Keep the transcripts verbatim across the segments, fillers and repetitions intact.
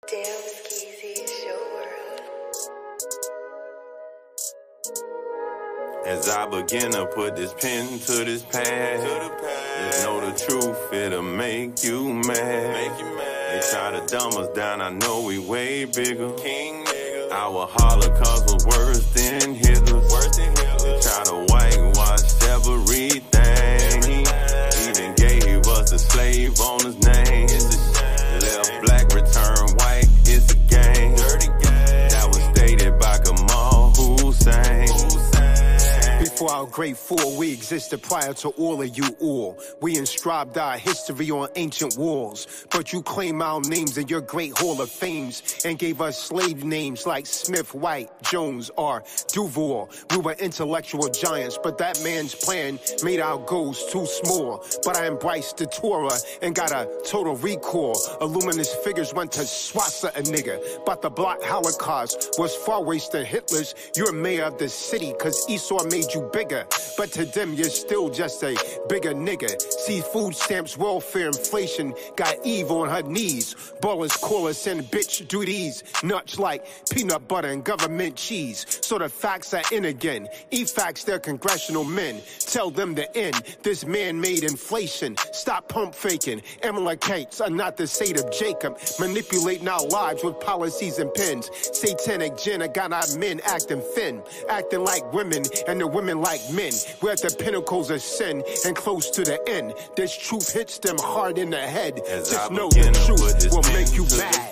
Damn, Skeezy, it's your world. As I begin to put this pen to this pad, just know the truth, it'll make you mad. Make you mad. They try to dumb us down, I know we way bigger. King nigga. Our Holocaust was worse than Hitler's. Worse than Hitler. Try to whitewash everything. Even gave us a slave owner's name. Left black, return white, it's a game. Dirty game. That was stated by Kamal Hussein. Before our great four, we existed prior to all of you all. We inscribed our history on ancient walls. But you claim our names in your great hall of fames and gave us slave names like Smith, White, Jones, or Duval. We were intellectual giants, but that man's plan made our goals too small. But I embraced the Torah and got a total recall. Illuminous figures went to swassa a nigga. But the Black Holocaust was far worse than Hitler's. You're mayor of the city cause Esau made you bigger, but to them you're still just a bigger nigga. See, food stamps, welfare, inflation got Eve on her knees. Ballers call us in, bitch, do these nuts like peanut butter and government cheese. So the facts are in again. E-facts, they're congressional men. Tell them to end this man-made inflation. Stop pump faking. Amalekites are not the seed of Jacob, manipulating our lives with policies and pens. Satanic gin, I got our men acting thin, acting like women and the women like men. We're at the pinnacles of sin and close to the end. This truth hits them hard in the head. As Just I know the truth will make you mad.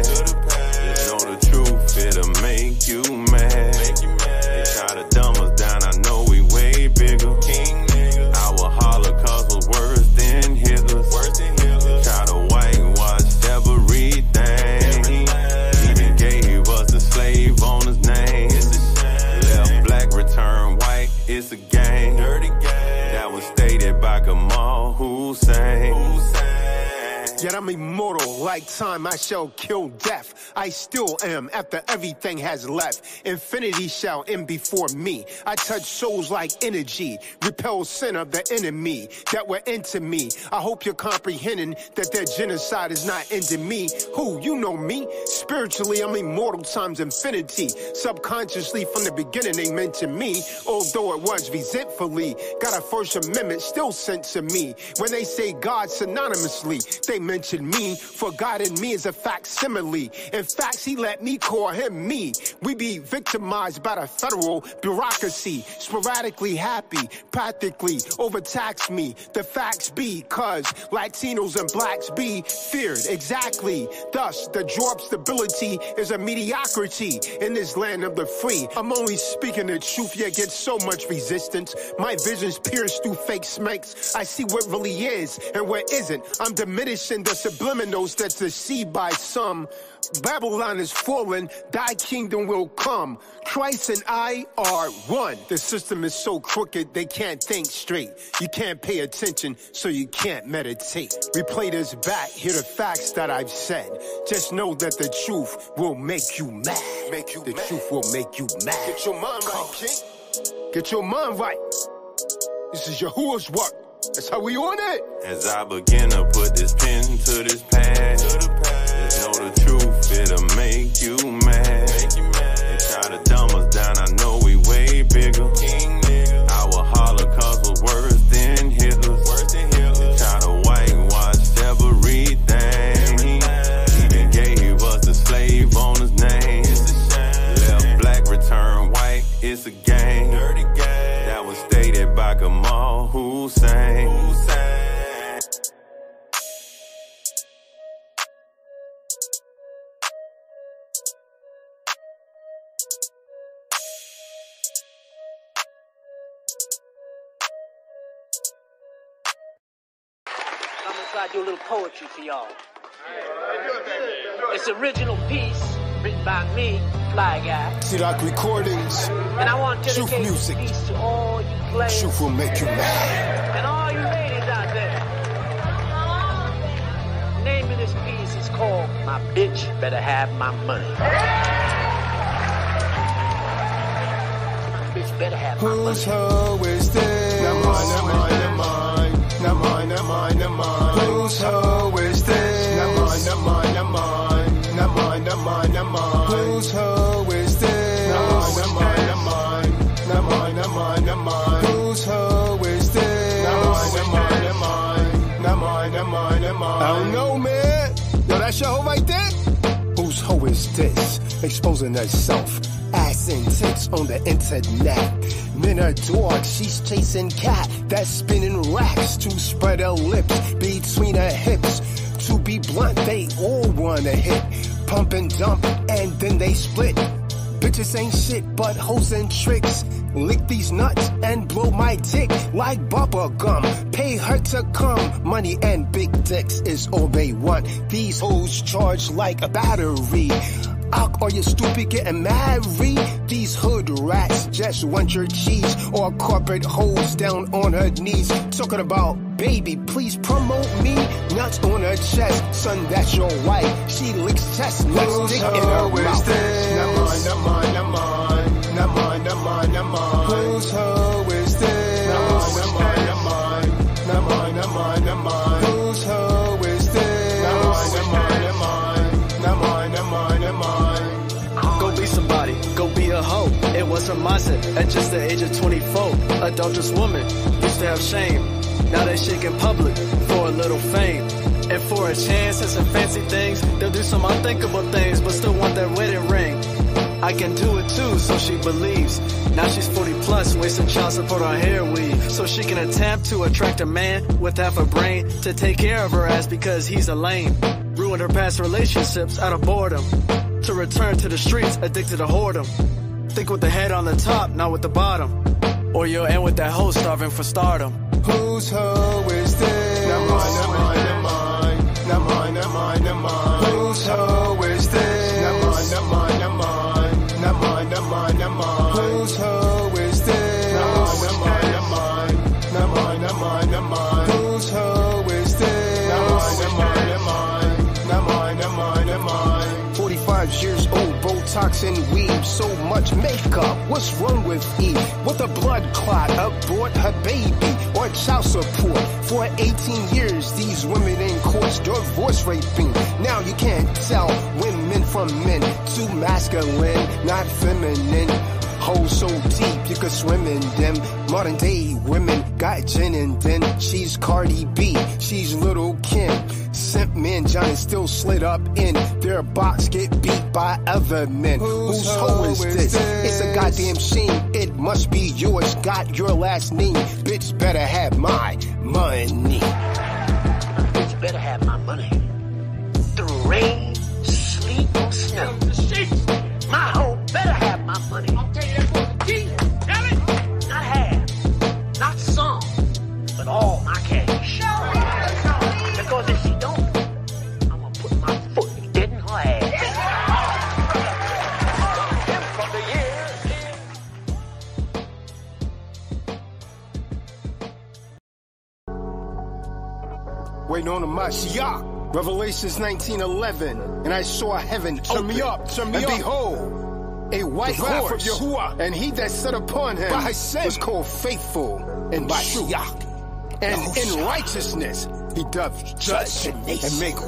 Just know the truth, it'll make you mad. They try to dumb us down, I know we way bigger. Our Holocaust was worse than Hitler's. Try to whitewash everything. Even gave us a slave owner's name. Left black, return white, it's a game. Dirty game. That was stated by Kamal Hussein. Yet I'm immortal, like time I shall kill death. I still am after everything has left. Infinity shall end before me. I touch souls like energy, repel sin of the enemy that were into me. I hope you're comprehending that their genocide is not ending me. Who, you know me? Spiritually, I'm immortal times infinity. Subconsciously, from the beginning, they mentioned me. Although it was resentfully, got a First Amendment still sent to me. When they say God synonymously, they mention me, for God in me is a facsimile. In fact, he let me call him me. We be victimized by the federal bureaucracy, sporadically happy, practically overtax me. The facts be, cause Latinos and blacks be feared, exactly. Thus, the job stability is a mediocrity in this land of the free. I'm only speaking the truth, yet get so much resistance. My vision's pierced through fake smokes. I see what really is and what isn't. I'm diminishing the subliminals that's deceived by some. Babylon is fallen, thy kingdom will come. Christ and I are one. The system is so crooked, they can't think straight. You can't pay attention, so you can't meditate. Replay this back, hear the facts that I've said. Just know that the truth will make you mad. Make you the mad. Truth will make you mad. Get your mind right, King. Get your mind right. This is Yahuwah's work. That's how we on it. As I begin to put this pen to this pad, just know the truth, it'll make you mad. They try to dumb us down, I know we way bigger. Our Holocaust was worse than Hitler's. Try to whitewash everything. Even gave us a slave owner's name. Left black, return white, it's a game. That was stated by Kamal Hussein. I'm gonna try to do a little poetry for y'all. It's an original piece written by me, Fly Guy. Tazadaq recordings. And I want to Truth dedicate music. this piece to all you players. Truth will make you mad. And all you ladies out there. The name of this piece is called My Bitch Better Have My Money. My bitch better have my money. Whose hoe is this? Now mine, now mine, now mine. Now mine, now mine, now mine. Whose hoe is this? Now mine, now mine, now mine. Now mine. exposing herself. Ass and tits on the internet. Men are dogs, she's chasing cat that's spinning racks to spread her lips between her hips. To be blunt, they all wanna hit, pump and dump, and then they split. Bitches ain't shit but hoes and tricks. Lick these nuts and blow my dick like bubble gum. Pay her to come. Money and big dicks is all they want. These hoes charge like a battery. Ock, are you stupid getting married? These hood rats just want your cheese, or corporate hoes down on her knees talking about, baby, please promote me. Nuts on her chest, son, that's your wife. She licks chestnuts, dick in her mouth. Naman, naman, naman, naman, naman, naman. Whose hoe is this? Naman, naman, naman, naman, naman. Whose hoe is this? Naman, naman, naman, naman, naman, naman. Go be somebody, go be a hoe. It was her mindset at just the age of twenty-four. Adulterous woman used to have shame. Now they shake in public for a little fame. And for a chance and some fancy things, they'll do some unthinkable things, but still want that wedding ring. I can do it too, so she believes. Now she's forty plus, wasting child support on hair weave, so she can attempt to attract a man with half a brain to take care of her ass because he's a lame. Ruined her past relationships out of boredom, to return to the streets addicted to whoredom. Think with the head on the top, not with the bottom, or you'll end with that hoe starving for stardom. Whose hoe is this? Naman, naman, naman, naman, naman, naman. Whose hoe is this? Naman, naman, naman, naman, naman, naman. Whose hoe is this? Naman, naman, naman, naman, naman. Whose hoe is this? Naman, naman, naman, naman, naman. forty-five years old, Botox and weave, so much makeup. What's wrong with Eve? With a blood clot, abort her baby, or child support. For eighteen years, these women in courts divorce raping. Now you can't tell women from men. Too masculine, not feminine. Holes so deep you could swim in them. Modern day women got gin and then. She's Cardi B, she's Little Kim. Simp men, Johnny still slid up in their box, get beat by other men. Whose hoe is this? It's a goddamn shame. It must be yours. Got your last name. Bitch better have my money. Bitch better have my money. Through rain, sleet, or snow. My hoe better have my money. I'll tell you that for the key. Tell it. Not half, not some, but all my cash. Because if she don't, I'm gonna put my foot dead in her ass. Waiting on the Mashiach. Revelations nineteen eleven, and I saw heaven Turn open, me up, turn me and up. behold, a white The wrath horse, of Yahuwah. and he that sat upon him By sin. was called Faithful and Mashiach. And in righteousness he doth judge and make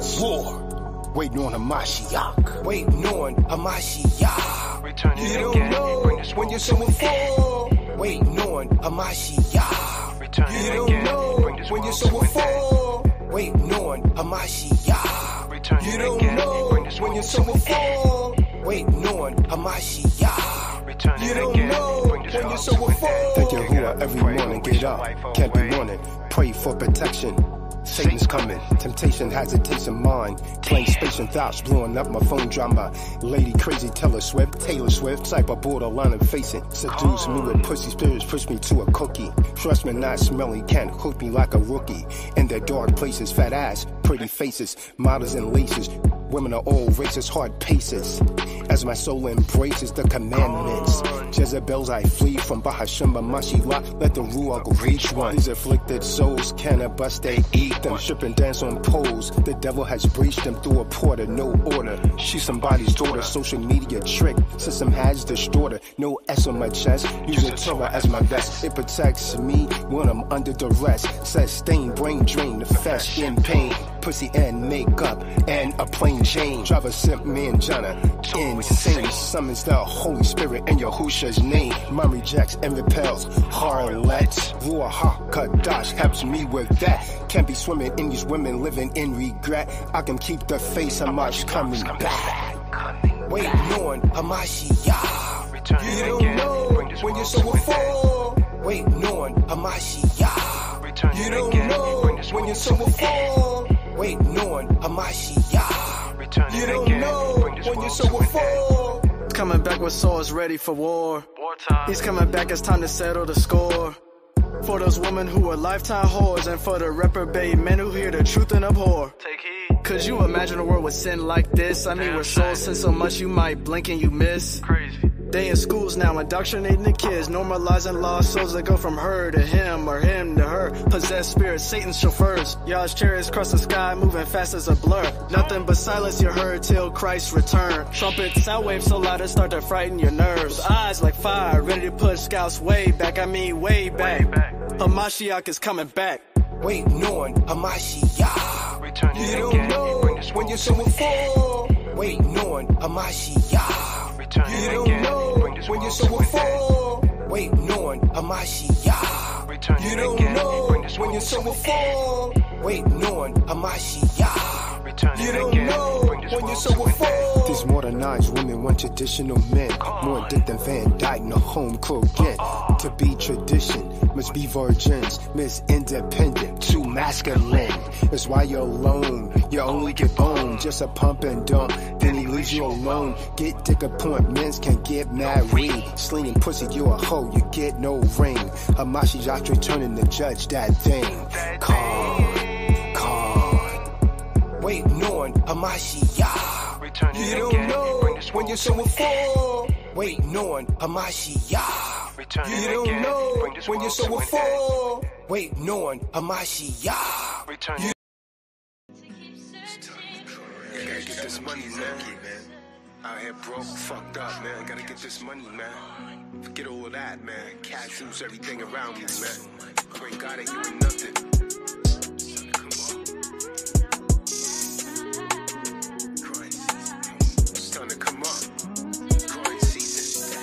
war. Waiting on a Mashiach. Waiting on a Mashiach. Returning You don't again, know bring the when you're smoke so to an end. full. Waiting on a Mashiach. Returning You don't again, know bring this when you're world so to an end. full. Waiting on a Mashiach. Returning You don't again, know bring this when world you're to so an full. Waiting on a Mashiach. Returning You don't again, know bring this when you're world so to an full. end. Thank You Yahuwah gotta every pray, morning, wish get your up. life Can't be away. morning. Pray for protection. Satan's coming, temptation has a taste of mine. Playing space and thoughts, blowing up my phone drama. Lady crazy, Taylor Swift, Taylor Swift, type of borderline I'm facing. Seduce me with pussy spirits, push me to a cookie. Trust me, not smelly, can't hook me like a rookie. In their dark places, fat ass, pretty faces, models and laces. Women are all racist, hard paces. As my soul embraces the commandments, Jezebel's I flee from Bahashimba Mashila. Let the Ruach reach one. These afflicted souls cannot bust, they eat them. Strip and dance on poles. The devil has breached them through a portal, no order. She's somebody's daughter, social media trick. System has distorted, no S on my chest. Use a Torah as my vest. It protects me when I'm under duress. Sustain, brain drain, the flesh in pain. Pussy and makeup and a plain Jane. Drive a simp man, Jana. Insane. Summons the Holy Spirit in Yahusha's name. Mom rejects and repels harlots. Ruach HaKadosh helps me with that. Can't be swimming in these women living in regret. I can keep the face of March coming back. waiting on a Mashiach. You don't know when your soul will fall, waiting on a Mashiach. You don't know when your soul will fall, waiting on a Mashiach. You don't know when your soul will fall. He's coming back with swords ready for war. He's coming back, it's time to settle the score. For those women who are lifetime whores, and for the reprobate men who hear the truth and abhor. Take heed. Could you imagine a world with sin like this? I mean, where souls sin so much you might blink and you miss. Crazy. They in schools now indoctrinating the kids, normalizing lost souls that go from her to him or him to her. Possessed spirits, Satan's chauffeurs. Y'all's chariots cross the sky, moving fast as a blur. Nothing but silence you heard till Christ return. Trumpets, sound waves so loud it start to frighten your nerves. Eyes like fire, ready to push scouts way back. I mean way back. Hamashiach is coming back. Waiting on a Mashiach. You don't know when your soul will fall, waiting on a Mashiach. You don't know when your soul will fall, waiting on a Mashiach. You don't know when your soul will fall, waiting on a Mashiach. You don't know when your soul will fall. These modernized women want traditional men, more dick than Van Dyke, no home cooking. To be tradition, must be virgins, Miss Independent, too masculine. That's why you're alone, you only get boned, just a pump and dump, then he leaves you alone. Get dick appointments, can get married, slinging pussy, you a hoe, you get no ring. A Mashiach returning to judge that thing. Con, con, waiting on a Mashiach. You don't know when your soul will fall, waiting on a Mashiach. You don't know when your soul will fall, waiting on a Mashiach. You gotta get this money, man. Out here broke, fucked up, man. Gotta get this money, man. Forget all of that, man. Cash lose everything around me, man. Pray God ain't doing nothing. It's time to come up. Growing season.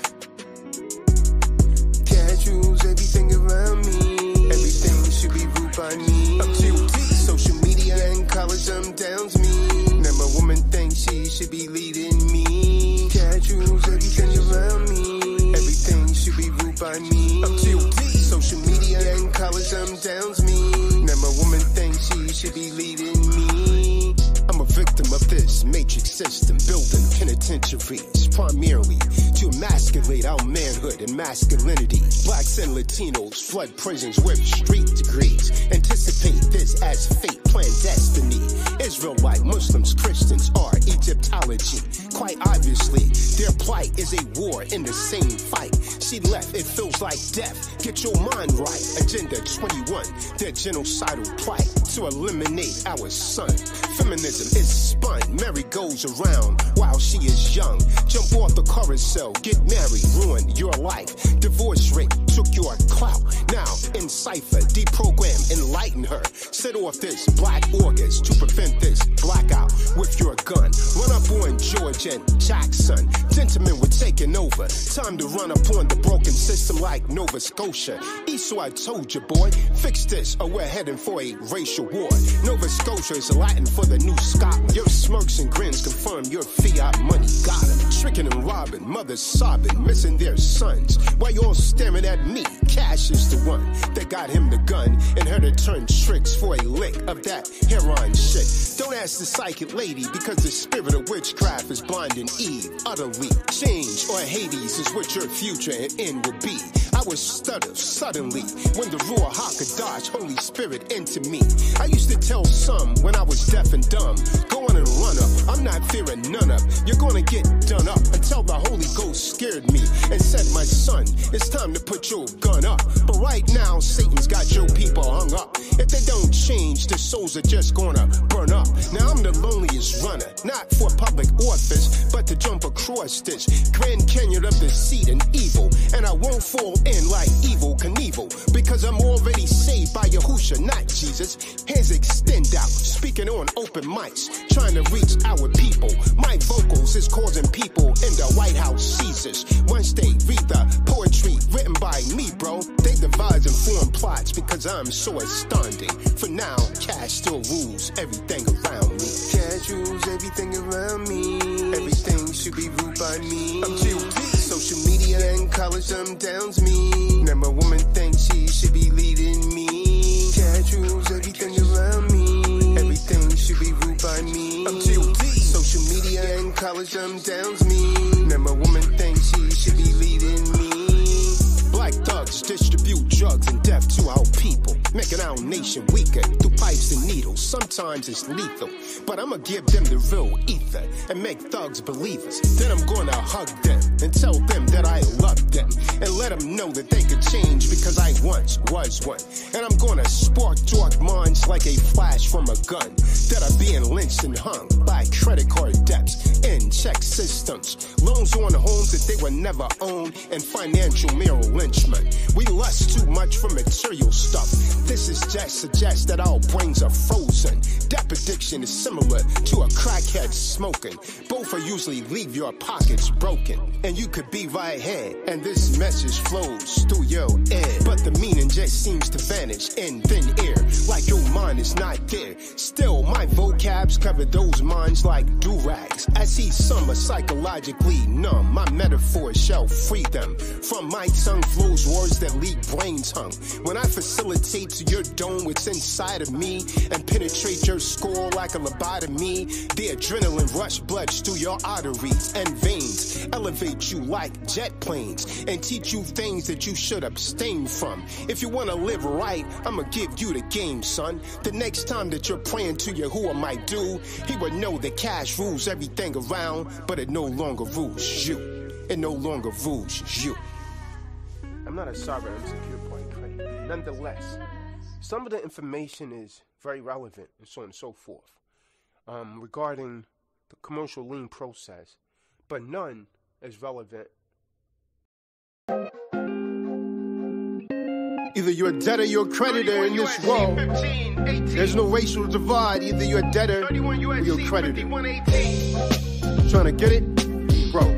Cash rules everything around me. Everything should be ruled by me. Up to social media and college, them downs me. Never woman thinks she should be leading me. Cash rules everything around me. Everything should be ruled by me. Up to social media and college, them downs me. Never woman thinks she should be leading me. I'm a victim of this matrix system, building penitentiaries primarily to emasculate our manhood and masculinity. Blacks and Latinos flood prisons with street degrees. Anticipate this as fate, plan destiny. Israelite Muslims, Christians are Egyptology. Quite obviously, their plight is a war in the same fight. She left, it feels like death. Get your mind right. Agenda twenty-one, their genocidal plight to eliminate our son. Feminism is spun. Mary goes around while she is young. Jump off the carousel, get married, ruin your life. Divorce rate took your clout. Now in cipher, deprogram, enlighten her. Set off this black August to prevent this blackout with your gun. Run up on George and Jackson. Gentlemen, we're taking over. Time to run up on the broken system like Nova Scotia. Esau, I told you, boy, fix this or we're heading for a racial war. Nova Scotia is Latin for the new Scotland. Your smirks and grins confirm your fiat money got him. Tricking and robbing, mothers sobbing, missing their sons. While you're staring at me, Cash is the one that got him the gun and her to turn tricks for a lick of that heroin shit. Don't ask the psychic lady because the spirit of witchcraft is blinding Eve utterly. Change or Hades is what your future and end will be. I was stutter suddenly when the Ruach HaKodesh, Holy Spirit, entered me. I used to tell some when I was deaf and dumb, go on and run up. I'm not fearing none of. You're gonna get done up until the Holy Ghost scared me and said, my son, it's time to put your gun up. But right now, Satan's got your people hung up. If they don't change, the souls are just gonna burn up. Now I'm the loneliest runner, not for public office, but to jump across this Grand Canyon of deceit and evil. And I won't fall in like evil Knievel, because I'm already saved by Yahusha, not Jesus. Hands extend out, speaking on open mics, trying to reach our people. My vocals is causing people in the White House seizures. Once they read the poetry written by me, bro, they devise and form plots because I'm so astounding. For now, cash still rules everything around me. Cash Can't choose everything around me. Everything should be ruled by me. I'm G O P. Social media and college them downs me. Now my woman thinks she should be leading me. Can't choose everything around me. Everything should be ruled by me. I'm G O P. Social media and college them downs me. Now my woman thinks she should be leading me. Black thugs distribute drugs and death to our people, making our nation weaker through pipes and needles. Sometimes it's lethal, but I'ma give them the real ether and make thugs believers. Then I'm gonna hug them and tell them that I love them and let them know that they could change because I once was one. And I'm gonna spark dark minds like a flash from a gun that are being lynched and hung by credit card debts and check systems, loans on homes that they would never own, and financial mirror lynchment. We lust too much for material stuff. This is just suggests that our brains are frozen. Debt addiction is similar to a crackhead smoking. Both are usually leave your pockets broken, and you could be right here, and this message flows through your ear, but the meaning just seems to vanish in thin air, like your mind is not there. Still, my vocabs cover those minds like do-rags. I see some are psychologically numb. My metaphors shall free them. From my tongue flows words that leave brains hung. When I facilitate to your dome what's inside of me and penetrate your skull like a lobotomy, the adrenaline rush bloods through your arteries and veins, elevate you like jet planes, and teach you things that you should abstain from. If you want to live right, I'ma give you the game, son. The next time that you're praying to Yahuwah might do, he would know that cash rules everything around, but it no longer rules you. It no longer rules you. I'm not a sovereign unsecured point credit. Nonetheless, some of the information is very relevant and so on and so forth um, regarding the commercial lien process, but none is relevant. Either you're a debtor, you're a creditor in this world. There's no racial divide. Either you're a debtor or you're a creditor. Trying to get it? Broke.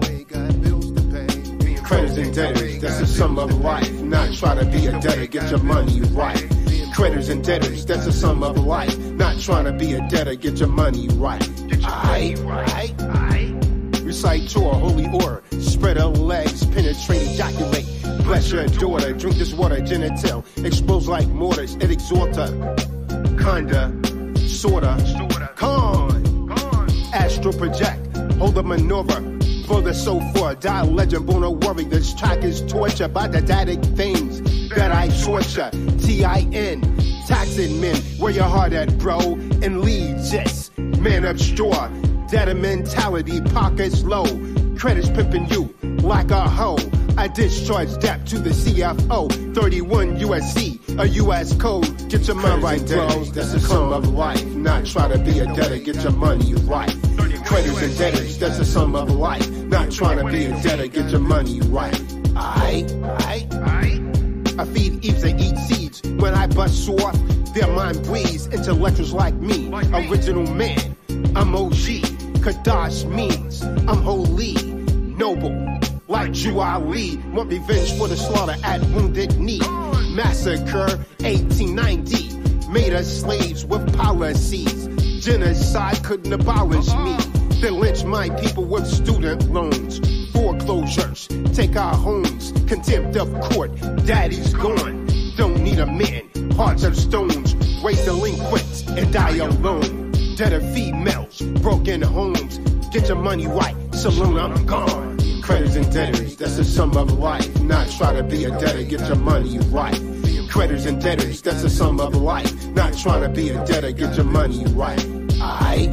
Creditors and debtors, that's the sum of life. Not try to be a debtor, get your money right. Creditors and debtors, that's the sum of life. Not trying to be a debtor, get your money right. Aight, aight, aight. Recite Torah, holy order. Spread her legs, penetrate, ejaculate. Bless your daughter, drink this water, genital. Explodes like mortars, it exhort her. Kinda, sorta, con. Astral project, hold a maneuver. For the so for die legend, born a worry. This track is torture by the datic things that I torture. T I N, taxing men, where your heart at, bro? And leads, yes, man up straw. Debtor mentality, pockets low. Credit's pimping you like a hoe. I discharge debt to the C F O. thirty-one U S C, a U S code. Get your mind right, bro. That's the sum of life. Not try to be a debtor, get your money right. Creditors and debtors, that's the sum of life. Not trying to be a debtor, get your money right. Aight, aight, aight. I feed eaves and eat seeds. When I bust off, their mind breathes. Intellectuals like me, original man. I'm O G. Kadash means I'm holy, noble. Like Jew Ali, want revenge for the slaughter at Wounded Knee. Massacre, eighteen ninety, made us slaves with policies. Genocide couldn't abolish me. They lynch my people with student loans. Foreclosures, take our homes. Contempt of court, daddy's gone. Don't need a man, hearts of stones. Raise delinquents and die alone. Debtor females, broken homes. Get your money right, saloon, I'm gone. Creditors and debtors, that's the sum of life. Not try to be a debtor, get your money right. Creditors and debtors, that's the sum of life. Not trying to be a debtor, get your money right. Aight,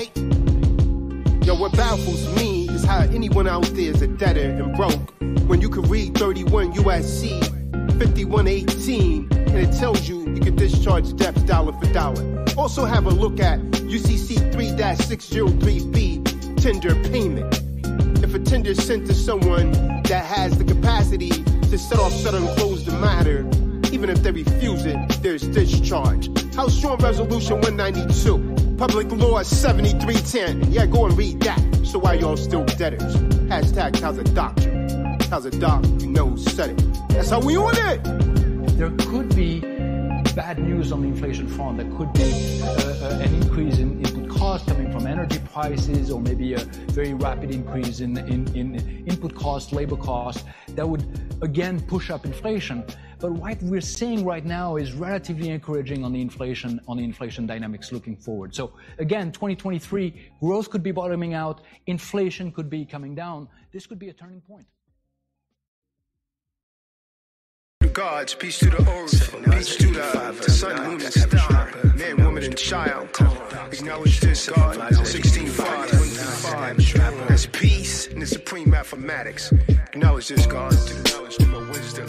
aight. Yo, what baffles me is how anyone out there is a debtor and broke when you can read thirty-one U S C fifty-one eighteen and it tells you you can discharge debts dollar for dollar. Also have a look at U C C three dash six oh three B, tender payment. If a tender is sent to someone that has the capacity to set off, settle, and close the matter, even if they refuse it, there's discharge. House Strong Resolution one ninety-two. Public Law seventy-three ten. Yeah, go and read that. So why y'all still debtors? Hashtag Tazadaq. Tazadaq, you know, said it. That's how we on it. There could be bad news on the inflation front. There could be uh, uh, an increase in input cost. I prices or maybe a very rapid increase in, in, in input cost, labor cost, that would again push up inflation. But what we're seeing right now is relatively encouraging on the inflation, on the inflation dynamics looking forward. So again, twenty twenty-three, growth could be bottoming out, inflation could be coming down. This could be a turning point. Gods, peace to the earth, peace to the, the sun, moon, and star, man, woman, and child. Acknowledge this, God, sixteen five, one through five. That's peace in the supreme mathematics. Acknowledge this, God, acknowledge my wisdom.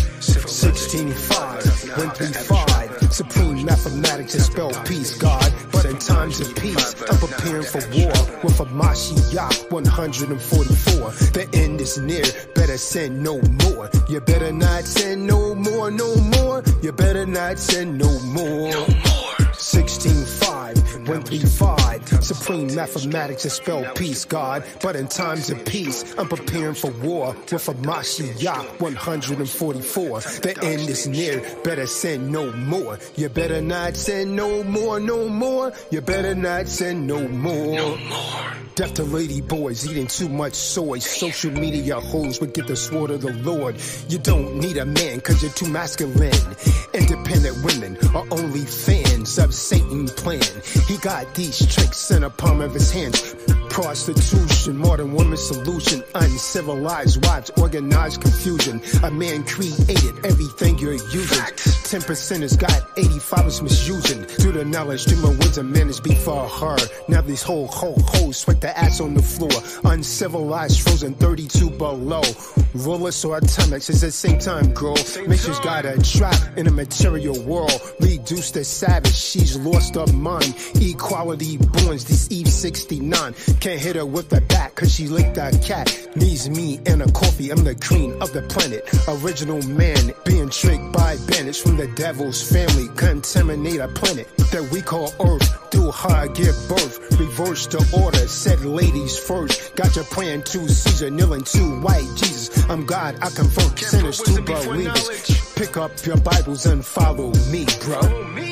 sixteen five, one through five, supreme mathematics that spell peace, God. But in times of peace, I'm preparing for war with a Mashiach one forty-four. The end is near, better send no more. You better not send no more, no more. You better not send no more. No more. sixteen five, one through five, supreme mathematics that spell peace, God. But in times of peace, I'm preparing for war with a Mashiach one forty-four. The end is near, better send no more. You better not send no more, no more. You better not send no more. No more. Death to lady boys eating too much soy. Social media hoes would get the sword of the Lord. You don't need a man cause you're too masculine. Independent women are only fans of Satan's plan. He got these tricks in the palm of his hands. Prostitution, modern woman solution, uncivilized wives, organized confusion. A man created everything you're using. ten percent has got eighty-five is misusing. Through the knowledge, dream of wisdom, man is before her. Now these whole whole hoes sweat the ass on the floor. Uncivilized, frozen thirty-two below. Rollers or atomics is the same time, girl. Mixers got a trap in a material world. Reduced to savage, she's lost her mind. Equality borns, this Eve sixty-nine. Can't hit her with the bat cause she licked a cat. Needs me and a coffee, I'm the queen of the planet. Original man, being tricked by bandits from the devil's family. Contaminate a planet that we call Earth. Through her give birth, reverse the order, said ladies first. Got your plan to Caesar, kneeling to white Jesus. I'm God, I convert sinners to believers. Pick up your Bibles and follow me, bro.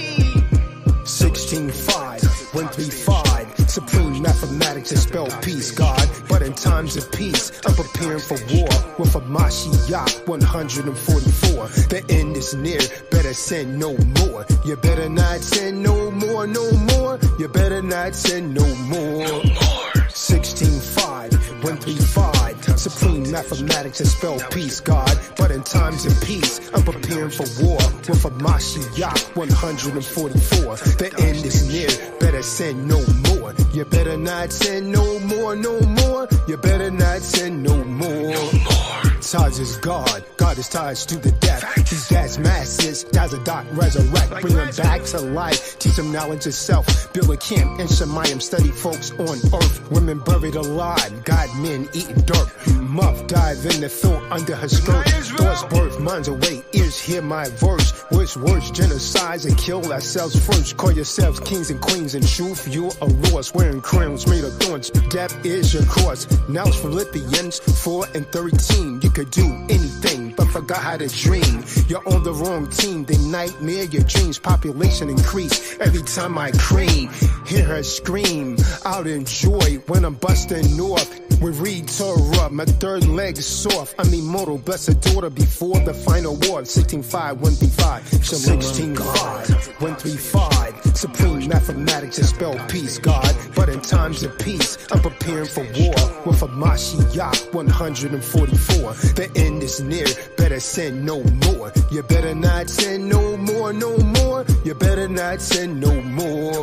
sixteen five, one through five, supreme mathematics that spell peace, God. But in times of peace, I'm preparing for war with a Mashiach one forty-four. The end is near, better send no more. You better not send no more, no more. You better not send no more. No more. sixteen five, one through five, supreme mathematics that spell peace, God. But in times of peace, I'm preparing for war with a Mashiach one forty-four. The end is near, better send no more. You better not send no more, no more. You better not send no more. No more. Taz is God, God is ties to the death. These gas masses, Tazadaq resurrect, bring them back to life, teach them knowledge of self. Build a camp in Shemayim, study folks on earth. Women buried alive, God men eating dirt. Muff dive in the fill under her skirt. Thoughts birth, minds away, ears hear my verse. Which worse, genocides and kill ourselves first. Call yourselves kings and queens, in truth you are lost. Wearing crowns made of thorns, death is your cross. Now it's Philippians four and thirteen. You could do anything, but forgot how to dream. You're on the wrong team, they nightmare your dreams. Population increase every time I cream. Hear her scream, I'll enjoy when I'm busting north. We read Torah, my third leg is soft. I'm immortal, blessed daughter before the final war. sixteen five, one through five, sixteen five, one through five, supreme mathematics that spell peace, God. But in times of peace, I'm preparing for war with a Mashiach one forty-four. The end is near, better send no more. You better not send no more, no more. You better not send no more.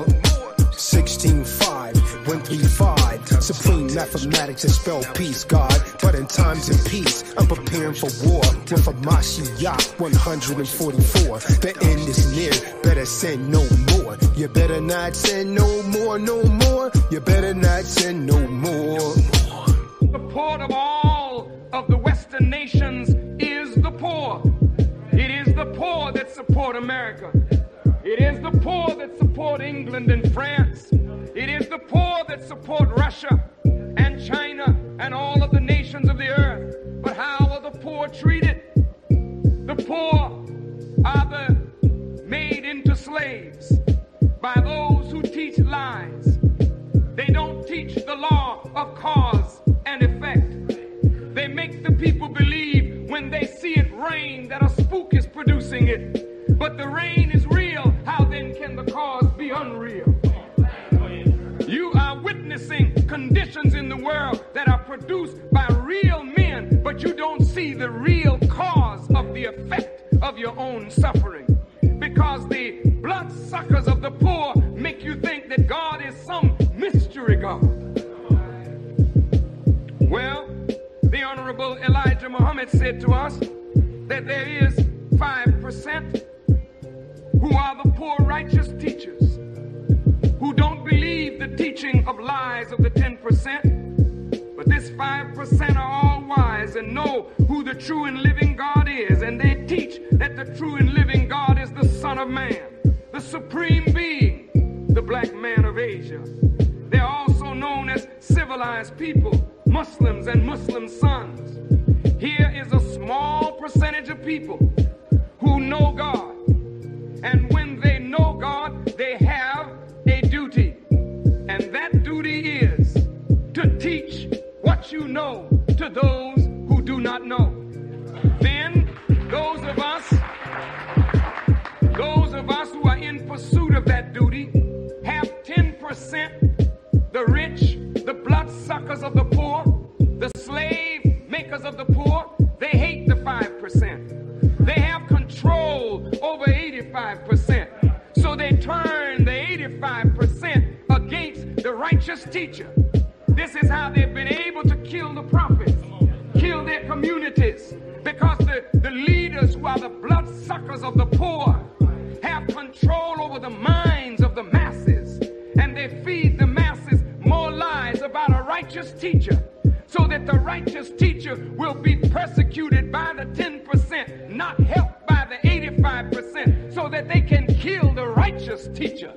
sixteen five, one through five, supreme mathematics that spell peace, God. But in times of peace, I'm preparing for war with a Mashiach one forty-four. The end is near, better send no more. You better not send no more, no more. You better not send no more. The port of all of the Western nations is the poor. It is the poor that support America. It is the poor that support England and France. It is the poor that support Russia and China and all of the nations of the earth. But how are the poor treated? The poor are the made into slaves by those who teach lies. They don't teach but the rain is real, how then can the cause be unreal? You are witnessing conditions in the world that are produced by real men, but you don't see the real cause of the effect of your own suffering. Because the bloodsuckers of the poor make you think that God is some mystery God. Well, the Honorable Elijah Muhammad said to us that there is five percent who are the poor righteous teachers, who don't believe the teaching of lies of the ten percent, but this five percent are all wise and know who the true and living God is, and they teach that the true and living God is the Son of Man, the supreme being, the black man of Asia. They're also known as civilized people, Muslims and Muslim sons. Here is a small percentage of people who know God, and when they know God, they have a duty, and that duty is to teach what you know to those who do not know. Then those of us, those of us who are in pursuit of that duty have ten percent, the rich, the bloodsuckers of the poor, the slave makers of the poor. They hate the five percent. They have control over eighty-five percent. So they turn the eighty-five percent against the righteous teacher. This is how they've been able to kill the prophets, kill their communities, because the, the leaders who are the bloodsuckers of the poor have control over the minds of the masses, and they feed the masses more lies about a righteous teacher, so that the righteous teacher will be persecuted by the ten percent, not helped by the eighty-five percent, so that they can kill the righteous teacher.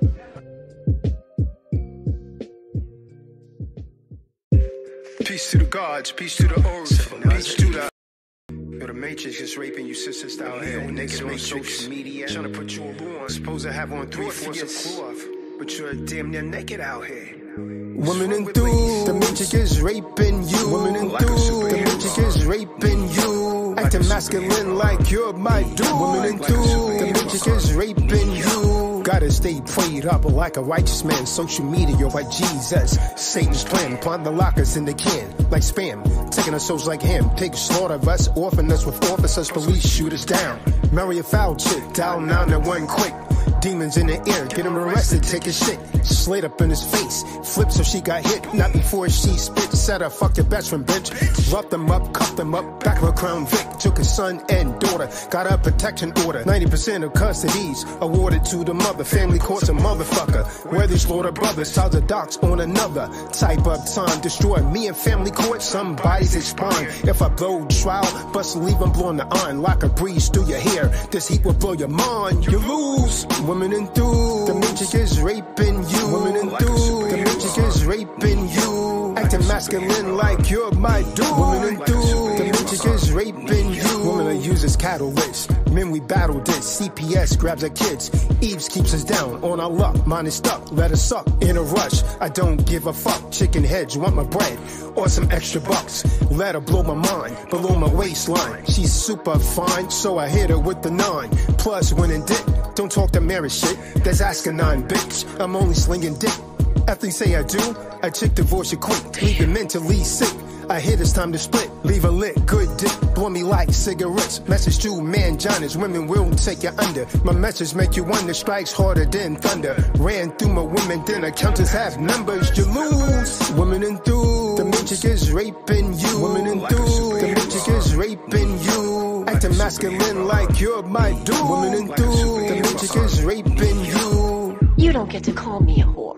Peace to the gods, peace to the earth, peace to the... Yo, the Matrix is raping you sisters out here. Niggas on social media trying to put you on. Supposed to have on three-fourths of cloth, but you're damn near naked out here. Women and dudes, the Matrix is raping you. Women and dudes, the Matrix is raping you. Acting masculine like you're my dude. Women and dudes, the Matrix is raping you. Gotta stay prayed up like a righteous man. Social media, you're like Jesus. Satan's plan, pawn the lockers in the can like spam. Taking our souls like him. Pigs slaughter us, orphan us with officers, police shoot us down. Marry a foul chick, dial nine one one quick. Demons in the air, get him arrested, take his shit. Slid up in his face, flip so she got hit. Not before she spit, said her fuck your best friend, bitch. Roughed them up, cuffed them up, back of a Crown Vic. Took his son and daughter, got a protection order. ninety percent of custodies awarded to the mother. Family court's a motherfucker. Where they slaughter brothers, Tazadaq's on another type of time. Destroy me and family court, somebody's expire. If I blow trial, bust leave them blowing the iron. Like a breeze through your hair, this heat will blow your mind. You lose. Women and dudes, the Matrix is raping you. Women and dudes, the Matrix is raping you. Acting masculine like you're my dude. Women and dudes, the Matrix is raping you. Women are used as catalysts. Men, we battled it. C P S grabs our kids. Eves keeps us down on our luck. Mine is stuck, let us suck in a rush. I don't give a fuck. Chicken heads want my bread or some extra bucks. Let her blow my mind below my waistline. She's super fine, so I hit her with the nine. Plus, when in dick, don't talk to marriage shit. That's asinine, bitch. I'm only slinging dick. After you say I do, I chick divorce you quick. Leave you mentally sick. I hit, it's time to split. Leave a lit, good dick, blow me like cigarettes. Message to man-giants, women will take you under. My message make you wonder, strikes harder than thunder. Ran through my women, then accountants have numbers. You lose. Women and dudes, the Matrix is raping you. Women and dudes, the Matrix is raping you. Acting masculine like you're my dude. Women and dudes, the Matrix is raping you. You don't get to call me a whore.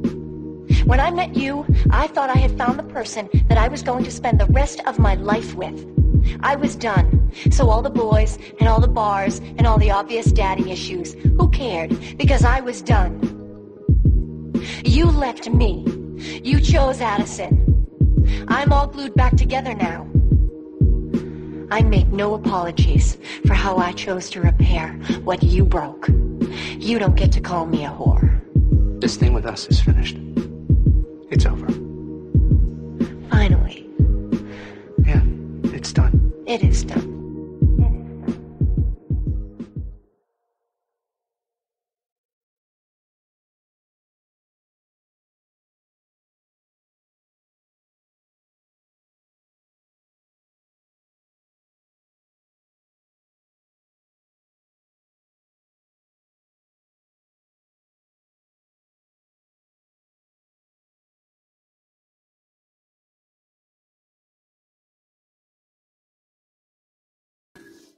When I met you, I thought I had found the person that I was going to spend the rest of my life with. I was done. So all the boys and all the bars and all the obvious daddy issues, who cared? Because I was done. You left me. You chose Addison. I'm all glued back together now. I make no apologies for how I chose to repair what you broke. You don't get to call me a whore. This thing with us is finished. It's over. Finally. Yeah, it's done. It is done.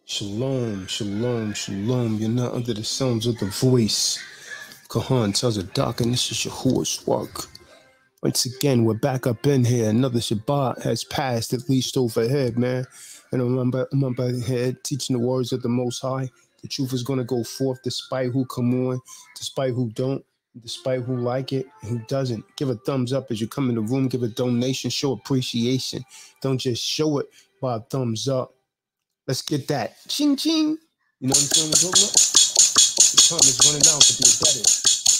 Shalom, shalom, shalom. You're not under the sounds of the voice. Kahan Tazadaq, and this is your horse walk. Once again, we're back up in here. Another Shabbat has passed, at least overhead, man. And I'm up, I'm up ahead teaching the words of the Most High. The truth is going to go forth despite who come on, despite who don't, despite who like it and who doesn't. Give a thumbs up as you come in the room. Give a donation. Show appreciation. Don't just show it by a thumbs up. Let's get that. Ching, ching. You know what I'm saying? We're talking about? The time is running out to be a debtor.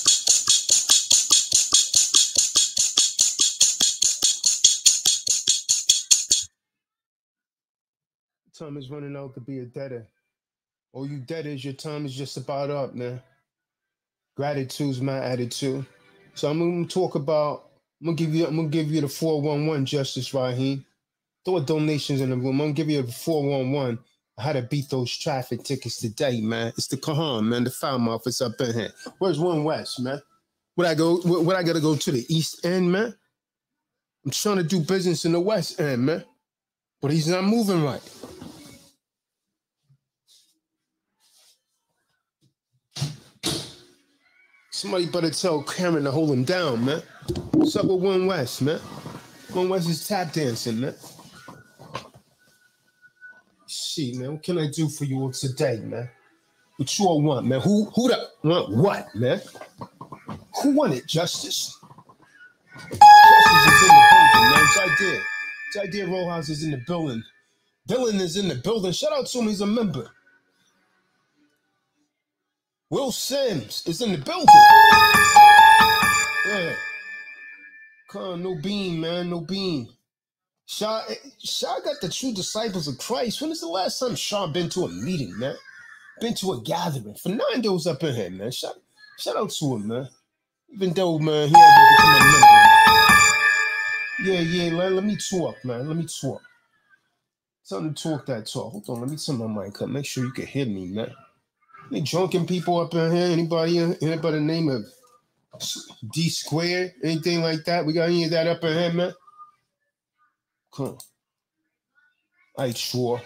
The time is running out to be a debtor. All you debtors, your time is just about up, man. Gratitude's my attitude. So I'm gonna talk about, I'm gonna give you, I'm gonna give you the four one one, Justice Raheem. Throw donations in the room. I'm gonna give you a four one one. How to beat those traffic tickets today, man. It's the Kahan, man. The foul office up in here. Where's One West, man? Would I go? Would I gotta go to the East End, man? I'm trying to do business in the West End, man. But he's not moving right. Somebody better tell Cameron to hold him down, man. What's up with One West, man? One West is tap dancing, man. See, man, what can I do for you all today, man? What you all want, man? Who who the want what, man? Who want it, Justice? Justice is in the building, man. It's idea. It's idea Rojas is in the building. Dylan is in the building. Shout out to him, he's a member. Will Sims is in the building. Yeah. Come on, no beam, man, no beam. Shaw, Shaw got the true disciples of Christ. When is the last time Shaw been to a meeting, man? Been to a gathering? Fernando's up in here, man. Shout, shout out to him, man. Even though, man, he hasn't become a member. Yeah, yeah, let, let me talk, man. Let me talk. Tell him to talk that talk. Hold on, let me turn my mic up. Make sure you can hear me, man. Any drunken people up in here? Anybody, anybody name of D Squared? Anything like that? We got any of that up in here, man? Come on. All right, sure.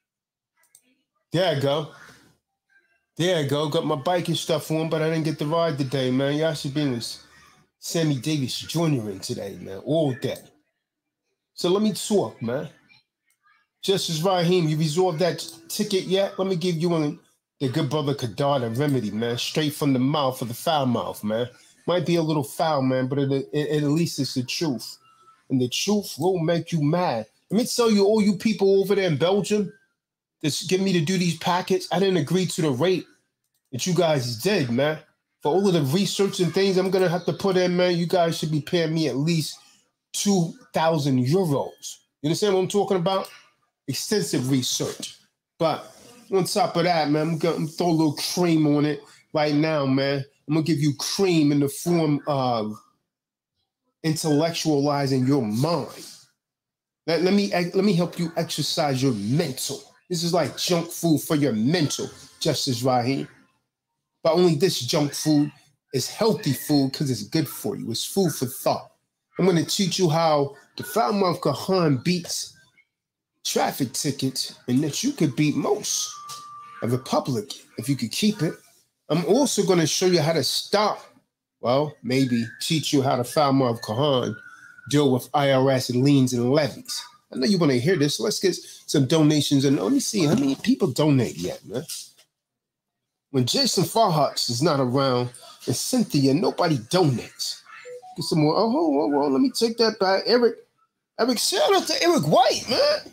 There I go. There I go. Got my bike and stuff on, but I didn't get the ride today, man. Y'all should be with Sammy Davis Junior in today, man. All day. So let me talk, man. Justice Raheem, you resolved that ticket yet? Let me give you an the good brother Kadar, the remedy, man, straight from the mouth of the foul mouth, man. Might be a little foul, man, but it, it, it, at least it's the truth. And the truth will make you mad. Let me tell you, all you people over there in Belgium that's getting me to do these packets, I didn't agree to the rate that you guys did, man. For all of the research and things I'm going to have to put in, man, you guys should be paying me at least two thousand euros. You understand what I'm talking about? Extensive research. But on top of that, man, I'm going to throw a little cream on it right now, man. I'm going to give you cream in the form of intellectualizing your mind. Let, let me let me help you exercise your mental. This is like junk food for your mental, Justice Raheem. But only this junk food is healthy food because it's good for you. It's food for thought. I'm going to teach you how the foul-mouthed Kahan beats traffic tickets and that you could beat most. A Republican, if you could keep it. I'm also going to show you how to stop, well, maybe teach you how to foul-mouthed Kahan deal with I R S and liens and levies. I know you want to hear this. So let's get some donations. And let me see how many people donate yet, man. When Jason Farhutz is not around and Cynthia, nobody donates. Get some more. Oh, oh, oh, let me take that back. Eric, Eric, shout out to Eric White, man.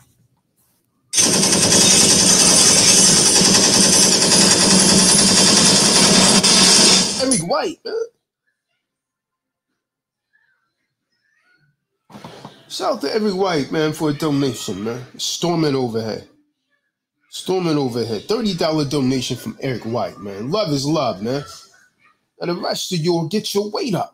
Eric White, man. Shout out to Eric White, man, for a donation, man. Storming overhead. Storming overhead. thirty dollars donation from Eric White, man. Love is love, man. And the rest of you will get your weight up.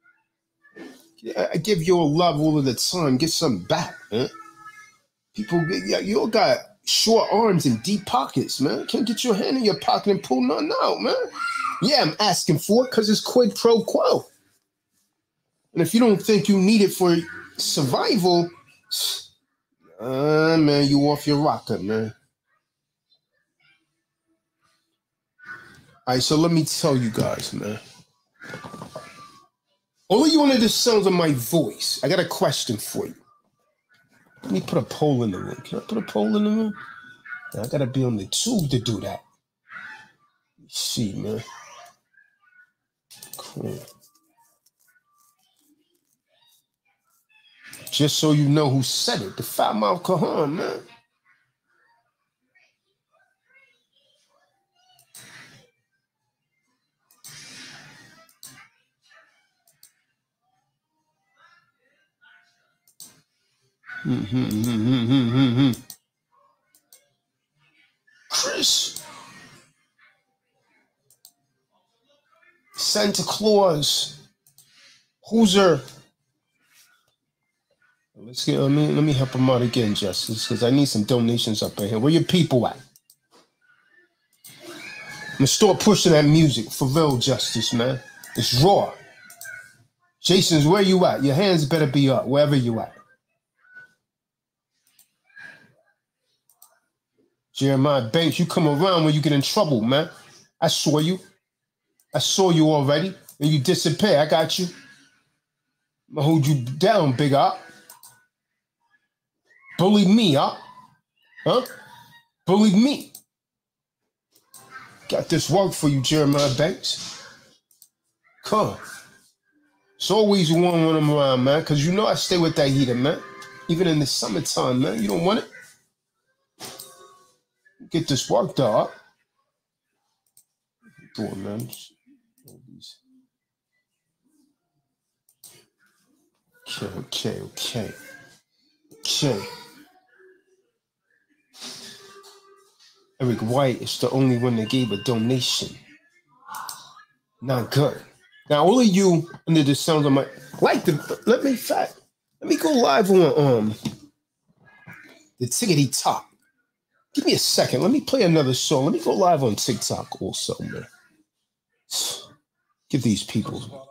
I give you a love all of the time. Get some back, man. People, you all got short arms and deep pockets, man. Can't get your hand in your pocket and pull nothing out, man. Yeah, I'm asking for it because it's quid pro quo. And if you don't think you need it for survival, uh, man, you off your rocker, man. All right, so let me tell you guys, man. All of you under the sounds of my voice, I got a question for you. Let me put a poll in the room. Can I put a poll in the room? I gotta be on the tube to do that. Let's see, man. Cool. Just so you know who said it, the Fat Mouth Kahan, man. Mm-hmm, mm-hmm, mm-hmm, mm-hmm. Chris. Santa Claus. Who's her? Let's get. Let me let me help him out again, Justice, because I need some donations up in here. Where your people at? I'm gonna start pushing that music for real, Justice, man. It's raw. Jason's, where you at? Your hands better be up wherever you at. Jeremiah Banks, you come around when you get in trouble, man. I saw you. I saw you already. And you disappear. I got you. I'm gonna hold you down, big up. Bully me, up. Huh? Bully me. Got this work for you, Jeremiah Banks. Come. It's always one when I'm around, man, because you know I stay with that heater, man. Even in the summertime, man. You don't want it? Get this work, dog. Do it, man. Okay, okay, okay. Okay. Eric White is the only one that gave a donation. Not good. Now, all of you under the sound of my like the let me fact. Let me go live on um the Tickety Top. Give me a second. Let me play another song. Let me go live on TikTok also, man. Give these people.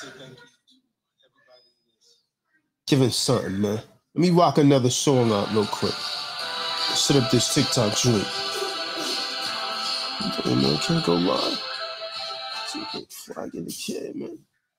Give him something, man. Let me rock another song out real quick. Set up this TikTok joint. Oh, man, can't go live. Flag in the kid, man.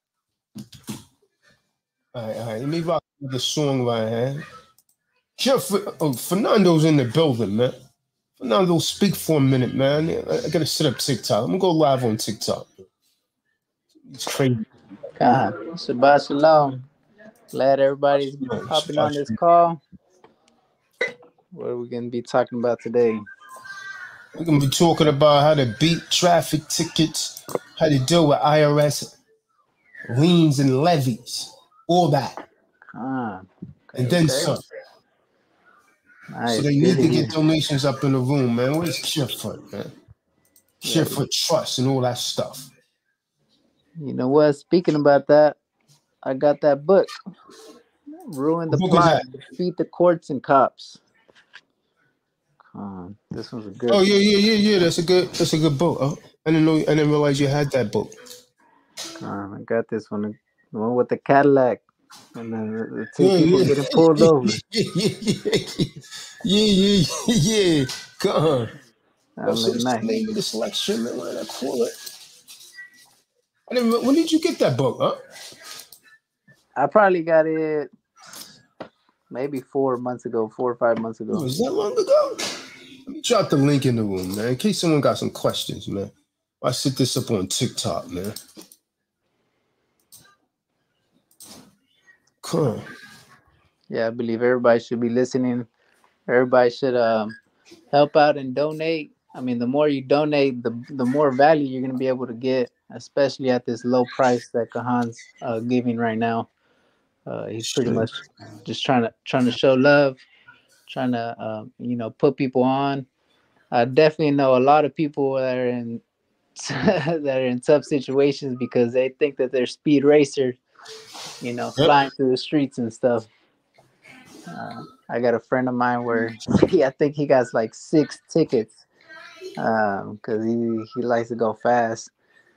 All right, all right. Let me rock another song right here. Sure, oh, Fernando's in the building, man. Fernando, speak for a minute, man. I, I gotta set up TikTok. I'm gonna go live on TikTok. It's crazy. God, Shabbat Shalom. Glad everybody's Yeah, hopping Shabbat on this Shalom. call. What are we gonna be talking about today? We're gonna be talking about how to beat traffic tickets, how to deal with I R S liens and levies, all that, Ah, okay, and then okay. some. Nice. So they Good need to to hear. get donations up in the room, man. Where's Cheerfoot, man? Yeah, Cheerfoot Trust and all that stuff. you know what? Speaking about that, I got that book, Ruin the What book is Plot, that? Defeat the Courts and Cops. Um, this one's a good Oh one. yeah, yeah, yeah, yeah. That's a good. That's a good book. Oh, I didn't know. I didn't realize you had that book. Um, I got this one, the one with the Cadillac, and then the, the two Yeah, people yeah, getting pulled over. yeah, yeah, yeah, yeah, yeah. Come on. That Oh, so look what's nice. the name of this lecture, man? What did I call it? I didn't. When did you get that book, huh? I probably got it maybe four months ago, four or five months ago. Was that long ago? Let me drop the link in the room, man, in case someone got some questions, man. I set this up on TikTok, man. Come on. Yeah, I believe everybody should be listening. Everybody should um, help out and donate. I mean, the more you donate, the the more value you're going to be able to get, especially at this low price that Kahan's uh, giving right now. Uh, he's pretty Shit. much just trying to trying to show love, trying to um, you know put people on. I definitely know a lot of people that are in that are in tough situations because they think that they're speed racers, you know, Yep. flying through the streets and stuff. Uh, I got a friend of mine where he, I think he got like six tickets because um, he, he likes to go fast.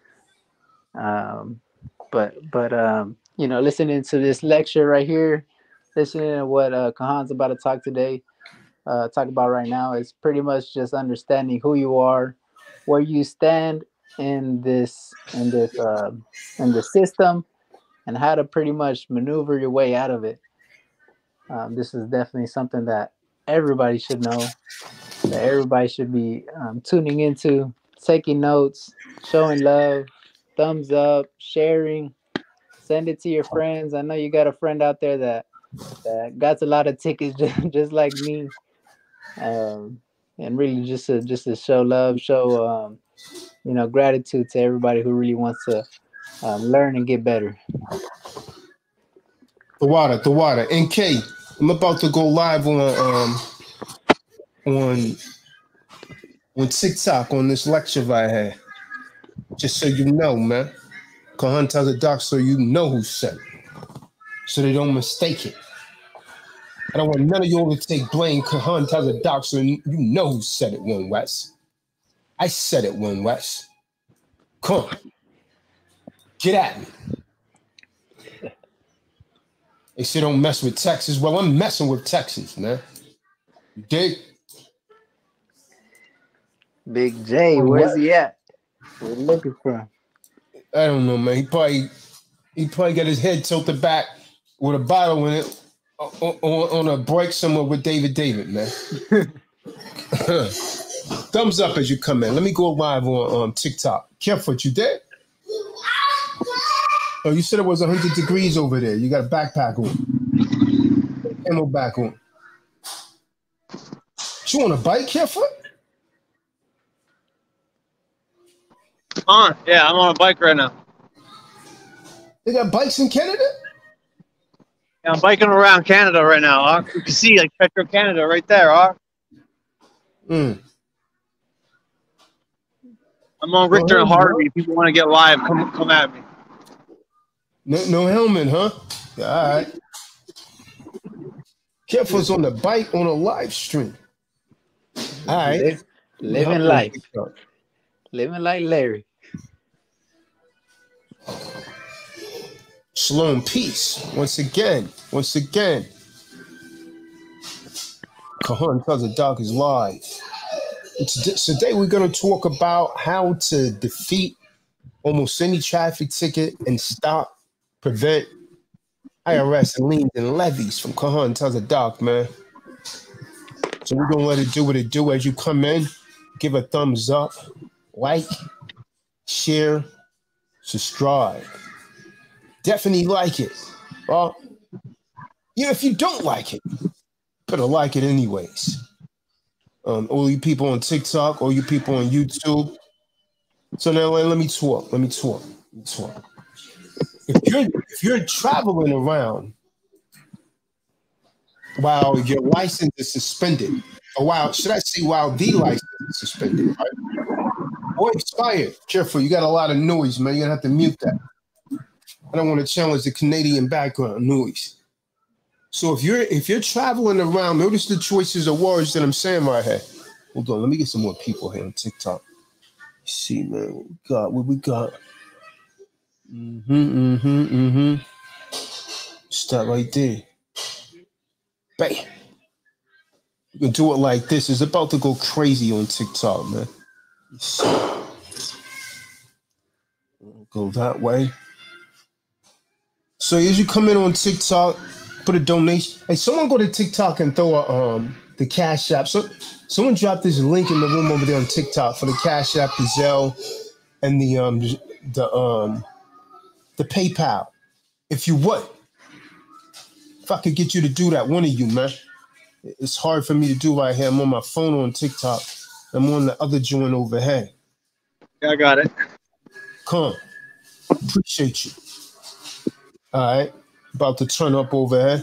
Um, but but um, you know, listening to this lecture right here, listening to what uh, Kahan's about to talk today, uh, talk about right now is pretty much just understanding who you are, where you stand, in this in this uh, in the system and how to pretty much maneuver your way out of it. Um, this is definitely something that everybody should know, that everybody should be um, tuning into, taking notes, showing love, thumbs up, sharing, send it to your friends. I know you got a friend out there that that got a lot of tickets just, just like me, um, and really just to just to show love, show um, you know, gratitude to everybody who really wants to um, learn and get better. The water, the water. N K, I'm about to go live on um on on TikTok on this lecture I had. Just so you know, man. Kahan Tazadaq, so you know who said it. So they don't mistake it. I don't want none of y'all to take blame. Kahan Tazadaq, so you know who said it, One West. I said it, One West. Come on. Get at me. They say don't mess with Texas. Well, I'm messing with Texas, man. You dig? Big J, where's he at? We're looking for him. I don't know, man. He probably he probably got his head tilted back with a bottle in it on, on, on a break somewhere with David David, man. Thumbs up as you come in. Let me go live on um, TikTok. Careful, you dead? Oh, you said it was one hundred degrees over there. You got a backpack on. Camelback on. You on a bike, Careful? On, yeah, I'm on a bike right now. They got bikes in Canada? Yeah, I'm biking around Canada right now, huh? You can see like Petro Canada right there, huh? Mm. I'm on Richter no and Harvey. If people want to get live, come come at me. No, no helmet, huh? All right. Careful's on the bike on a live stream. All right. Live, living life. Living like Larry. Shalom, peace. Once again, once again. Kahan Tazadaq is live. Today we're going to talk about how to defeat almost any traffic ticket and stop, prevent I R S and liens and levies from Kahan Tazadaq, man. So we're going to let it do what it do as you come in. Give a thumbs up, like, share, subscribe. Definitely like it. Well, you know, if you don't like it, better like it anyways. Um, all you people on TikTok, all you people on YouTube. So now let me talk. Let me talk. Let me talk. If you're if you're traveling around while your license is suspended, or while should I say while the license is suspended, right? Or expired. Careful, you got a lot of noise, man. You're gonna have to mute that. I don't want to challenge the Canadian background noise. So if you're if you're traveling around, notice the choices of words that I'm saying right here. Hold on, let me get some more people here on TikTok. Let's see, man, what we got? What we got? Mm-hmm, mm-hmm, mm-hmm. Stop right there. Bam. You can do it like this. It's about to go crazy on TikTok, man. Let's see. Go that way. So as you come in on TikTok, put a donation. Hey, someone go to TikTok and throw a, um the Cash App. So someone drop this link in the room over there on TikTok for the Cash App, the Zelle, and the um the um the PayPal. If you would, if I could get you to do that, one of you, man. It's hard for me to do right here. I'm on my phone on TikTok. I'm on the other joint over here. Yeah, I got it. Come. Appreciate you. All right. About to turn up over here.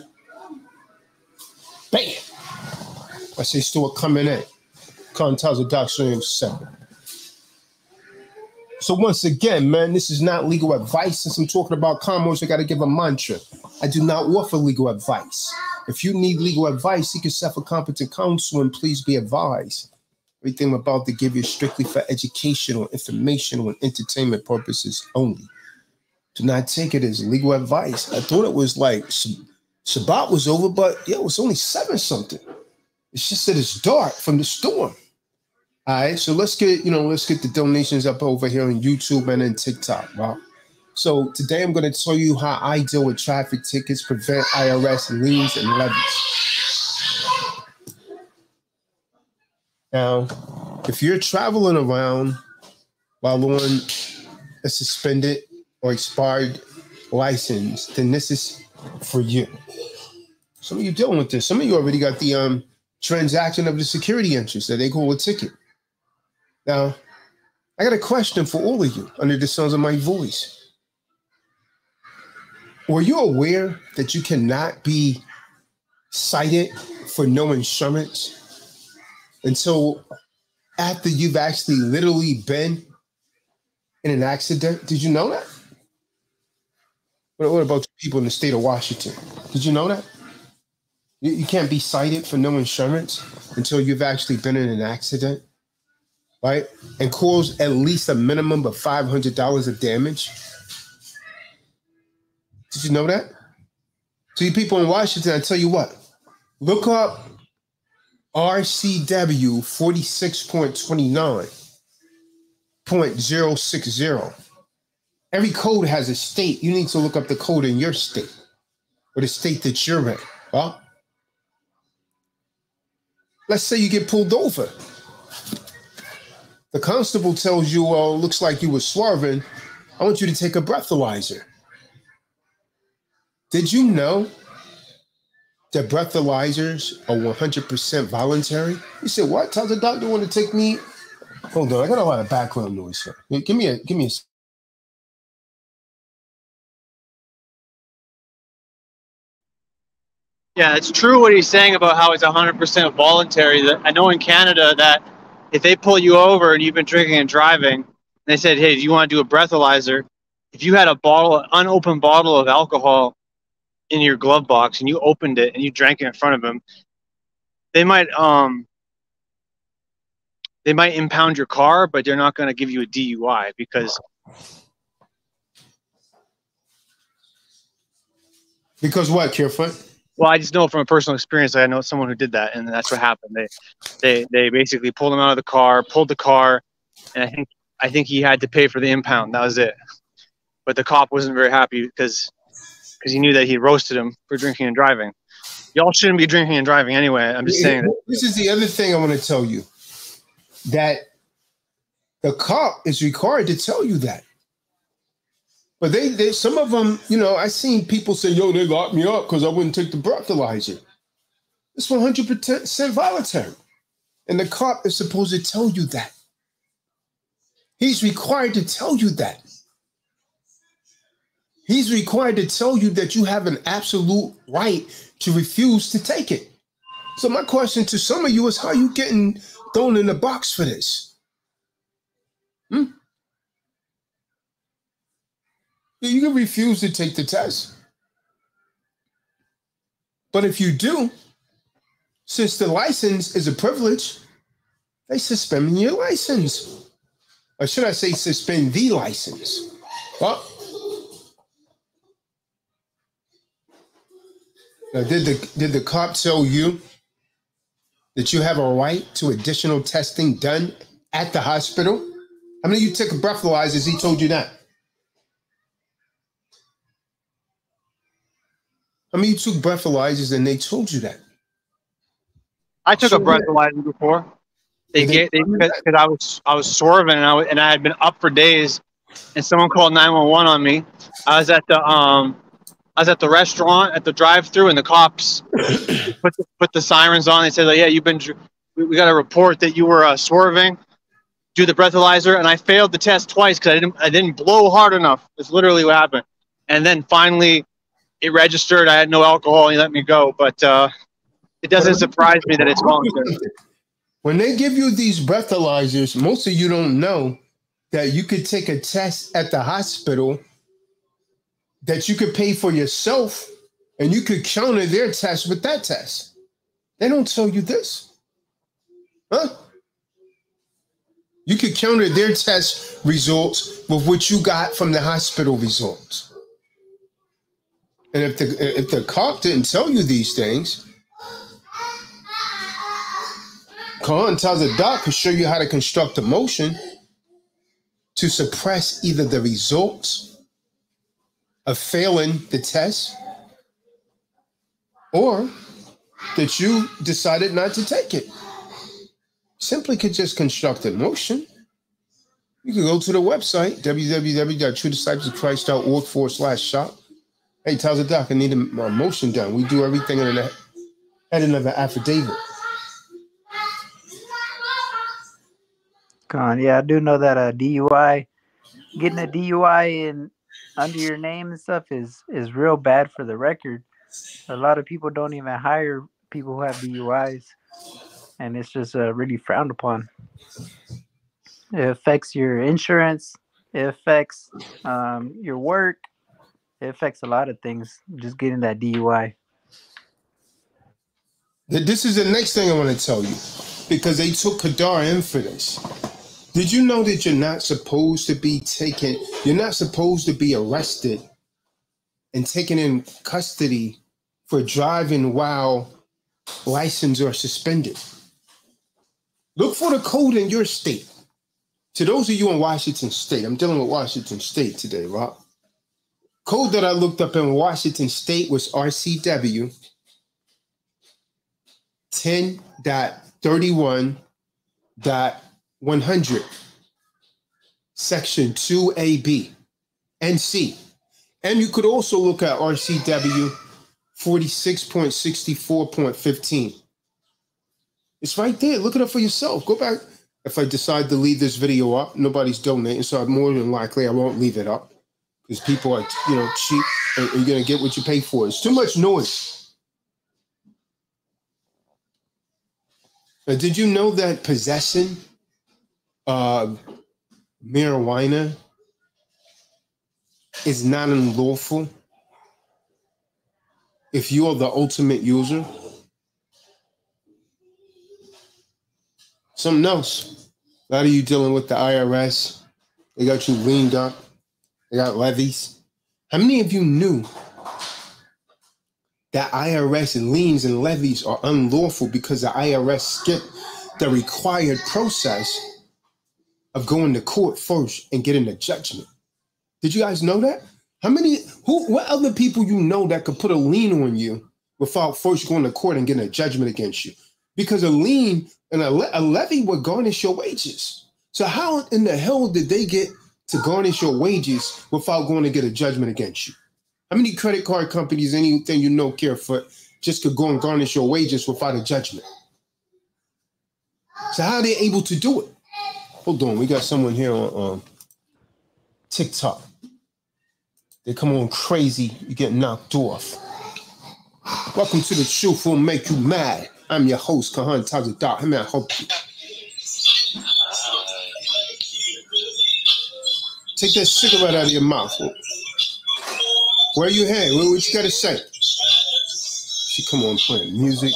Bam. I say still coming in. Tazadaq seven. So once again, man, this is not legal advice. Since I'm talking about commerce, I got to give a mantra. I do not offer legal advice. If you need legal advice, seek yourself a competent counsel and please be advised. Everything I'm about to give you is strictly for educational, informational, and entertainment purposes only. Do not take it as legal advice. I thought it was like Shabbat was over, but yeah, it was only seven something. It's just that it's dark from the storm. All right, so let's get, you know, let's get the donations up over here on YouTube and then TikTok, right? So today I'm going to tell you how I deal with traffic tickets, prevent I R S liens and levies. Now, if you're traveling around while on a suspended or expired license, then this is for you. Some of you dealing with this. Some of you already got the um, transaction of the security interest that they call a ticket. Now, I got a question for all of you under the sounds of my voice. Were you aware that you cannot be cited for no insurance until after you've actually literally been in an accident? Did you know that? What about people in the state of Washington? Did you know that? You, you can't be cited for no insurance until you've actually been in an accident, right? And caused at least a minimum of five hundred dollars of damage. Did you know that? So you people in Washington, I tell you what, look up R C W forty-six point twenty-nine point zero six zero. Every code has a state. You need to look up the code in your state or the state that you're in. Huh? Let's say you get pulled over. The constable tells you, well, looks like you were swerving. I want you to take a breathalyzer. Did you know that breathalyzers are one hundred percent voluntary? You said, what? Tell the doctor want to take me. Hold on, I got a lot of background noise here. Give me a, give me a. Yeah, it's true what he's saying about how it's one hundred percent voluntary. That I know in Canada that if they pull you over and you've been drinking and driving, and they said, hey, do you want to do a breathalyzer? If you had a bottle, unopened bottle of alcohol in your glove box and you opened it and you drank it in front of them, they might um they might impound your car, but they're not going to give you a D U I because because what, Kierfoot? Well, I just know from a personal experience. I know someone who did that, and that's what happened. They, they, they basically pulled him out of the car, pulled the car, and I think, I think he had to pay for the impound. That was it. But the cop wasn't very happy because, because he knew that he roasted him for drinking and driving. Y'all shouldn't be drinking and driving anyway. I'm just saying. That. This is the other thing I want to tell you, that the cop is required to tell you that. But they, they, some of them, you know, I seen people say, yo, they locked me up because I wouldn't take the breathalyzer. It's one hundred percent voluntary. And the cop is supposed to tell you that. He's required to tell you that. He's required to tell you that you have an absolute right to refuse to take it. So my question to some of you is, how are you getting thrown in the box for this? Hmm? You can refuse to take the test. But if you do, since the license is a privilege, they suspend your license. Or should I say suspend the license? Well, now did the, did the cop tell you that you have a right to additional testing done at the hospital? How many of you took breathalyzers? He told you that. I mean, you took breathalyzers and they told you that. I took so a breathalyzer before. They get they because I was I was swerving and I was, and I had been up for days, and someone called nine one one on me. I was at the um I was at the restaurant at the drive-through, and the cops put the, put the sirens on. They said, like, yeah, you've been we, we got a report that you were uh, swerving. Do the breathalyzer, and I failed the test twice because I didn't I didn't blow hard enough. That's literally what happened. And then finally, it registered. I had no alcohol, and he let me go. But uh, it doesn't surprise me that it's voluntary. When they give you these breathalyzers, most of you don't know that you could take a test at the hospital that you could pay for yourself, and you could counter their test with that test. They don't tell you this. Huh? You could counter their test results with what you got from the hospital results. And if the if the cop didn't tell you these things, Khan Tazadaq could show you how to construct a motion to suppress either the results of failing the test or that you decided not to take it. Simply could just construct a motion. You can go to the website, w w w dot true disciples of christ dot org forward slash shop. Hey, Tazadaq, I need a, a motion done. We do everything in an heading of an affidavit. Con, yeah, I do know that a D U I, getting a D U I in under your name and stuff is is real bad for the record. A lot of people don't even hire people who have D U Is, and it's just uh, really frowned upon. It affects your insurance. It affects um, your work. It affects a lot of things. Just getting that D U I. This is the next thing I want to tell you, because they took Kadar in for this. Did you know that you're not supposed to be taken, you're not supposed to be arrested and taken in custody for driving while licensed or suspended? Look for the code in your state. To those of you in Washington State, I'm dealing with Washington State today, Rob. Code that I looked up in Washington State was R C W ten point thirty-one point one hundred, section two A B and C. And you could also look at R C W forty-six point sixty-four point fifteen. It's right there. Look it up for yourself. Go back. If I decide to leave this video up, nobody's donating, so more than likely I won't leave it up because people are, you know, cheap and you're going to get what you pay for. It's too much noise. Now, did you know that possessing uh, marijuana is not unlawful if you are the ultimate user? Something else. A lot of you dealing with the I R S. They got you leaned up. They got levies. How many of you knew that I R S and liens and levies are unlawful because the I R S skipped the required process of going to court first and getting a judgment? Did you guys know that? How many, who, what other people you know that could put a lien on you without first going to court and getting a judgment against you? Because a lien and a, le- a levy would garnish your wages. So how in the hell did they get to garnish your wages without going to get a judgment against you? How many credit card companies, anything you know, Carefoot, just could go and garnish your wages without a judgment? So how are they able to do it? Hold on, we got someone here on um, TikTok. They come on crazy, you get knocked off. Welcome to The Truth Will Make You Mad. I'm your host, Khan Tazadaq. How may I help you? Take that cigarette out of your mouth. Where you head? What, what you got to say? She come on playing music.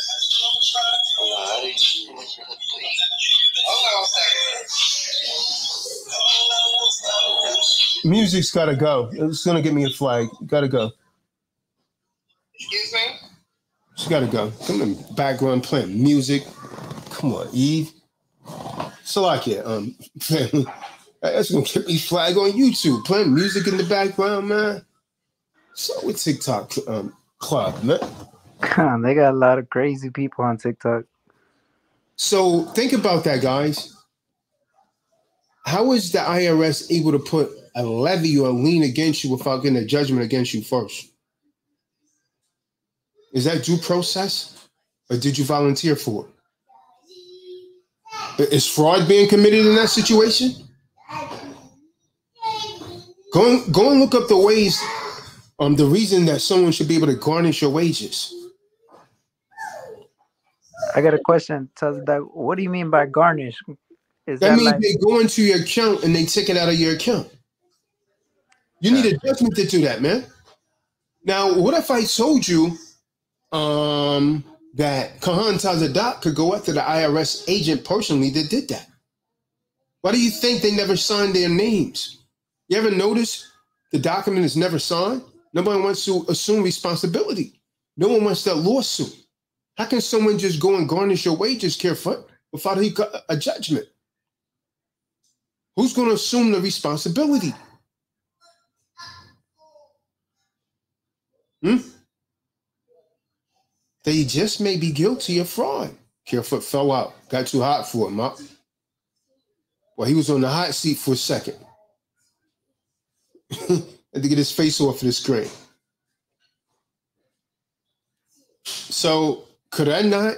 Music's got to go. It's going to get me a flag. Got to go. Excuse me? She got to go. Come in the background playing music. Come on, Eve. Salakia, um, family. That's going to get me flag on YouTube. Playing music in the background, man. So with TikTok um, club, man. They got a lot of crazy people on TikTok. So think about that, guys. How is the I R S able to put a levy or a lien against you without getting a judgment against you first? Is that due process? Or did you volunteer for it? Is fraud being committed in that situation? Go and, go and look up the ways, um, the reason that someone should be able to garnish your wages. I got a question, Tazadaq. What do you mean by garnish? Is That, that means like... they go into your account and they take it out of your account. You need a judgment to do that, man. Now, what if I told you um, that Khan Tazadaq could go after the I R S agent personally that did that? Why do you think they never signed their names? You ever notice the document is never signed? Nobody wants to assume responsibility. No one wants that lawsuit. How can someone just go and garnish your wages, Carefoot, without a, a judgment? Who's going to assume the responsibility? Hmm? They just may be guilty of fraud. Kerfoot fell out. Got too hot for him, huh? Well, he was on the hot seat for a second. Had to get his face off of the screen. So, could I not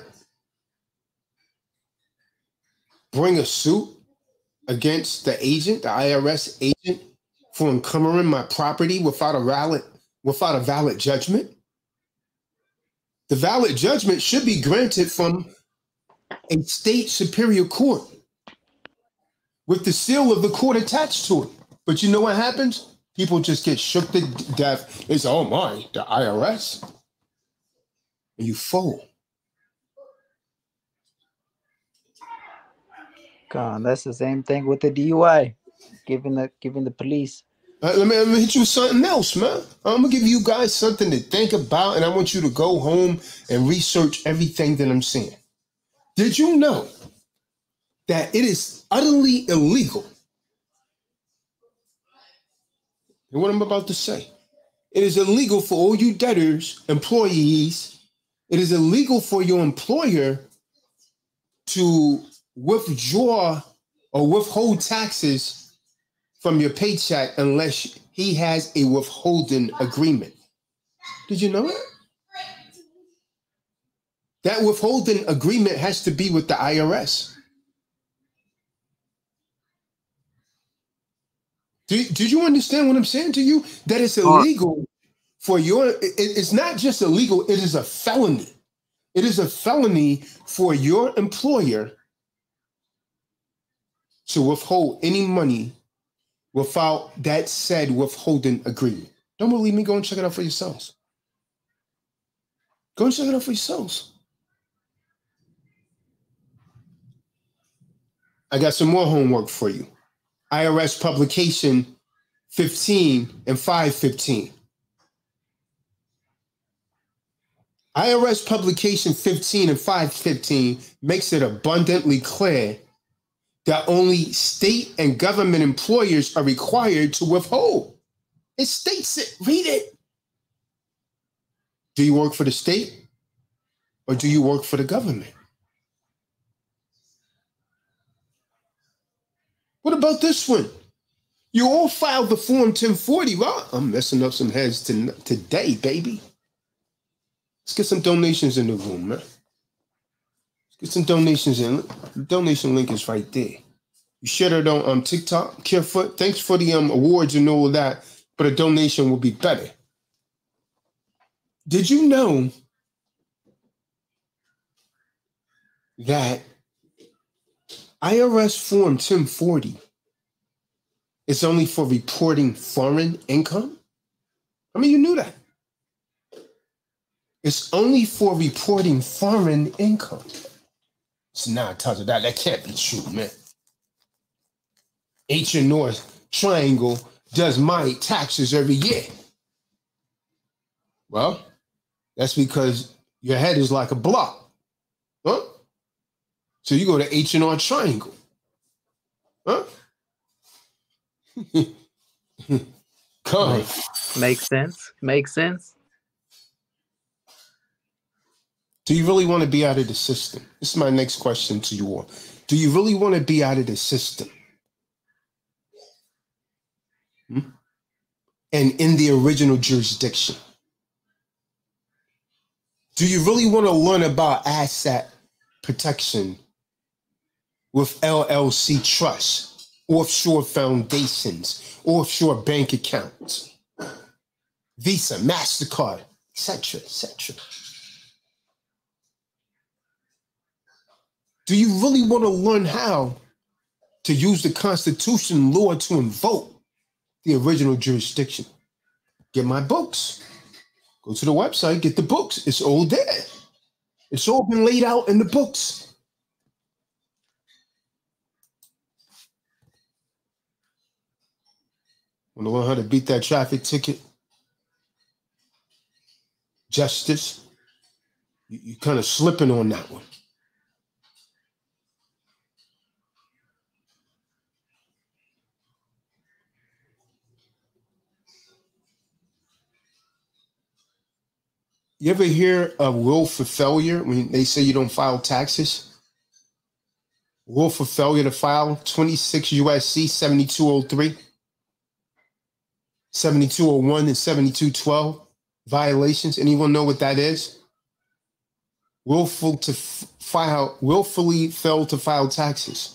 bring a suit against the agent, the I R S agent, for encumbering my property without a valid, without a valid judgment? The valid judgment should be granted from a state superior court with the seal of the court attached to it. But you know what happens? People just get shook to death. It's, oh my, the I R S. And you fold. God, that's the same thing with the D U I, giving the giving the police. Uh, let, me, let me hit you with something else, man. I'm going to give you guys something to think about, and I want you to go home and research everything that I'm saying. Did you know that it is utterly illegal? And what I'm about to say, it is illegal for all you debtors, employees, it is illegal for your employer to withdraw or withhold taxes from your paycheck unless he has a withholding agreement. Did you know that? That withholding agreement has to be with the I R S. Did, did you understand what I'm saying to you? That it's illegal for your, it, it's not just illegal, it is a felony. It is a felony for your employer to withhold any money without that said withholding agreement. Don't believe me? Go and check it out for yourselves. Go and check it out for yourselves. I got some more homework for you. I R S publication fifteen and five fifteen. I R S publication fifteen and five fifteen makes it abundantly clear that only state and government employers are required to withhold. It states it. Read it. Do you work for the state or do you work for the government? What about this one? You all filed the Form ten forty, right? I'm messing up some heads to, today, baby. Let's get some donations in the room, man. Get some donations in. The donation link is right there. You share it on um, TikTok. Kerfoot, thanks for the um, awards and all of that, but a donation will be better. Did you know that I R S Form ten forty is only for reporting foreign income? I mean, you knew that. It's only for reporting foreign income. It's not touching that. That can't be true, man. H and North Triangle does my taxes every year. Well, that's because your head is like a block. Huh? So you go to H and R Triangle. Huh? Come on. Makes sense. Makes sense. Do you really want to be out of the system? This is my next question to you all. Do you really want to be out of the system? Hmm? And in the original jurisdiction? Do you really want to learn about asset protection with L L C trusts, offshore foundations, offshore bank accounts, Visa, MasterCard, et cetera, et cetera? Do you really want to learn how to use the Constitution law to invoke the original jurisdiction? Get my books. Go to the website, get the books. It's all there. It's all been laid out in the books. Want to learn how to beat that traffic ticket? Justice? You, you kind of slipping on that one. You ever hear of will for failure when they say you don't file taxes? Will for failure to file, twenty-six U S C seventy-two oh three, seventy-two oh one, and seventy-two twelve violations. Anyone know what that is? Willful to f- file, willfully fail to file taxes.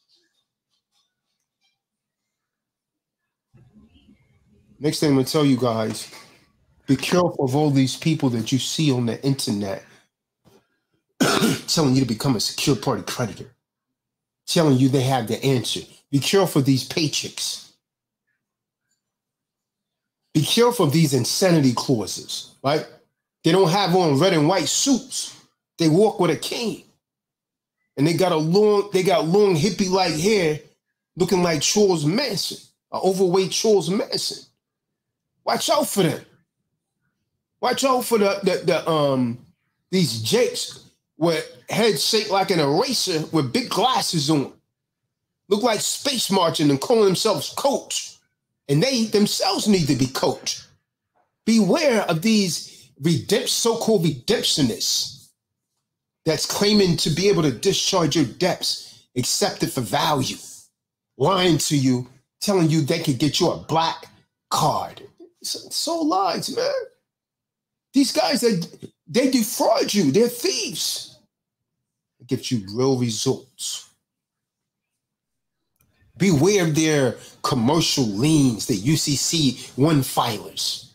Next thing I'm going to tell you guys, be careful of all these people that you see on the internet telling you to become a secure party creditor, telling you they have the answer. Be careful of these paychecks. Be careful of these insanity clauses, right? They don't have on red and white suits. They walk with a cane. And they got a long, they got long hippie-like hair looking like Charles Manson, an overweight Charles Manson. Watch out for them. Watch out for the, the, the um these jakes with heads shaped like an eraser with big glasses on. Look like space marching and calling themselves coach. And they themselves need to be coached. Beware of these redempt, so-called redemptionists that's claiming to be able to discharge your debts, accept it for value, lying to you, telling you they could get you a black card. It's so lies, man. These guys, they, they defraud you. They're thieves. It gives you real results. Beware of their commercial liens, the U C C one filers.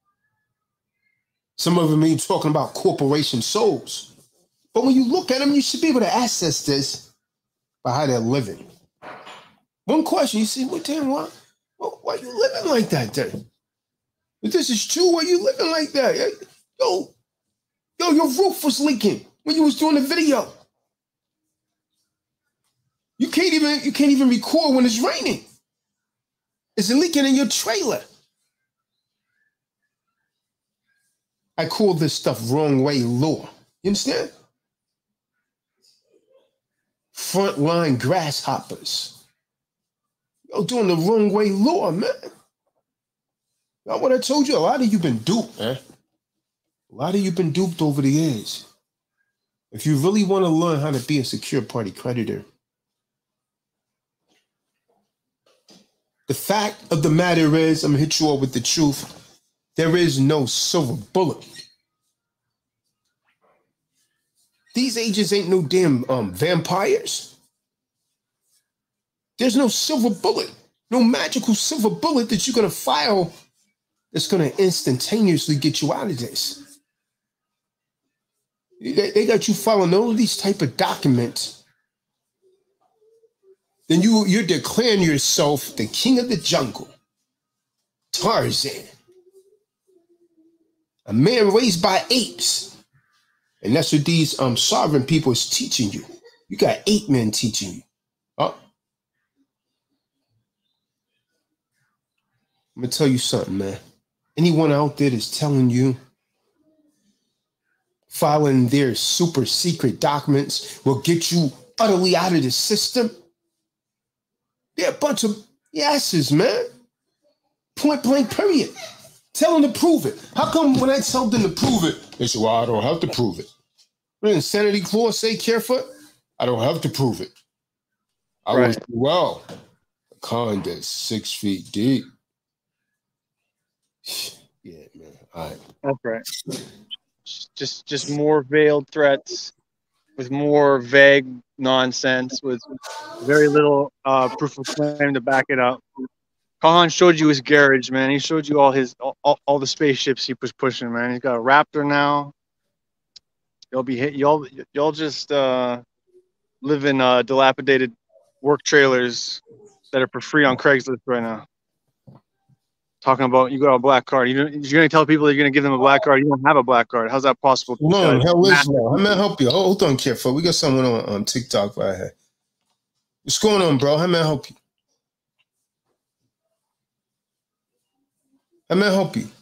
Some of them are talking about corporation souls. But when you look at them, you should be able to access this by how they're living. One question, you see, well, damn, why, why are you living like that then? If this is true, why are you living like that? Yo, yo, your roof was leaking when you was doing the video. You can't even you can't even record when it's raining. It's leaking in your trailer. I call this stuff wrong way law. You understand? Frontline grasshoppers. Yo, doing the wrong way law, man. Now, what I told you, a lot of you been duped, man. A lot of you been duped over the years. If you really want to learn how to be a secure party creditor, the fact of the matter is, I'm going to hit you all with the truth. There is no silver bullet. These agents ain't no damn um, vampires. There's no silver bullet, no magical silver bullet that you're going to file that's going to instantaneously get you out of this. They, they got you filing all of these type of documents. Then you, you're declaring yourself the king of the jungle. Tarzan. A man raised by apes. And that's what these um, sovereign people is teaching you. You got ape men teaching you. Huh? I'm going to tell you something, man. Anyone out there that's telling you filing their super secret documents will get you utterly out of the system, they're a bunch of yeses, man. Point blank, period. Tell them to prove it. How come when I tell them to prove it, they say, well, I don't have to prove it. What did insanity clause say, Carefoot? I don't have to prove it. I right. was, well, a con that's six feet deep. Yeah, man. All right. That's right. Just, just more veiled threats with more vague nonsense with very little uh, proof of claim to back it up. Kahan showed you his garage, man. He showed you all his all, all the spaceships he was pushing, man. He's got a Raptor now. Y'all be hit. Y'all, y'all just uh, live in uh, dilapidated work trailers that are for free on Craigslist right now. Talking about you got a black card. You, you're going to tell people you're going to give them a black card. You don't have a black card. How's that possible? No, hell is no. I'm gonna help you. Hold on, Carefoot. We got someone on um, TikTok right here. What's going on, bro? How may I help you? How may I help you?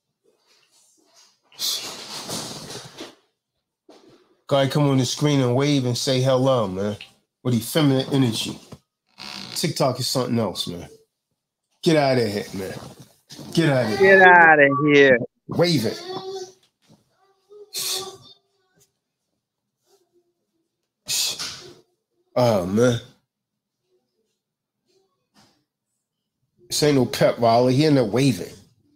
Guy come on the screen and wave and say hello, man. With his feminine energy. TikTok is something else, man. Get out of here, man. Get out of here. Get out of here. Wave it. Oh, man. This ain't no pep rally. He in there waving.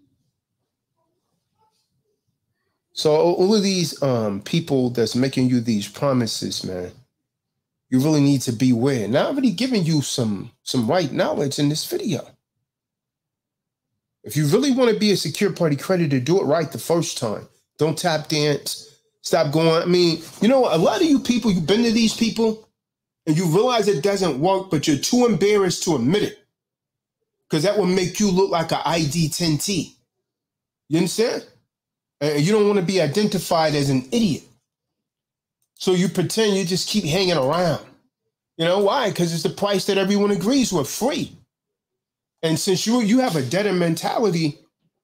So all of these um, people that's making you these promises, man, you really need to beware. Now, I've already given you some, some right knowledge in this video. If you really want to be a secure party creditor, do it right the first time. Don't tap dance. Stop going. I mean, you know, a lot of you people, you've been to these people and you realize it doesn't work, but you're too embarrassed to admit it because that will make you look like an I D ten T. You understand? And you don't want to be identified as an idiot. So you pretend you just keep hanging around. You know why? Because it's the price that everyone agrees with, free. And since you, you have a debtor mentality,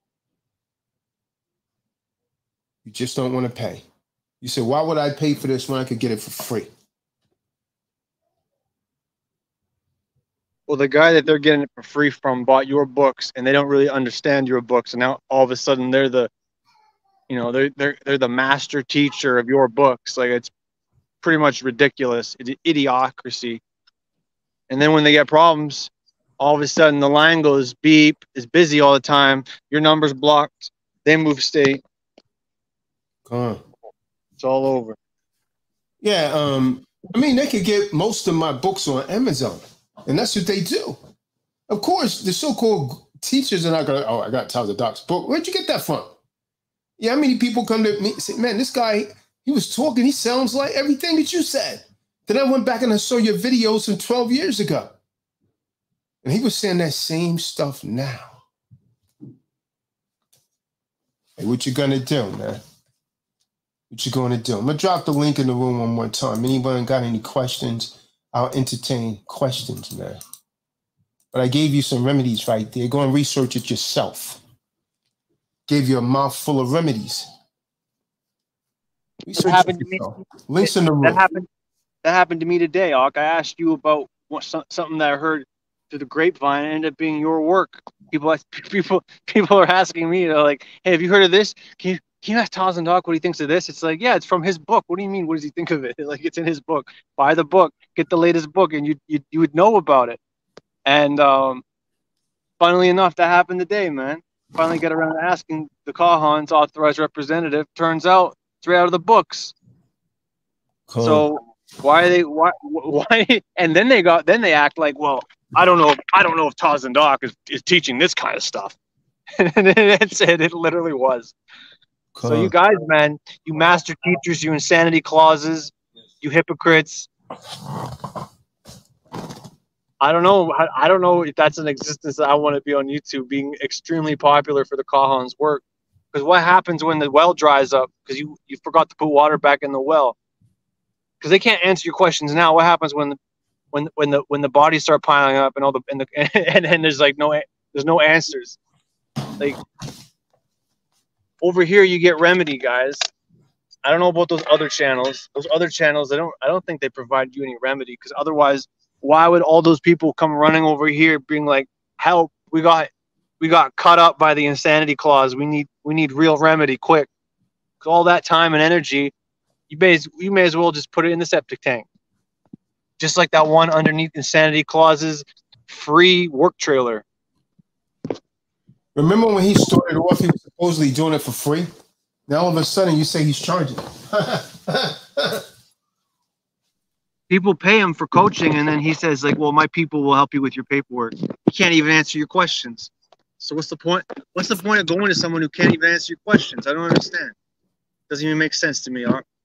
you just don't want to pay. You say, why would I pay for this when I could get it for free? Well, the guy that they're getting it for free from bought your books, and they don't really understand your books, and now all of a sudden they're the, you know, they're they're they're the master teacher of your books. Like, it's pretty much ridiculous. It's idiocracy. And then when they get problems, all of a sudden the line goes beep, is busy all the time. Your number's blocked. They move state. Come on. It's all over. Yeah, um, I mean, they could get most of my books on Amazon, and that's what they do. Of course, the so-called teachers are not going to, oh, I got Tazadaq's book. Where'd you get that from? Yeah, how many people come to me and say, man, this guy, he was talking, he sounds like everything that you said. Then I went back and I saw your videos from twelve years ago. And he was saying that same stuff now. Hey, what you gonna do, man? What you gonna do? I'm gonna drop the link in the room one more time. Anyone got any questions? I'll entertain questions, man. But I gave you some remedies right there. Go and research it yourself. Gave you a mouthful of remedies. That happened to me. Links in the room. That happened. That happened to me today, Ak. I asked you about what, something that I heard through the grapevine. It ended up being your work. People, people, people are asking me, they're like, "Hey, have you heard of this? Can you, can you ask Tazadaq what he thinks of this?" It's like, yeah, it's from his book. What do you mean? What does he think of it? Like, it's in his book. Buy the book. Get the latest book, and you you, you would know about it. And um, funnily enough, that happened today, man. Finally get around to asking the Kahan's authorized representative. Turns out it's right out of the books. Cool. So why are they why why and then they got then they act like, well, I don't know I don't know if Tazadaq is, is teaching this kind of stuff. And that's it. It literally was. Cool. So you guys, man, you master teachers, you insanity clauses, you hypocrites. I don't know. I, I don't know if that's an existence that I want to be on YouTube, being extremely popular for the Kahan's work. Because what happens when the well dries up? Because you, you forgot to put water back in the well. Because they can't answer your questions now. What happens when the when when the when the bodies start piling up and all the and the and, and there's like no there's no answers. Like over here, you get remedy, guys. I don't know about those other channels. Those other channels, I don't I don't think they provide you any remedy. Because otherwise, why would all those people come running over here being like, help, we got we got cut up by the insanity clause. We need we need real remedy quick. Because all that time and energy, you may, you may as well just put it in the septic tank. Just like that one underneath insanity clauses, free work trailer. Remember when he started off, he was supposedly doing it for free? Now all of a sudden you say he's charging. People pay him for coaching, and then he says, like, well, my people will help you with your paperwork. He can't even answer your questions. So what's the point? What's the point of going to someone who can't even answer your questions? I don't understand. Doesn't even make sense to me, Art.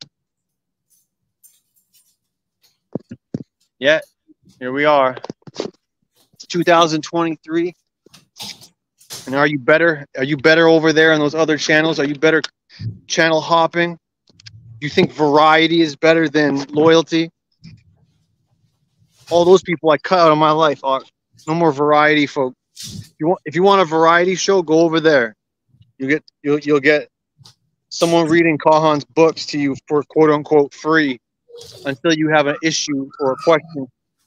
Yeah, here we are. It's two thousand twenty-three. And are you better? Are you better over there on those other channels? Are you better channel hopping? You think variety is better than loyalty? All those people I cut out of my life are no more variety, folk. If you want, if you want a variety show, go over there. You get you'll you'll get someone reading Kahan's books to you for quote unquote free until you have an issue or a question.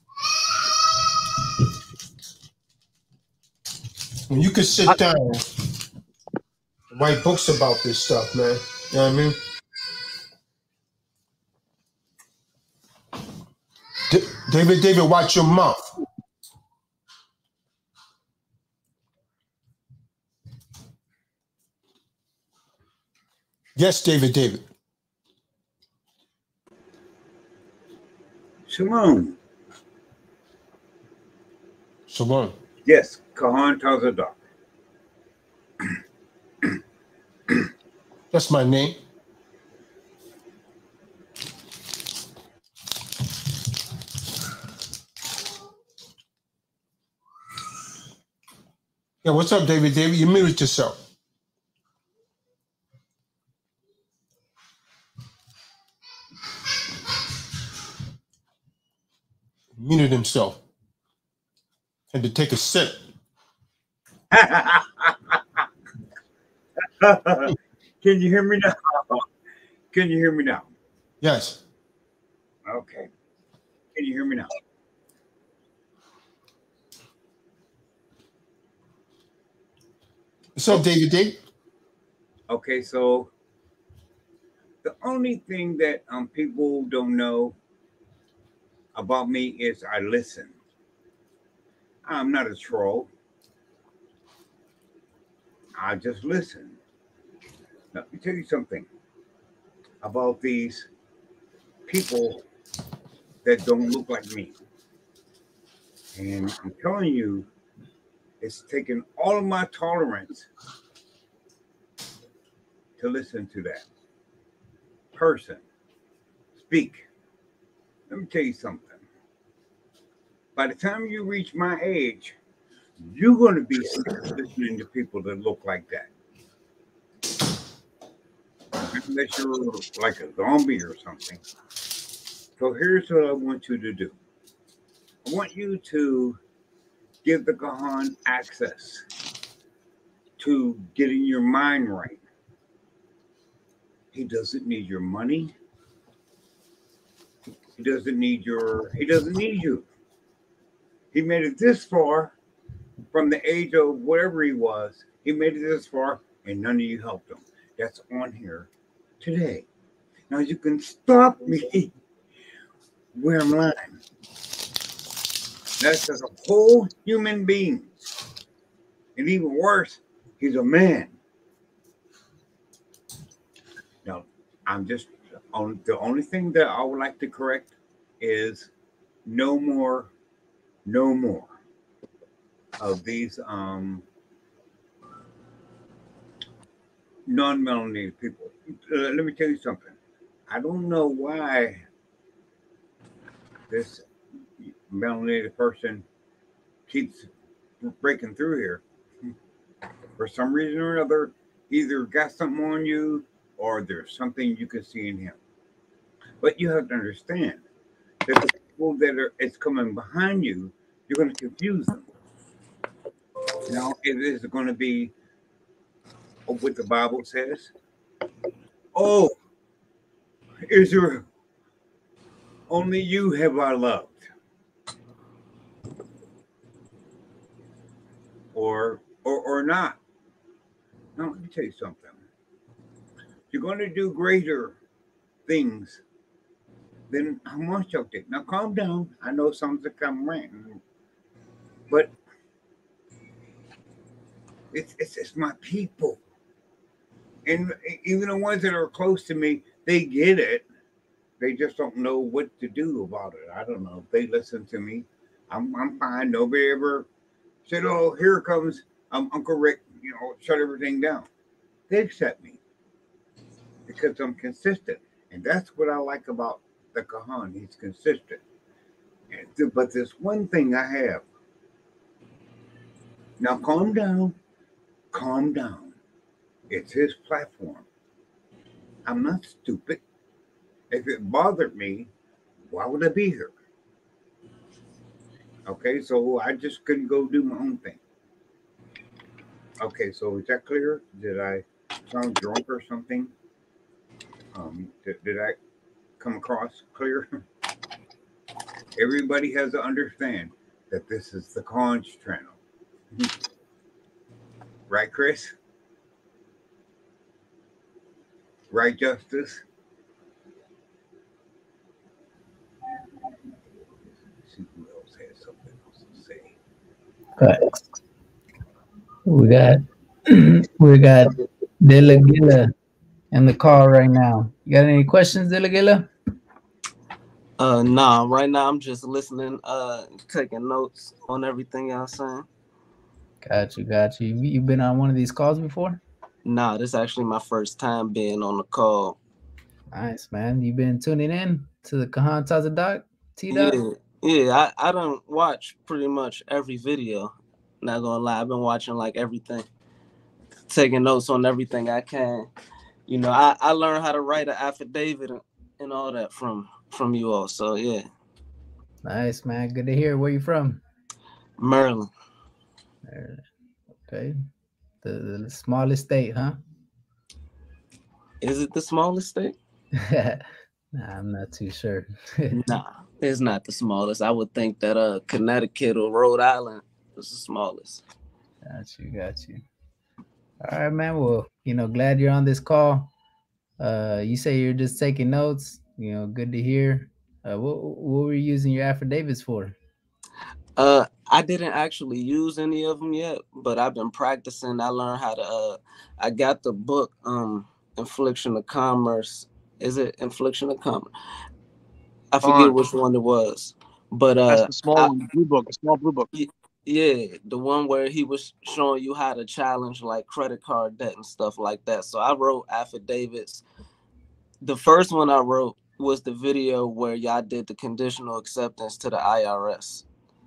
When you could sit down and write books about this stuff, man. You know what I mean? David, David, watch your mouth. Yes, David, David. Shalom. Shalom. Yes, Kahan Tazadaq. That's my name. Yeah, what's up, David, David? You muted yourself. Muted himself. Had to take a sip. Can you hear me now? Can you hear me now? Yes. Okay. Can you hear me now? What's up, David, David? Okay, so the only thing that um people don't know about me is I listen. I'm not a troll. I just listen. Now, let me tell you something about these people that don't look like me. And I'm telling you, it's taken all of my tolerance to listen to that person speak. Let me tell you something. By the time you reach my age, you're going to be listening to people that look like that. Unless you're like a zombie or something. So here's what I want you to do. I want you to give the Kahan access to getting your mind right. He doesn't need your money. He doesn't need your, he doesn't need you. He made it this far from the age of whatever he was. He made it this far and none of you helped him. That's on here today. Now you can stop me where I'm lying. That's as a whole human being. And even worse, he's a man. Now, I'm just on the only thing that I would like to correct is no more, no more of these um, non-melanated people. Uh, let me tell you something. I don't know why this melanated person keeps breaking through here. For some reason or another, either got something on you or there's something you can see in him. But you have to understand that the people that are it's coming behind you, you're going to confuse them. Now, it is going to be what the Bible says. Oh, Israel, only you have I loved. Or, or, or not. Now, let me tell you something. You're going to do greater things than Hamashiach did. Now, calm down. I know something's come ranting, but it's, it's it's my people, and even the ones that are close to me, they get it. They just don't know what to do about it. I don't know if they listen to me. I'm I'm fine. Nobody ever said, "Oh, here comes um, Uncle Rick." You know, shut everything down. They accept me because I'm consistent, and that's what I like about the Kahan. He's consistent. And, but there's one thing I have. Now, calm down. Calm down. It's his platform. I'm not stupid. If it bothered me, why would I be here? Okay, so I just couldn't go do my own thing. Okay, so is that clear? Did I sound drunk or something? Um, did, did I come across clear? Everybody has to understand that this is the Conch channel. Right, Chris? Right, Justice? Okay. We got we got Delegilla in the call right now. You got any questions, Delegilla? Uh, nah. Right now, I'm just listening, uh, taking notes on everything y'all saying. Got you, got you. You been on one of these calls before? Nah, this is actually my first time being on the call. Nice, man. You been tuning in to the Kahan Tazadaq? Yeah, yeah. I, I don't watch pretty much every video. Not gonna lie, I've been watching like everything, taking notes on everything I can. You know, I, I learned how to write an affidavit and, and all that from from you all. So yeah. Nice, man. Good to hear. Where you from? Maryland. Maryland. Okay. The, the smallest state, huh? Is it the smallest state? Nah, I'm not too sure. Nah, it's not the smallest. I would think that uh Connecticut or Rhode Island is the smallest. Got you, got you. All right, man. Well, you know, glad you're on this call. Uh, you say you're just taking notes. You know, good to hear. Uh, what what were you using your affidavits for? Uh, I didn't actually use any of them yet, but I've been practicing. I learned how to. Uh, I got the book, um, Infliction of Commerce. Is it Infliction of Commerce? I forget Fine. which one it was, but uh, That's the small I, one, the blue book, the small blue book. yeah, the one where he was showing you how to challenge like credit card debt and stuff like that. So I wrote affidavits. The first one I wrote was the video where y'all did the conditional acceptance to the I R S.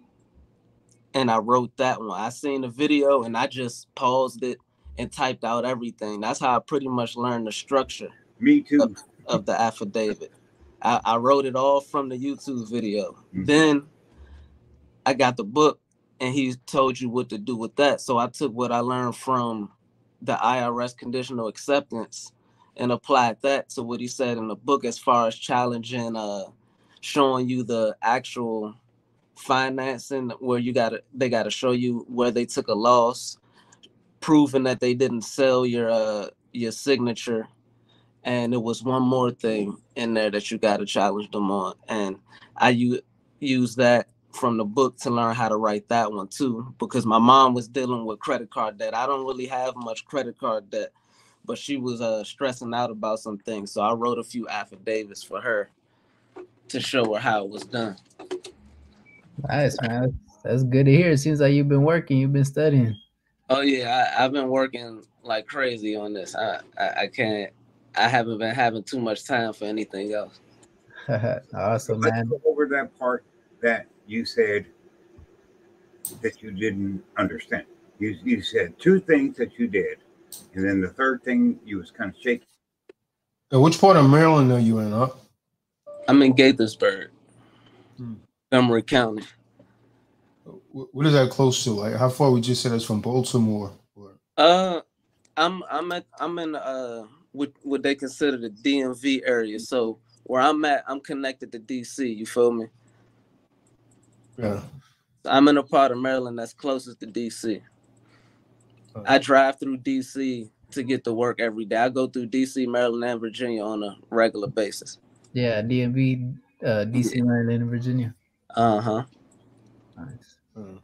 And I wrote that one. I seen the video and I just paused it and typed out everything. That's how I pretty much learned the structure. Me too. Of, of the affidavit. I, I wrote it all from the YouTube video. Mm-hmm. Then I got the book and he told you what to do with that. So I took what I learned from the I R S conditional acceptance and applied that to what he said in the book as far as challenging, uh, showing you the actual financing where you gotta they gotta show you where they took a loss, proving that they didn't sell your uh your signature, and it was one more thing in there that you gotta challenge them on. And I u- used that from the book to learn how to write that one too, because my mom was dealing with credit card debt. I don't really have much credit card debt, but she was uh stressing out about some things, so I wrote a few affidavits for her to show her how it was done. Nice, man. That's good to hear. It seems like you've been working, you've been studying. Oh yeah, I, I've been working like crazy on this. I, I, I can't. I haven't been having too much time for anything else. Awesome, Let's man. go over that part that you said that you didn't understand. You you said two things that you did, and then the third thing you was kind of shaky. And which part of Maryland are you in, huh? I'm in Gaithersburg, hmm. Montgomery County. What is that close to? Like, how far would you say that's from Baltimore? Or? Uh, I'm I'm at I'm in uh what what they consider the D M V area. So where I'm at, I'm connected to D C. You feel me? Yeah. So I'm in a part of Maryland that's closest to D C. Uh, I drive through D C to get to work every day. I go through D C, Maryland, and Virginia on a regular basis. Yeah, D M V, uh, D C, yeah. Maryland, and Virginia. Uh huh. Nice. Hmm.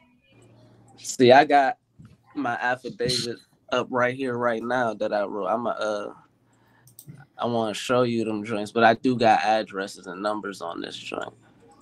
See, I got my affidavit up right here, right now that I wrote. I'm a, uh, I want to show you them joints, but I do got addresses and numbers on this joint.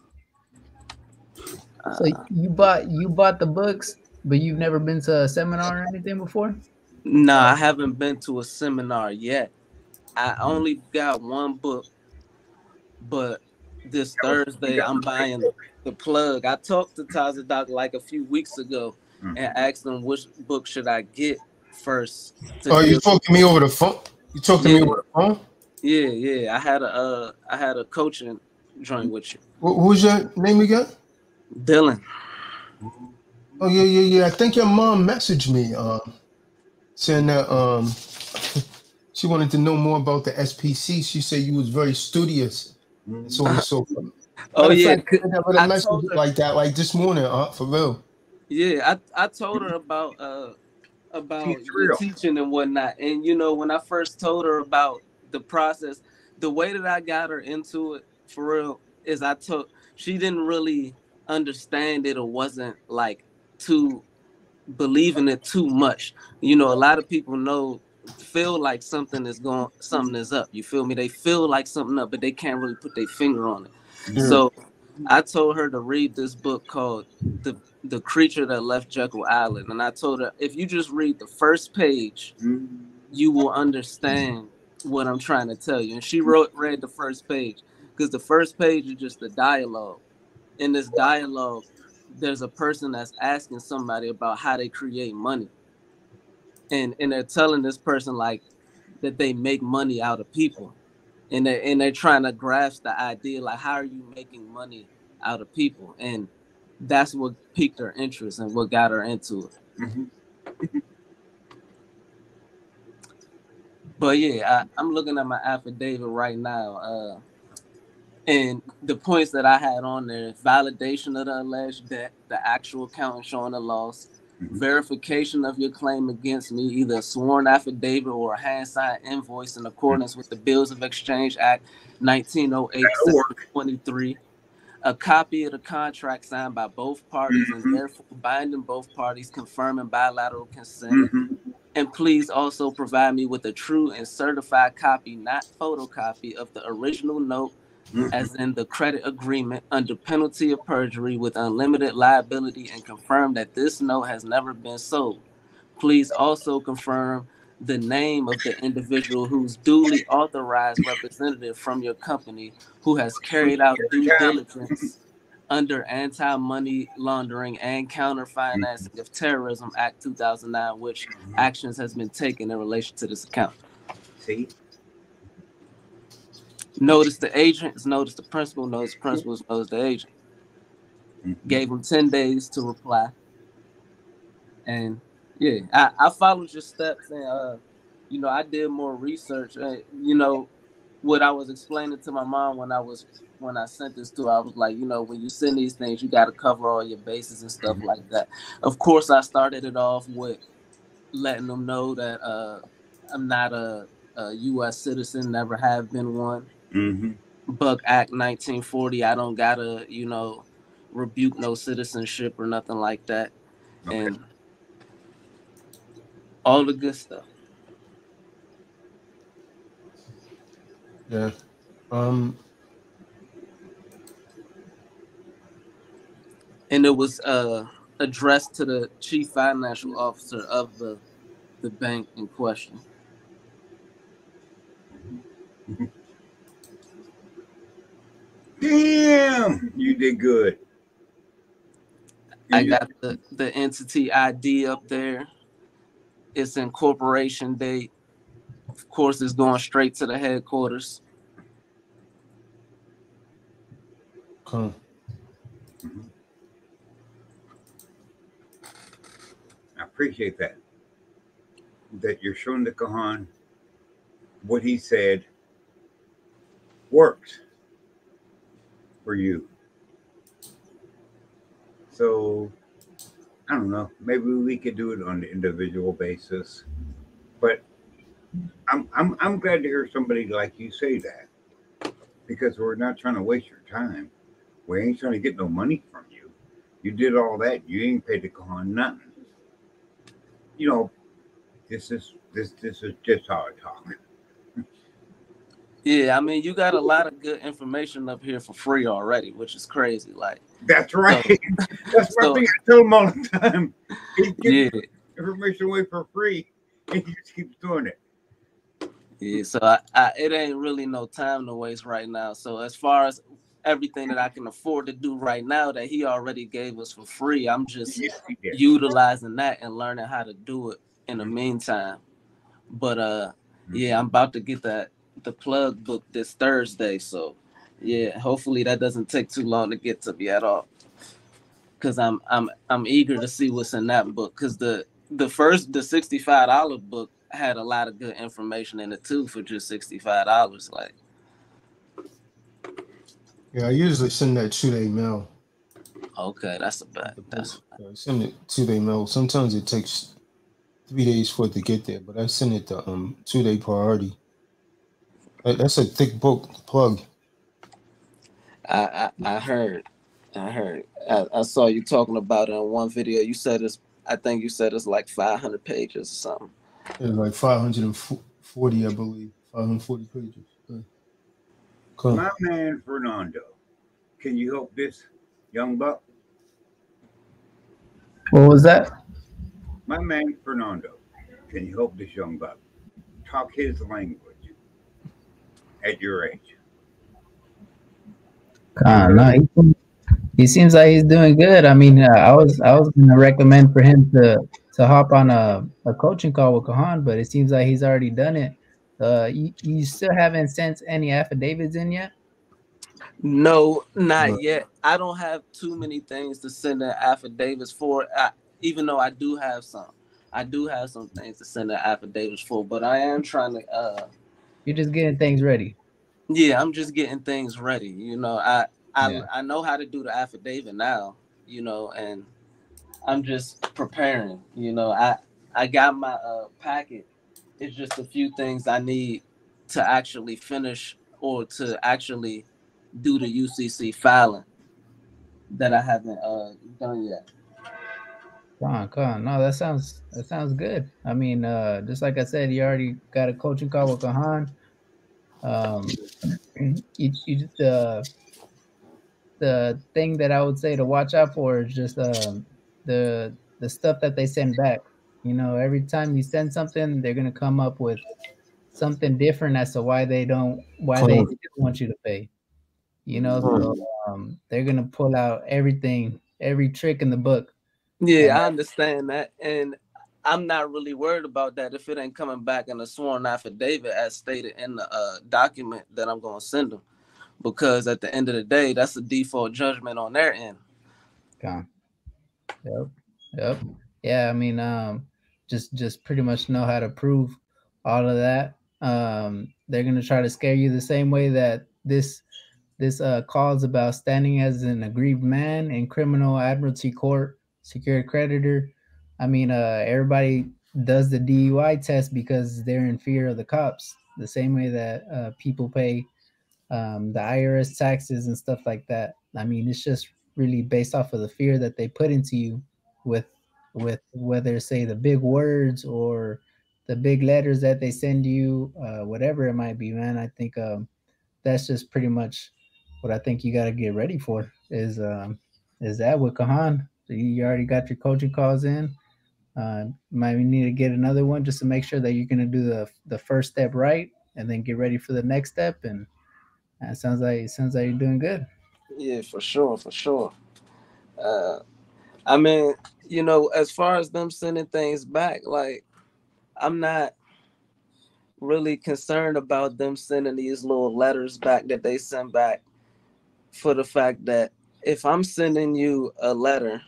Uh, so you bought you bought the books, but you've never been to a seminar or anything before? No, nah, I haven't been to a seminar yet. I only got one book, but this Thursday I'm buying the plug. I talked to Tazadaq like a few weeks ago and asked him which book should I get first. Oh, you talked to me over the phone? You talked to yeah. me over the phone? Yeah, yeah. I had a uh, I had a coaching joint with you. What was your name again? Dylan. Oh yeah, yeah, yeah. I think your mom messaged me, um, saying that um, she wanted to know more about the S P C. She said you was very studious, and so on and so forth. Oh yeah, fact, I never a message her, like that, like this morning, uh, for real. Yeah, I, I told her about uh about the teaching and whatnot, and you know when I first told her about the process, the way that I got her into it for real is I took she didn't really understand it or wasn't like to believing it too much. You know, a lot of people know, feel like something is going, something is up. You feel me? They feel like something up, but they can't really put their finger on it. Yeah. So I told her to read this book called The The Creature That Left Jekyll Island. And I told her, if you just read the first page, you will understand what I'm trying to tell you. And she wrote, read the first page, because the first page is just the dialogue. In this dialogue, there's a person that's asking somebody about how they create money. And and they're telling this person like that they make money out of people. And they and they're trying to grasp the idea, like, how are you making money out of people? And that's what piqued her interest and what got her into it. Mm-hmm. But yeah, I, I'm looking at my affidavit right now. Uh, and the points that I had on there: validation of the alleged debt, the actual accountant showing the loss, mm-hmm. verification of your claim against me, either a sworn affidavit or a hand-signed invoice in accordance with the Bills of Exchange Act nineteen oh eight, section twenty-three, a copy of the contract signed by both parties mm-hmm. and therefore binding both parties, confirming bilateral consent. Mm-hmm. And please also provide me with a true and certified copy, not photocopy, of the original note, mm-hmm. as in the credit agreement, under penalty of perjury with unlimited liability, and confirm that this note has never been sold. Please also confirm the name of the individual who's duly authorized representative from your company who has carried out due diligence under Anti-Money Laundering and Counter-Financing of Terrorism Act two thousand nine, which actions has been taken in relation to this account. See? Notice the agent, notice the principal, notice the principal, notice the agent. Mm-hmm. Gave him ten days to reply. And yeah, I, I followed your steps, and uh, you know, I did more research. Uh, you know, what I was explaining to my mom when I was when I sent this to her, I was like, you know, when you send these things, you got to cover all your bases and stuff like that. Of course, I started it off with letting them know that uh, I'm not a, a U S citizen, never have been one. Mm-hmm. Buck Act nineteen forty, I don't gotta, you know, rebuke no citizenship or nothing like that. Okay. And all the good stuff. Yeah. Um. And it was uh, addressed to the chief financial officer of the the bank in question. Damn, you did good. I got the, the entity I D up there. It's incorporation date. Of course, it's going straight to the headquarters. Cool. I appreciate that. That you're showing the Kahan what he said worked for you. So I don't know. Maybe we could do it on an individual basis. But I'm I'm I'm glad to hear somebody like you say that, because we're not trying to waste your time. We ain't trying to get no money from you. You did all that. You ain't paid the Kahan nothing. You know, this is this this is just how I talk. Yeah, I mean, you got a lot of good information up here for free already, which is crazy. Like, that's right. So, that's one so, thing I tell them all the time. He gives yeah. information away for free, and he just keeps doing it. Yeah, so I, I, it ain't really no time to waste right now. So as far as everything that I can afford to do right now that he already gave us for free, I'm just yes, utilizing that and learning how to do it in the meantime. But uh, yeah, I'm about to get that the plug book this Thursday. So yeah, hopefully that doesn't take too long to get to me at all. Cause I'm I'm I'm eager to see what's in that book. Cause the the first the sixty-five dollar book had a lot of good information in it too for just sixty-five dollars. Like, yeah, I usually send that two-day mail. Okay, that's a bad. That's I send it two-day mail. Sometimes it takes three days for it to get there, but I send it to um two-day priority. That's a thick book plug. I, I I heard. I heard. I, I saw you talking about it in one video. You said it's. I think you said it's like five hundred pages or something. It's like five hundred forty, I believe. five hundred forty pages. Yeah. Cool. My man Fernando, can you help this young buck? What was that? My man Fernando, can you help this young buck talk his language at your age? Uh, no, he, he seems like he's doing good. I mean, uh, I was I was gonna recommend for him to to hop on a, a coaching call with Kahan, but it seems like he's already done it. Uh, you, you still haven't sent any affidavits in yet? No, not Right. yet. I don't have too many things to send in affidavits for, I, even though I do have some. I do have some things to send in affidavits for, but I am trying to. Uh, You're just getting things ready. yeah, I'm just getting things ready. You know, I I Yeah. I know how to do the affidavit now. You know, and I'm just preparing. You know, I I got my uh, packet. It's just a few things I need to actually finish or to actually do the U C C filing that I haven't uh, done yet. Come on, come on. No, that sounds that sounds good. I mean, uh, just like I said, you already got a coaching call with Kahan. Um, you, you just uh, the thing that I would say to watch out for is just um the the stuff that they send back. You know, every time you send something, they're gonna come up with something different as to why they don't why they Cool. still want you to pay. You know, so um, they're gonna pull out everything, every trick in the book. Yeah, And I understand that, and I'm not really worried about that if it ain't coming back in a sworn affidavit as stated in the uh, document that I'm gonna send them, because at the end of the day, that's a default judgment on their end. Gone. Yep. Yep. Yeah, I mean, um, just just pretty much know how to prove all of that. Um, they're gonna try to scare you the same way that this this uh calls about standing as an aggrieved man in criminal admiralty court, secured creditor. I mean, uh, everybody does the D U I test because they're in fear of the cops, the same way that uh, people pay um, the I R S taxes and stuff like that. I mean, it's just really based off of the fear that they put into you with with whether say the big words or the big letters that they send you, uh, whatever it might be, man. I think um, that's just pretty much what I think you got to get ready for is um, is that with Kahan. So you already got your coaching calls in. Uh, might need to get another one just to make sure that you're going to do the the first step right, and then get ready for the next step. And it sounds like it sounds like you're doing good. Yeah, for sure, for sure. Uh, I mean, you know, as far as them sending things back, like I'm not really concerned about them sending these little letters back that they send back, for the fact that if I'm sending you a letter,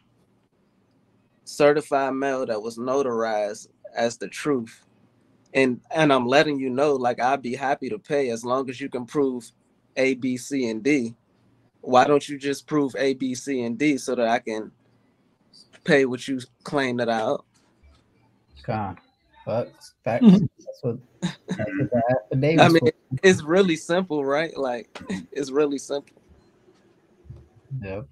certified mail that was notarized as the truth, and and I'm letting you know, like, I'd be happy to pay as long as you can prove A, B, C, and D. Why don't you just prove A, B, C, and D so that I can pay what you claim that I owe? Con. But facts. That's what that's what the affidavit I is mean, for. it's really simple, right? Like, it's really simple. Yep.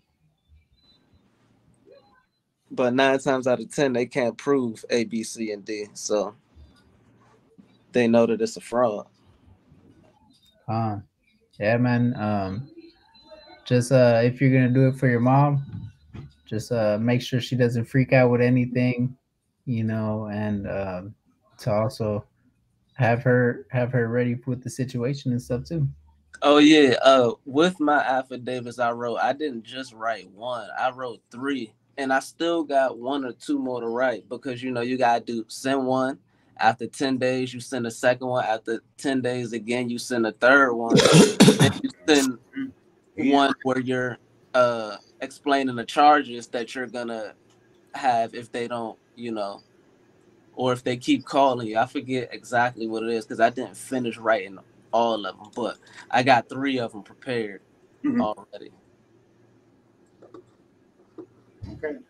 But nine times out of ten, they can't prove A, B, C, and D, so they know that it's a fraud. Con. Yeah, man. Um, just uh, if you're gonna do it for your mom, just uh, make sure she doesn't freak out with anything, you know, and um, to also have her have her ready with the situation and stuff too. Oh yeah, uh, with my affidavits I wrote, I didn't just write one. I wrote three, and I still got one or two more to write, because you know you gotta do send one. After ten days, you send a second one. After ten days again, you send a third one. Then you send one where you're uh explaining the charges that you're gonna have if they don't, you know, or if they keep calling you. I forget exactly what it is because I didn't finish writing all of them, but I got three of them prepared Mhm. already. Okay.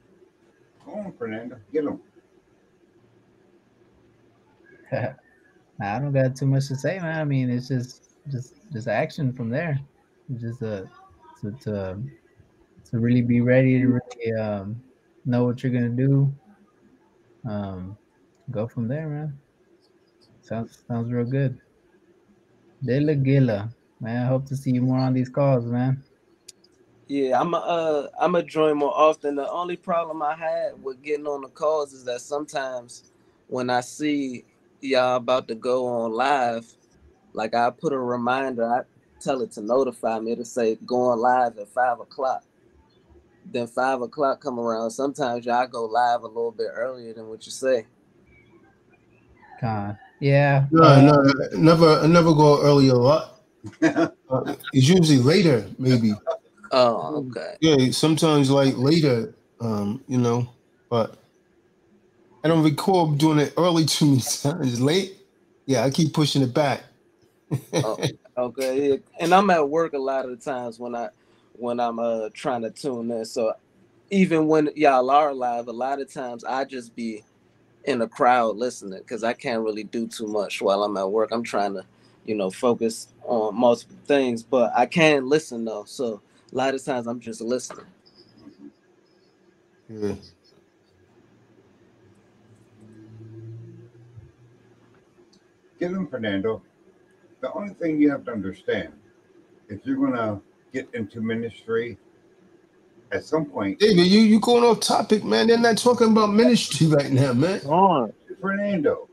Go on, Fernando. Get them. I don't got too much to say, man. I mean, it's just just just action from there. It's just uh, to to to really be ready to really um know what you're gonna do. Um, go from there, man. Sounds sounds real good. Dilla Gilla, man. I hope to see you more on these calls, man. Yeah, I'm a, uh I'm a join more often. The only problem I had with getting on the calls is that sometimes when I see y'all about to go on live, like I put a reminder, I tell it to notify me to say going live at five o'clock. Then five o'clock come around. Sometimes y'all go live a little bit earlier than what you say. Con. Yeah. No, uh, no, never, I never go earlier a lot. Uh, it's usually later, maybe. Oh, okay. Yeah, sometimes like later, um, you know, but I don't recall doing it early too many times. Late, yeah, I keep pushing it back. Oh, okay. Yeah. And I'm at work a lot of the times when I when I'm uh trying to tune in. So even when y'all are live, a lot of times I just be in the crowd listening because I can't really do too much while I'm at work. I'm trying to, you know, focus on multiple things, but I can listen though. So a lot of times I'm just listening. Yeah. Give him, Fernando. The only thing you have to understand, if you're gonna get into ministry, at some point, David, you you going off topic, man. They're not talking about ministry right now, man. Oh, Fernando.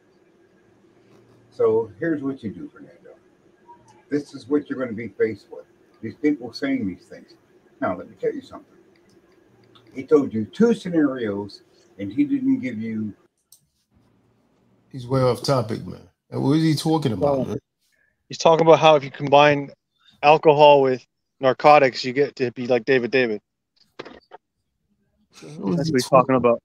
So here's what you do, Fernando. This is what you're going to be faced with. These people saying these things. Now, let me tell you something. He told you two scenarios, and he didn't give you. He's way off topic, man. What is he talking about, man? He's talking about how if you combine alcohol with narcotics, you get to be like David David. That's what he's talking about.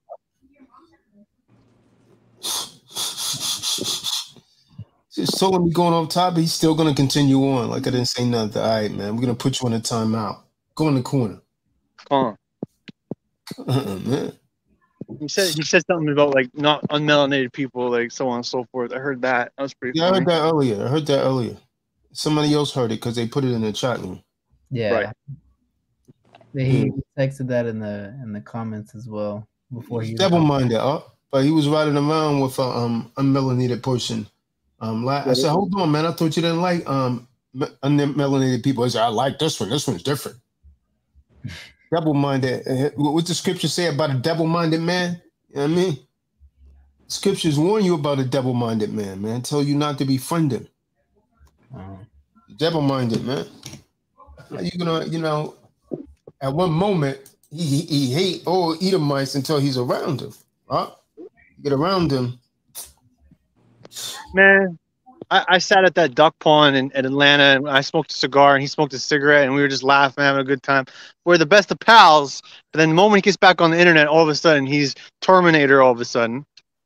Just told him he's going off topic. He's still going to continue on. Like I didn't say nothing. All right, man. We're going to put you on a timeout. Go in the corner. Come on. Uh-uh, man. He said he said something about like not unmelanated people, like so on and so forth. I heard that. That was pretty. Yeah, funny. I heard that earlier. I heard that earlier. Somebody else heard it because they put it in the chat room. Yeah. Right. He Yeah. texted that in the in the comments as well before he. Double-minded, huh? But he was riding around with a um unmelanated person. Um, like, I said, hold on, man. I thought you didn't like um unmelanated people. I said, I like this one. This one's different. Double-minded. What the scripture say about a double-minded man? You know what I mean? Scriptures warn you about a double-minded man, man. Tell you not to befriend him. Uh, Double-minded, man. How you gonna, you know, at one moment he he, he hate all Edomites until he's around him. Huh? You get around him. Man, I, I sat at that duck pond in, in Atlanta, and I smoked a cigar, and he smoked a cigarette, and we were just laughing, having a good time. We're the best of pals. But then the moment he gets back on the internet, all of a sudden he's Terminator. All of a sudden,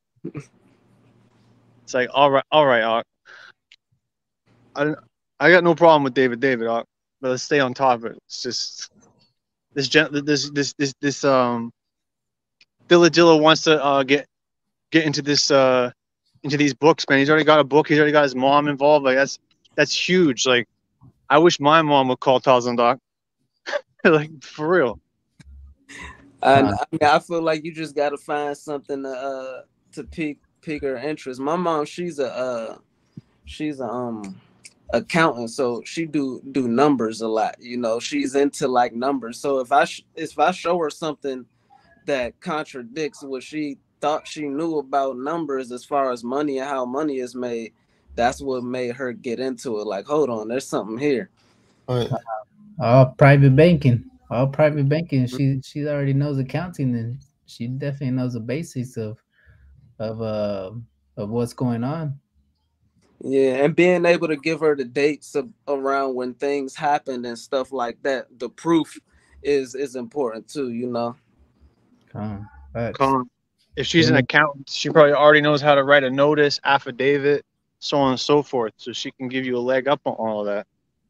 it's like, all right, all right, Ock. I I got no problem with David David, Ock, but let's stay on top of it. It's just this gen this this this this um Dilladilla wants to uh get get into this uh. into these books, man. He's already got a book. He's already got his mom involved. Like that's that's huge. Like I wish my mom would call Tazadaq. Like for real. And I mean, I feel like you just got to find something to uh to pique pique her interest. My mom, she's a uh she's a um accountant, so she do do numbers a lot. You know, she's into like numbers. So if I sh if I show her something that contradicts what she thought she knew about numbers as far as money and how money is made, that's what made her get into it. Like, hold on, there's something here. All right. all private banking, all private banking. She she already knows accounting, and she definitely knows the basics of of uh of what's going on. Yeah, and being able to give her the dates of, around when things happened and stuff like that, the proof is is important too. You know. Come on. If she's an accountant, she probably already knows how to write a notice, affidavit, so on and so forth. So she can give you a leg up on all of that.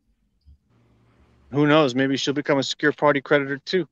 Who knows? Maybe she'll become a secure party creditor too.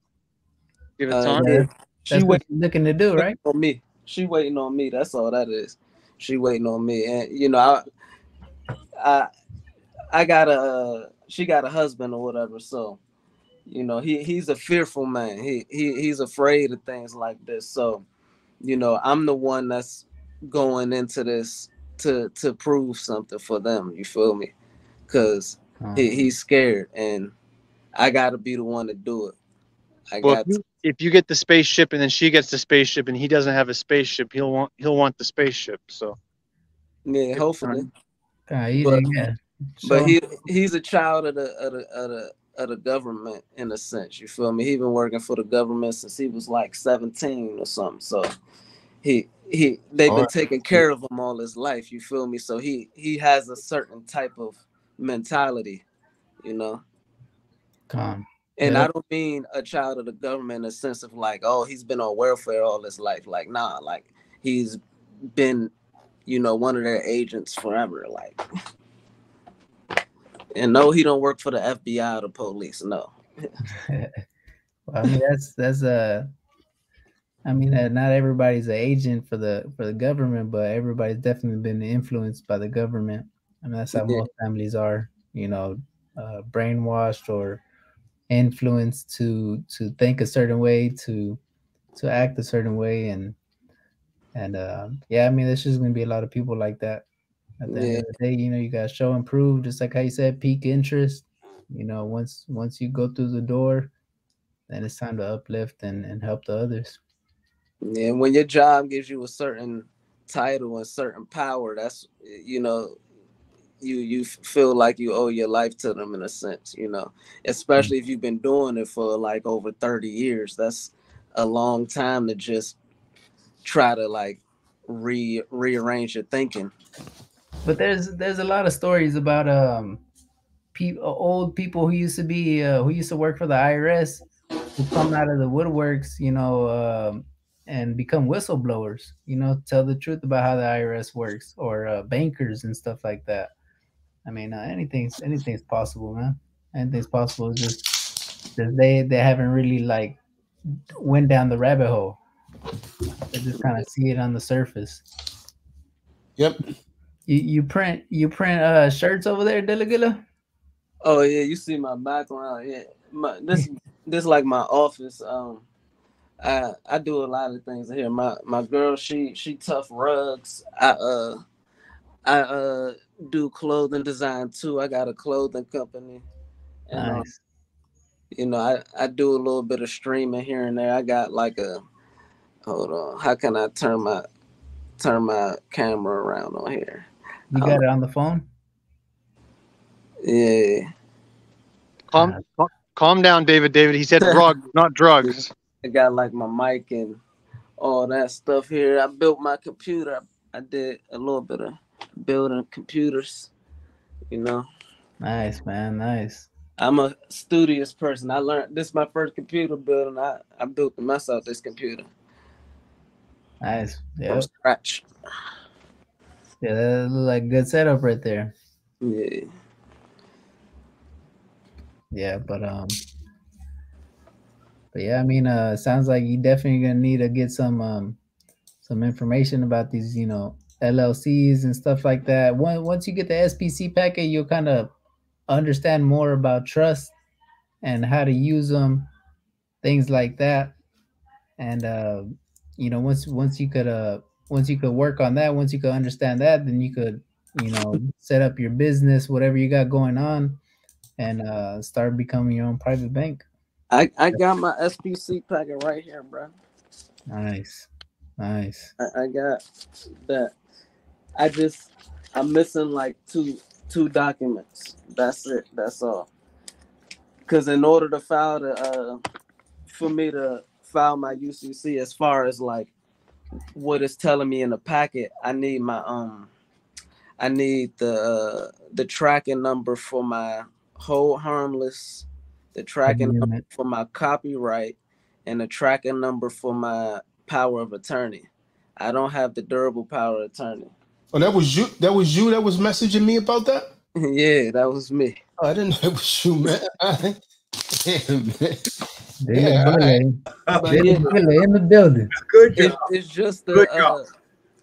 Give it Uh, time. yeah. She That's what wait, she's looking to do, right? on me. She waiting on me. That's all that is. she waiting on me, and you know, I, I, I got a, she got a husband or whatever, so you know, he he's a fearful man. He he he's afraid of things like this. So, you know, I'm the one that's going into this to to prove something for them. You feel me? Because he, he's scared, and I got to be the one to do it. I Well, got if you, to. if you get the spaceship and then she gets the spaceship and he doesn't have a spaceship, he'll want he'll want the spaceship. So Yeah, hopefully. Uh, you But, did, yeah. but So- he he's a child of the of the of the of the government in a sense. You feel me? He been working for the government since he was like seventeen or something. So he he they've been Alright. taking care of him all his life. You feel me? So he he has a certain type of mentality, you know. Calm. And Yeah. I don't mean a child of the government in the sense of like, oh, he's been on welfare all his life. Like, nah, like he's been, you know, one of their agents forever. Like, and no, he don't work for the F B I or the police. No. Well, I mean, that's that's a. I mean, uh, not everybody's an agent for the for the government, but everybody's definitely been influenced by the government. I mean, that's how Yeah. most families are. You know, uh, brainwashed or influenced to to think a certain way, to to act a certain way, and and uh, yeah, I mean, there's just gonna be a lot of people like that. At the end Yeah. of the day, you know, you gotta show and prove, just like how you said, peak interest. You know, once once you go through the door, then it's time to uplift and, and help the others. Yeah, when your job gives you a certain title and certain power, that's, you know, you you feel like you owe your life to them in a sense, you know, especially if you've been doing it for like over thirty years. That's a long time to just try to like re rearrange your thinking. But there's there's a lot of stories about um people, old people who used to be uh, who used to work for the I R S, who come out of the woodworks, you know, um, and become whistleblowers. You know, tell the truth about how the I R S works, or uh, bankers and stuff like that. I mean, uh, anything's anything's possible, man. Anything's possible. It's just that they they haven't really like went down the rabbit hole. They just kind of see it on the surface. Yep. You you print you print uh shirts over there, Delegula? Oh yeah, you see my background. Yeah, my, this this like my office. Um, I I do a lot of things here. My my girl, she she tough rugs. I uh I uh do clothing design too. I got a clothing company, and um, Nice. you know, I I do a little bit of streaming here and there. I got like a hold on. How can I turn my turn my camera around on here? You got it on the phone? Yeah. Calm, cal- calm down, David. David, he said drugs, not drugs. I got like my mic and all that stuff here. I built my computer. I did a little bit of building computers, you know. Nice, man. Nice. I'm a studious person. I learned this is my first computer building. I, I built it myself, this computer. Nice. Yeah. From scratch. Yeah, that look like a good setup right there. Yeah. Yeah, but um but yeah, I mean uh sounds like you definitely gonna need to get some um some information about these, you know, L L Cs and stuff like that. Once once you get the S P C packet, you'll kind of understand more about trust and how to use them, things like that. And uh you know, once once you could uh once you could work on that, once you could understand that, then you could, you know, set up your business, whatever you got going on, and uh start becoming your own private bank. I, I got my S P C packet right here, bro. Nice. Nice. I, I got that. I just I'm missing like two two documents. That's it. That's all. Because in order to file the uh for me to file my U C C, as far as like what it's telling me in the packet, I need my um I need the uh, the tracking number for my hold harmless, the tracking number for my copyright, and the tracking number for my power of attorney. I don't have the durable power of attorney. Oh, that was you. That was you that was messaging me about that. Yeah, that was me. Oh, I didn't know it was you, man. Damn, man. Yeah, Yeah, Billy. But Billy, yeah, Billy in the building. Good it, job. it's just the Good uh, job.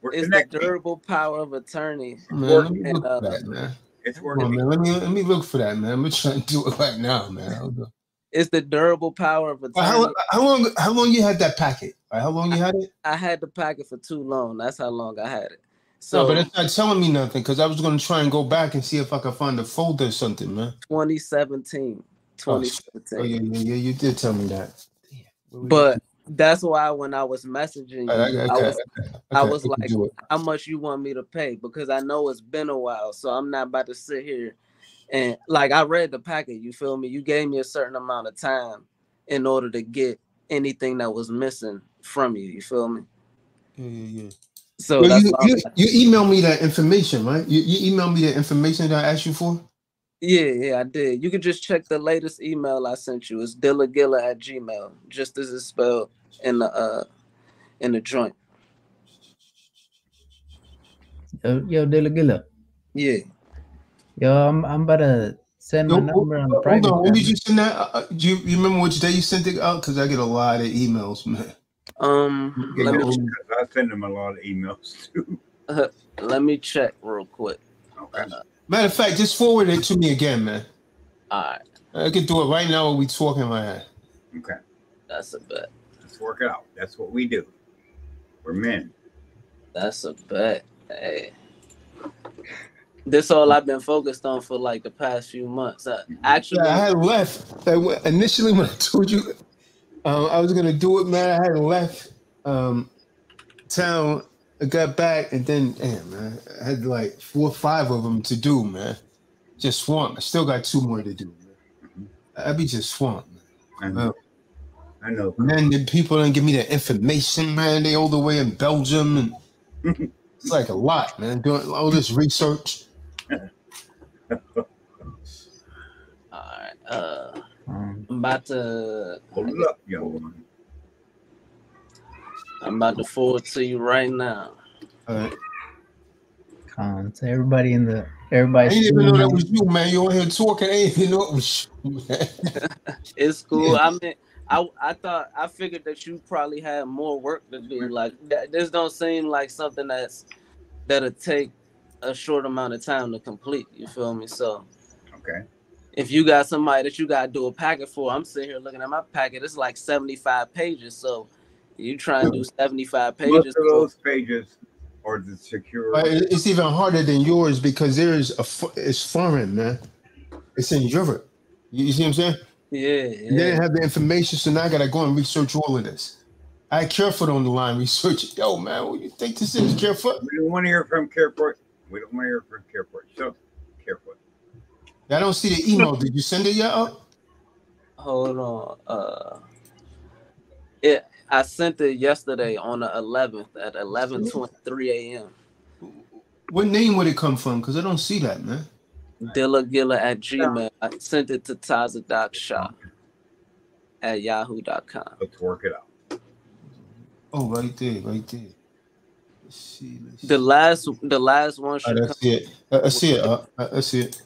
It's the durable power of attorney. Man, Work let me and, look uh, for that, man. It's Hold on, man. Let me let me look for that, man. I'm trying to do it right now, man. Hold on. It's the durable power of attorney. How, how long? How long you had that packet? Right, how long you had it? I had the packet for too long. That's how long I had it. So, No, but it's not telling me nothing because I was going to try and go back and see if I could find a folder or something, man. twenty seventeen. twenty seventeen. Oh, yeah, yeah, yeah. You did tell me that. But that's why when I was messaging you, Okay, I was, okay, I okay, was we can like, do it. how much you want me to pay? Because I know it's been a while. So I'm not about to sit here and like I read the packet. You feel me? You gave me a certain amount of time in order to get anything that was missing from you. You feel me? Yeah, yeah, yeah. So Well, that's you, why you you emailed me that information, right? You you emailed me the information that I asked you for. Yeah, yeah, I did. You can just check the latest email I sent you. It's dillagilla at gmail, just as it's spelled in the uh in the joint. Yo, yo Dillagilla. Yeah. Yo, I'm I'm about to send my Yo, number on hold private. on, when did channel. you send that? Uh, uh, do you, you remember which day you sent it out? Because I get a lot of emails, man. Um, Get let your me own- I send them a lot of emails too. uh, let me check real quick. Okay. Uh, Matter of fact, just forward it to me again, man. all right, I can do it right now while we talking right now. Okay. that's a bet. Let's work it out. That's what we do. We're men. That's a bet. Hey, this all I've been focused on for like the past few months. Uh, actually, Yeah, I had left. Like, when- initially, when I told you um, I was gonna do it, man, I had left um, town. I got back, and then, damn, man, I had like four or five of them to do, man. Just swamped. I still got two more to do, man. I'd be just swamped, man. I know. I know. And then the people didn't give me the information, man. They all the way in Belgium, and it's like a lot, man. Doing all this research. all right. Uh, I'm about to. Hold up, young one. I'm about to forward to you right now. All right. Um, so everybody in the I everybody. didn't even know that was you, man. You on here talking. I didn't even know it was you, man. It's cool. Yeah. I mean, I I thought I figured that you probably had more work to do. Like that, this don't seem like something that's that'll take a short amount of time to complete. You feel me? So Okay. if you got somebody that you gotta do a packet for, I'm sitting here looking at my packet. It's like seventy-five pages. So you try and do seventy-five Most pages. of those pages are the secure. Uh, it- It's even harder than yours because there is a fo- it's foreign, man. It's in Europe. You, you see what I'm saying? Yeah, They yeah. didn't have the information, so now I gotta go and research all of this. I had Carefoot on the line research. Yo, man, what do you think this is, Carefoot? We don't want to hear from Carefoot. We don't want to hear from Carefoot. So, Carefoot. I don't see the email. Did you send it yet? Up? Hold on. Uh, it. I sent it yesterday on the eleventh at eleven twenty-three a.m. What name would it come from? Because I don't see that, man. Dillagilla at Gmail. I sent it to Tazadaq shop at yahoo dot com. Let's work it out. Oh, right there, right there. Let's see. Let's see. The last, the last one Oh, should that's come. it. Uh, I see it. Uh, I see it.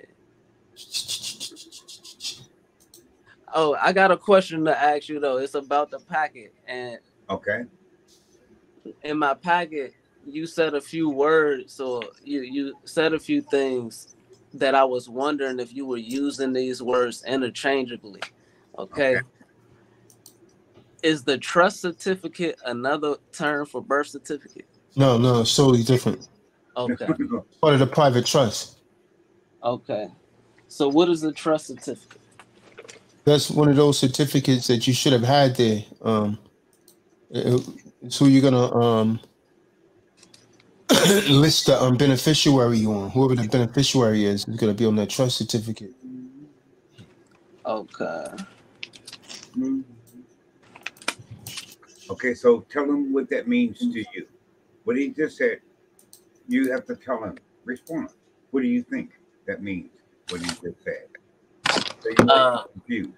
Oh, I got a question to ask you though. It's about the packet, and Okay. in my packet, you said a few words, or you you said a few things that I was wondering if you were using these words interchangeably. Okay. Okay. Is the trust certificate another term for birth certificate? No, no, it's totally different. Okay. Part of the private trust. Okay. So what is a trust certificate? That's one of those certificates that you should have had there. Um, it- it's who you're gonna um list the um, beneficiary on. Whoever the beneficiary is is gonna be on that trust certificate. Okay. Okay, so tell him what that means to you. What he just said, you have to tell him. Respond. What do you think that means? What he just said. So you're Uh, confused.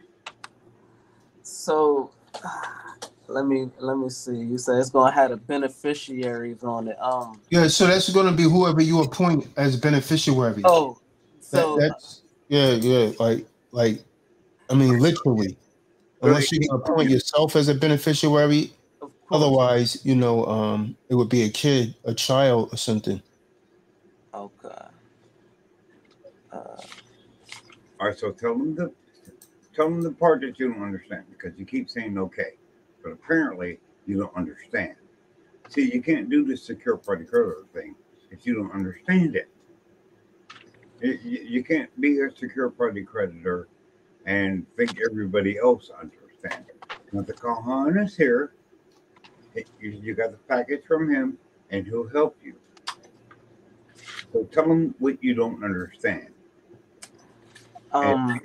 So let me let me see. You say it's gonna have the beneficiaries on it. Um. Yeah, so that's gonna be whoever you appoint as beneficiary. Oh. That, So that's yeah, yeah, like like I mean literally. Unless you're gonna appoint yourself as a beneficiary, Otherwise, you know, um, it would be a kid, a child, or something. Okay. Uh, All right, so tell them the tell them the part that you don't understand, because you keep saying okay, but apparently you don't understand. See, you can't do this secure party creditor thing if you don't understand it. You, you, you can't be a secure party creditor and think everybody else understands it. Now, the Kahan is here. You, you got the package from him, and he'll help you. So tell him what you don't understand. Um,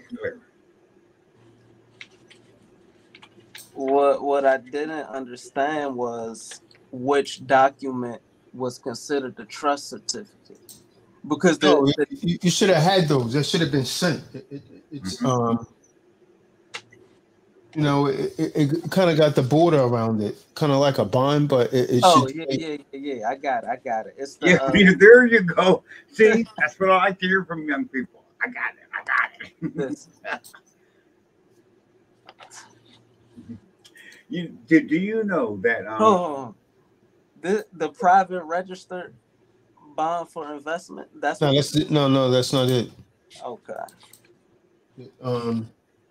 what what I didn't understand was which document was considered the trust certificate, because the, No, the you, you should have had those. That should have been sent. It, it, it's Mm-hmm. um, you know, it, it, it kind of got the border around it, kind of like a bond, but it, it oh should. yeah yeah yeah yeah I got it I got it. It's the Yeah, uh, there you go. See, that's what I like to hear from young people. I got it. I got it. this. You do, do you know that um Oh, the the private registered bond for investment. That's No, what that's it. no, no, that's not it. okay. Um,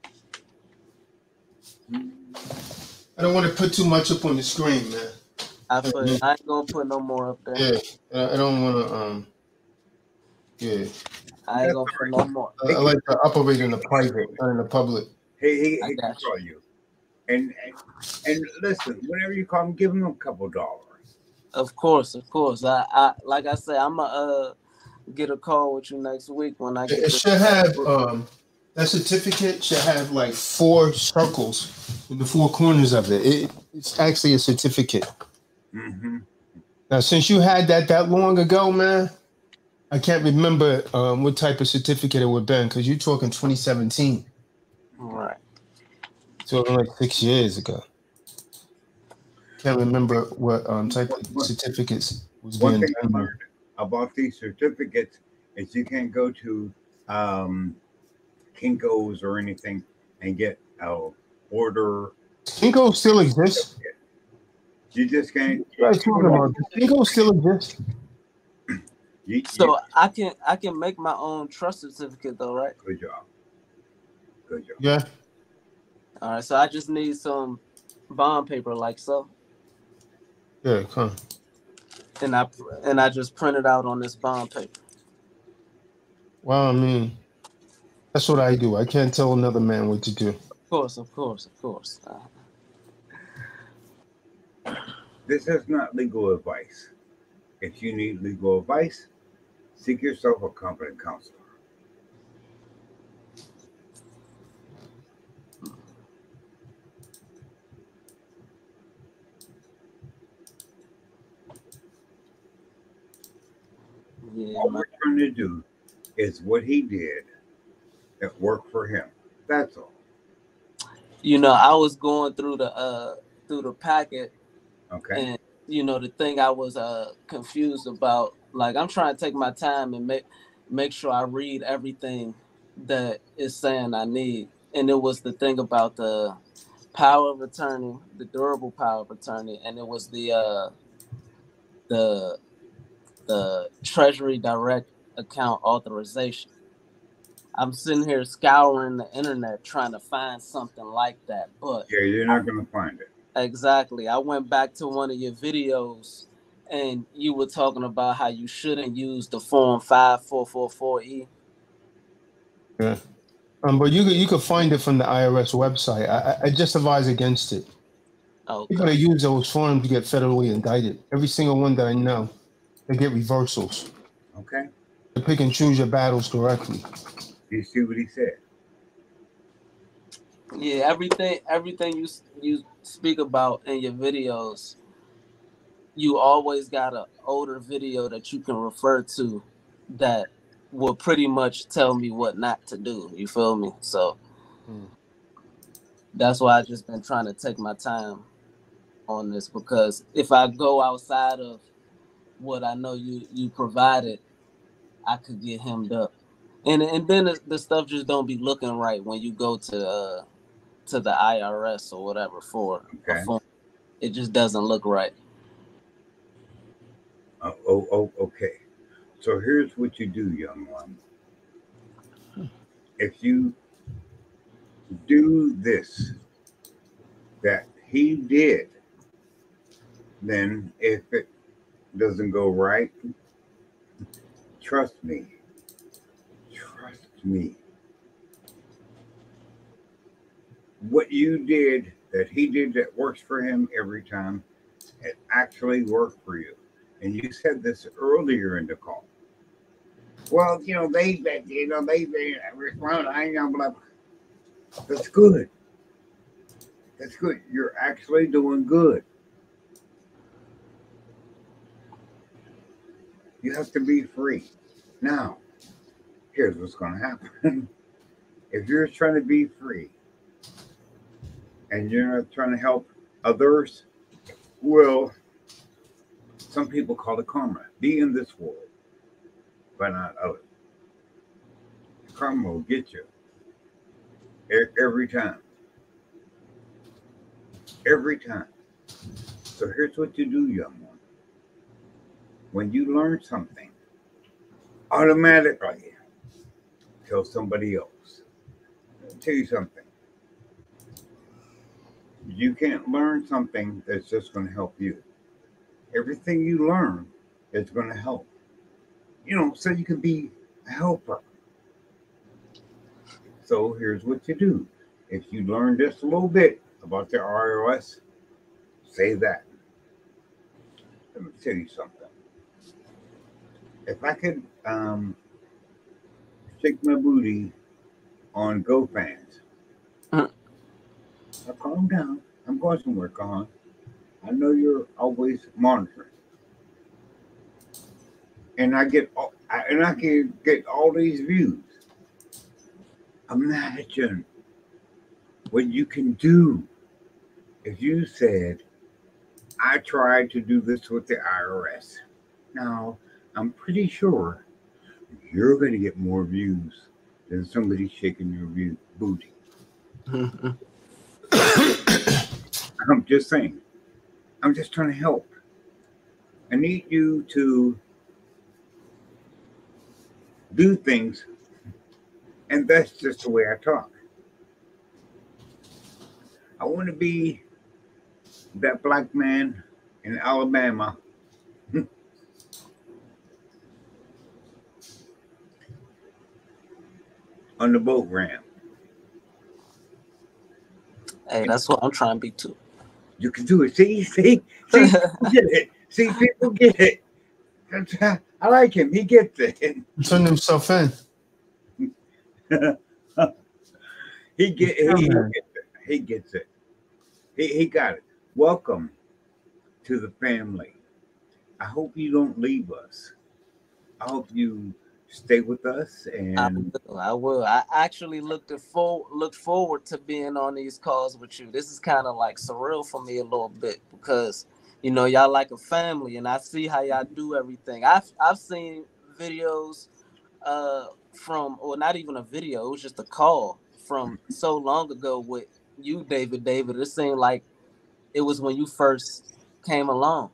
I don't want to put too much up on the screen, man. I feel I ain't gonna put no more up there. Yeah, I I don't want to. Um, yeah, I ain't gonna put no more. I, I like to operate in the private, not in the public. he he, I he can got you. call you. And, and and listen, whenever you call him, give him a couple dollars. Of course, of course. I, I like I said, I'm gonna uh, get a call with you next week when I It, get. it this- should have um, that certificate should have like four circles in the four corners of it. it it's actually a certificate. Mm-hmm. Now, since you had that that long ago, man, I can't remember um, what type of certificate it would have been because you're talking twenty seventeen. Right. So like six years ago. Can't remember what um, type of certificates was One being thing I done. learned about these certificates is you can't go to um, Kinko's or anything and get a order. Kinko still exists. You just can't. What are you talking about? Does Kinko still exists? You, So I can I can make my own trust certificate though, right? Good job. Good job. Yeah. All right. So I just need some bond paper like so, Yeah, come. and I and I just print it out on this bond paper. Well, I mean, that's what I do. I can't tell another man what to do. Of course, of course, of course. Uh, This is not legal advice. If you need legal advice, seek yourself a competent counselor. yeah, All my, we're trying to do is what he did that worked for him. That's all. you know, I was going through the uh through the packet, Okay. and you know the thing I was uh confused about. Like I'm trying to take my time and make make sure I read everything that is saying I need, and it was the thing about the power of attorney, the durable power of attorney, and it was the uh the the Treasury Direct account authorization. I'm sitting here scouring the internet trying to find something like that, but Yeah, you're not going to find it. exactly. I went back to one of your videos and you were talking about how you shouldn't use the form five four four four E. Yeah. Um, but you could you could find it from the I R S website. I, I- I just advise against it. Okay. People that use those forms to get federally indicted. Every single one that I know, they get reversals. Okay. To pick and choose your battles correctly. You see what he said? Yeah, everything everything you you speak about in your videos, you always got an older video that you can refer to that will pretty much tell me what not to do. You feel me? So Hmm. that's why I just been trying to take my time on this, because if I go outside of what I know you you provided, I could get hemmed up, and and then the, the stuff just don't be looking right when you go to uh, to the I R S or whatever for Okay. a form. It just doesn't look right. Uh, oh, oh, okay. So here's what you do, young one. If you do this that he did, then if it doesn't go right, trust me. Trust me. What you did that he did that works for him every time, it actually worked for you. And you said this earlier in the call. Well, you know, they, they you know, they, they respond, I know, blah, blah. That's good. That's good. You're actually doing good. You have to be free. Now, here's what's going to happen. If you're trying to be free and you're not trying to help others, well, some people call it karma. Be in this world, but not others. Karma will get you every time. Every time. So here's what you do, young one. When you learn something, automatically tell somebody else. I'll tell you something. You can't learn something that's just going to help you. Everything you learn is going to help. You know, so you can be a helper. So here's what you do. If you learn just a little bit about the I R S, say that. Let me tell you something. If I could um, shake my booty on GoFans, uh-huh. Now calm down. I'm going somewhere, Kahan. I know you're always monitoring, and I get all, I, and I can get all these views. Imagine what you can do if you said, "I tried to do this with the I R S." Now, I'm pretty sure you're going to get more views than somebody shaking your view, booty. I'm just saying. I'm just trying to help. I need you to do things, and that's just the way I talk. I want to be that black man in Alabama on the boat ramp. Hey, that's what I'm trying to be too. You can do it. See, see, see, people get it. See, people get it. I like him. He gets it. Turn himself in. he get he, he gets it. He gets it. He he got it. Welcome to the family. I hope you don't leave us. I hope you stay with us, and I will. I will. I actually looked at for, looked forward to being on these calls with you. This is kind of like surreal for me a little bit because, you know, y'all like a family, and I see how y'all do everything. I've I've seen videos uh, from, or not even a video, it was just a call from so long ago with you, David. David, it seemed like it was when you first came along.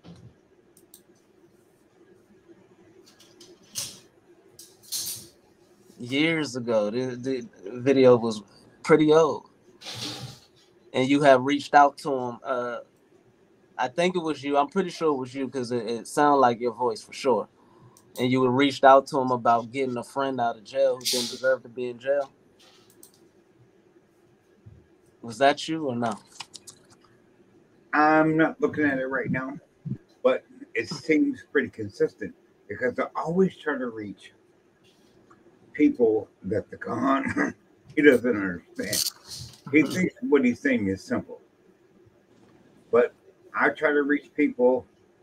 Years ago, the, the video was pretty old, and you have reached out to him. Uh, I think it was you. I'm pretty sure it was you because it, it sounded like your voice for sure. And you reached out to him about getting a friend out of jail who didn't deserve to be in jail. Was that you or no? I'm not looking at it right now, but it seems pretty consistent because I always try to reach people that the Khan he doesn't understand. He thinks what he's saying is simple, but I try to reach people.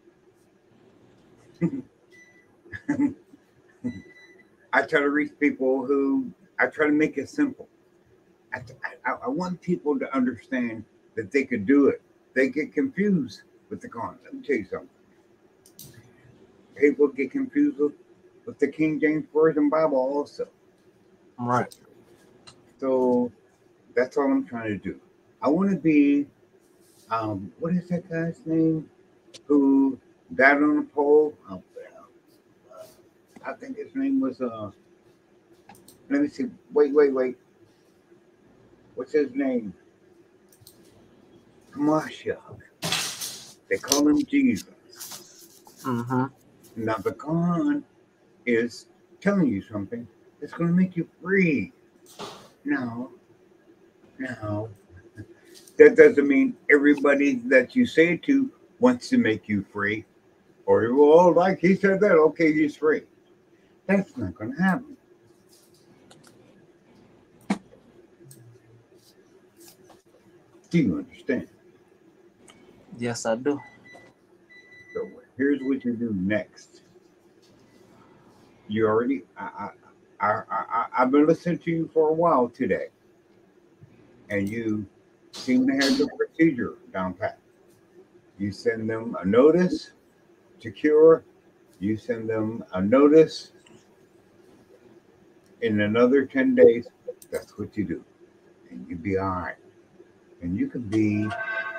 I try to reach people who I try to make it simple. I, I, I want people to understand that they could do it. They get confused with the Khan. Let me tell you something. People get confused with, with the King James Version Bible also. Right. So that's all I'm trying to do. I want to be Um, what is that guy's name? Who died on the pole? Oh, uh, I think his name was. Uh, let me see. Wait, wait, wait. What's his name? Masha. They call him Jesus. Mm-hmm. Now the Quran is telling you something that's going to make you free. No, no. That doesn't mean everybody that you say it to wants to make you free. Or, well, like he said that, okay, he's free. That's not going to happen. Do you understand? Yes, I do. So here's what you do next. You already, I, I, I, I, I've been listening to you for a while today, and you seem to have the procedure down pat. You send them a notice to cure. You send them a notice. In another ten days, that's what you do. And you'll be all right. And you can be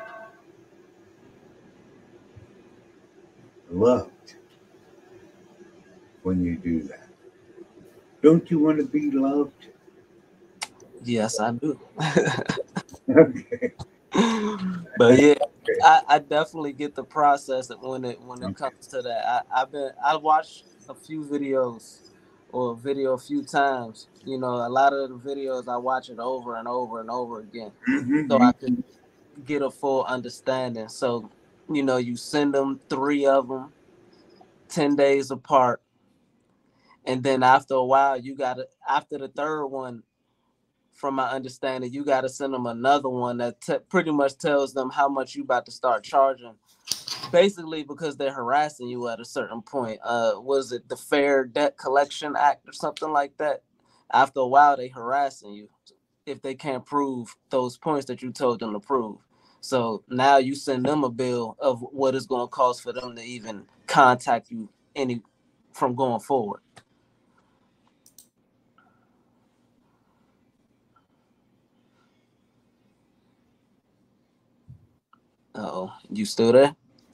loved when you do that. Don't you want to be loved? Yes, I do. Okay. But yeah, Okay. I, I definitely get the process that when it when it Okay. comes to that. I, I've been I watched a few videos or a video a few times. You know, a lot of the videos I watch it over and over and over again, Mm-hmm. so I could get a full understanding. So, you know, you send them three of them, ten days apart, and then after a while, you gotta after the third one. From my understanding, you got to send them another one that t- pretty much tells them how much you about to start charging. Basically, because they're harassing you at a certain point. Uh, was it the Fair Debt Collection Act or something like that? After a while, they harassing you if they can't prove those points that you told them to prove. So now you send them a bill of what it's going to cost for them to even contact you any from going forward. Uh-oh, you still there?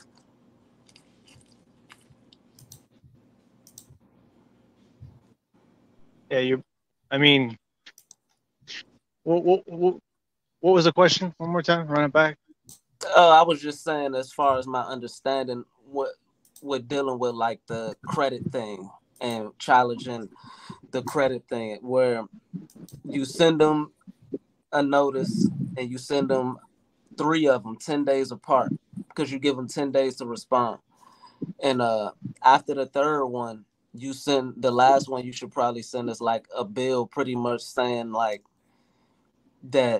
Yeah, you. I mean, what what what, what was the question? One more time, run it back. Uh, I was just saying, as far as my understanding, what we're dealing with, like the credit thing and challenging the credit thing, where you send them a notice and you send them three of them ten days apart because you give them ten days to respond. And uh, after the third one, you send the last one. You should probably send us like a bill, pretty much saying like that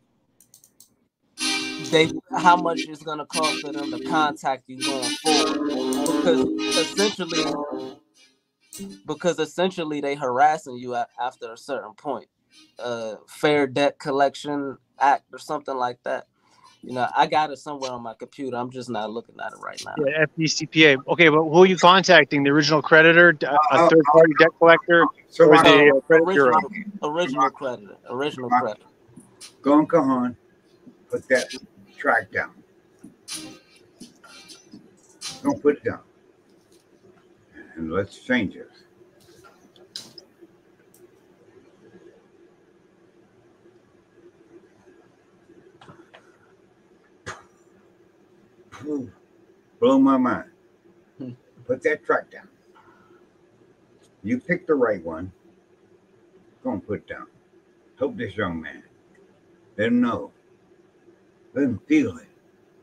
they how much it's gonna cost for them to contact you going forward, because essentially because essentially they harassing you a- after a certain point. Uh, Fair Debt Collection Act or something like that. You know, I got it somewhere on my computer. I'm just not looking at it right now. Yeah, F D C P A. Okay, but who are you contacting? The original creditor, a, a Uh, third-party debt collector, So or my, the Uh, uh, credit bureau? original, original creditor, original my, creditor. go on, come on. Put that track down. Don't put it down. And let's change it. Blow my mind. Hmm. Put that track down. You picked the right one. Go and put it down. Help this young man. Let him know. Let him feel it.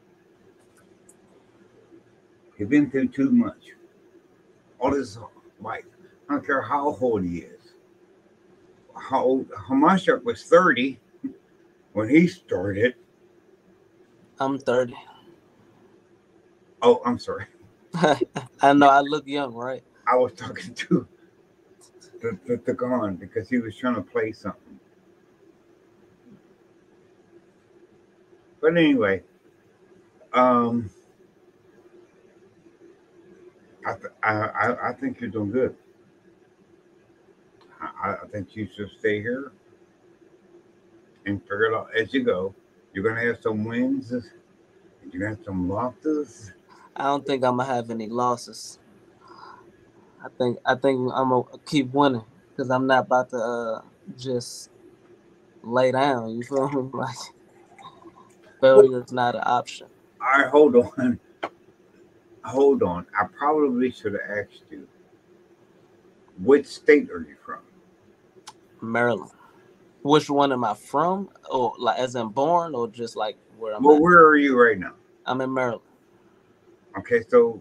He's been through too much. All his life. I don't care how old he is. How old Hamashiach was thirty when he started. I'm thirty. Oh, I'm sorry. I know I look young, right? I was talking to the, the, the Gon because he was trying to play something. But anyway, um, I, th- I, I I think you're doing good. I, I think you should stay here and figure it out as you go. You're gonna have some wins You got some losses? I don't think I'm gonna have any losses. I think I think I'm gonna keep winning because I'm not about to uh, just lay down. You feel me? Like failure is not an option. All right, hold on. Hold on. I probably should have asked you, which state are you from? Maryland. Which one am I from? Or like as in born or just like where I'm Well, at? where are you right now? I'm in Maryland. Okay, so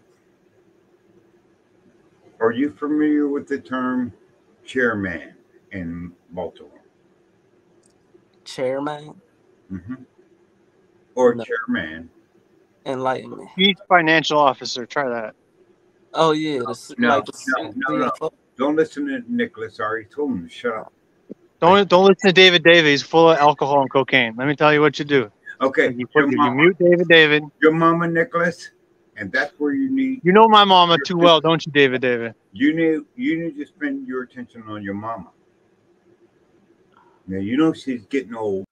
are you familiar with the term chairman in Baltimore? Chairman? Mm-hmm. Or No. chairman? Enlighten me. Chief financial officer. Try that. Oh yeah, the, No, like the no, no, no. C F O. Don't listen to Nicholas. I already told him to shut up. Don't don't listen to David David. He's full of alcohol and cocaine. Let me tell you what you do. Okay, Like you, your put, you mama, mute David David. your mama, Nicholas, and that's where you need. You know my mama too well, don't you, David David? You need you need to spend your attention on your mama. Now you know she's getting old.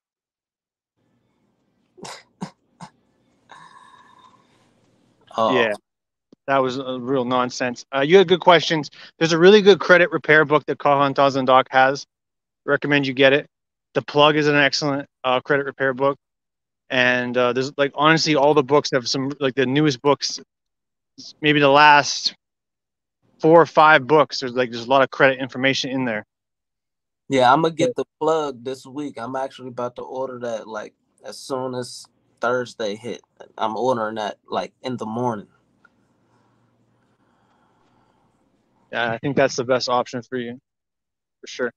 Oh. Yeah, that was a real nonsense. Uh, you had good questions. There's a really good credit repair book that Kahan Tazadaq has. Recommend you get it. The Plug is an excellent uh, credit repair book. And uh, there's like, honestly, all the books have some, like the newest books, maybe the last four or five books. There's like, there's a lot of credit information in there. Yeah, I'm gonna get the Plug this week. I'm actually about to order that like as soon as Thursday hit. I'm ordering that like in the morning. Yeah, I think that's the best option for you, for sure.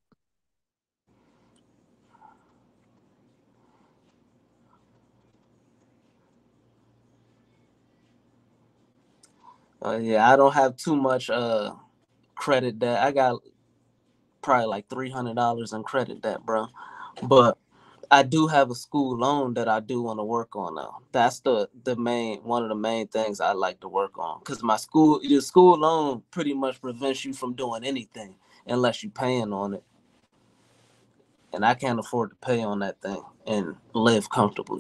Uh, yeah, I don't have too much uh credit debt. I got probably like three hundred dollars in credit debt, bro. But I do have a school loan that I do want to work on now. That's the the main one of the main things I like to work on because my school your school loan pretty much prevents you from doing anything unless you're paying on it, and I can't afford to pay on that thing and live comfortably.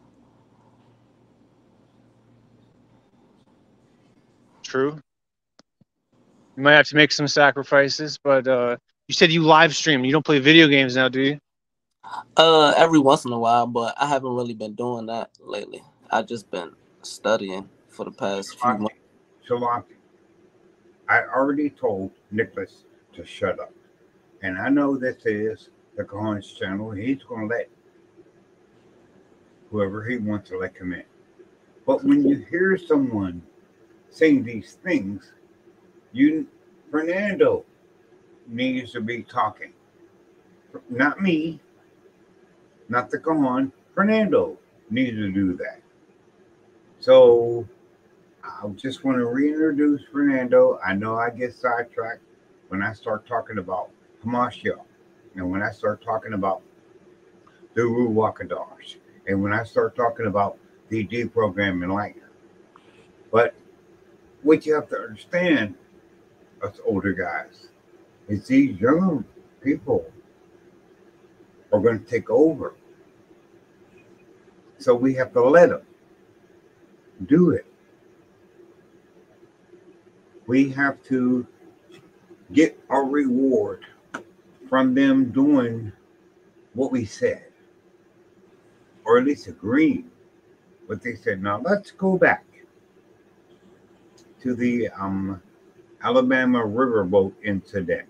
True. You might have to make some sacrifices, but uh, you said you live stream. You don't play video games now, do you? Uh, every once in a while, but I haven't really been doing that lately. I've just been studying for the past few months. Shalaki, I already told Nicholas to shut up. And I know this is the Kahan's channel. He's going to let whoever he wants to let come in. But when you hear someone saying these things, you, Fernando needs to be talking. Not me, not the Kahan. Fernando needs to do that. So I just want to reintroduce Fernando. I know I get sidetracked when I start talking about Hamashiach, and when I start talking about the Ruach HaKodesh, and when I start talking about the deprogramming light. But what you have to understand, us older guys, is these younger people are going to take over. So we have to let them do it. We have to get our reward from them doing what we said, or at least agreeing what they said. Now let's go back to the um, Alabama riverboat incident.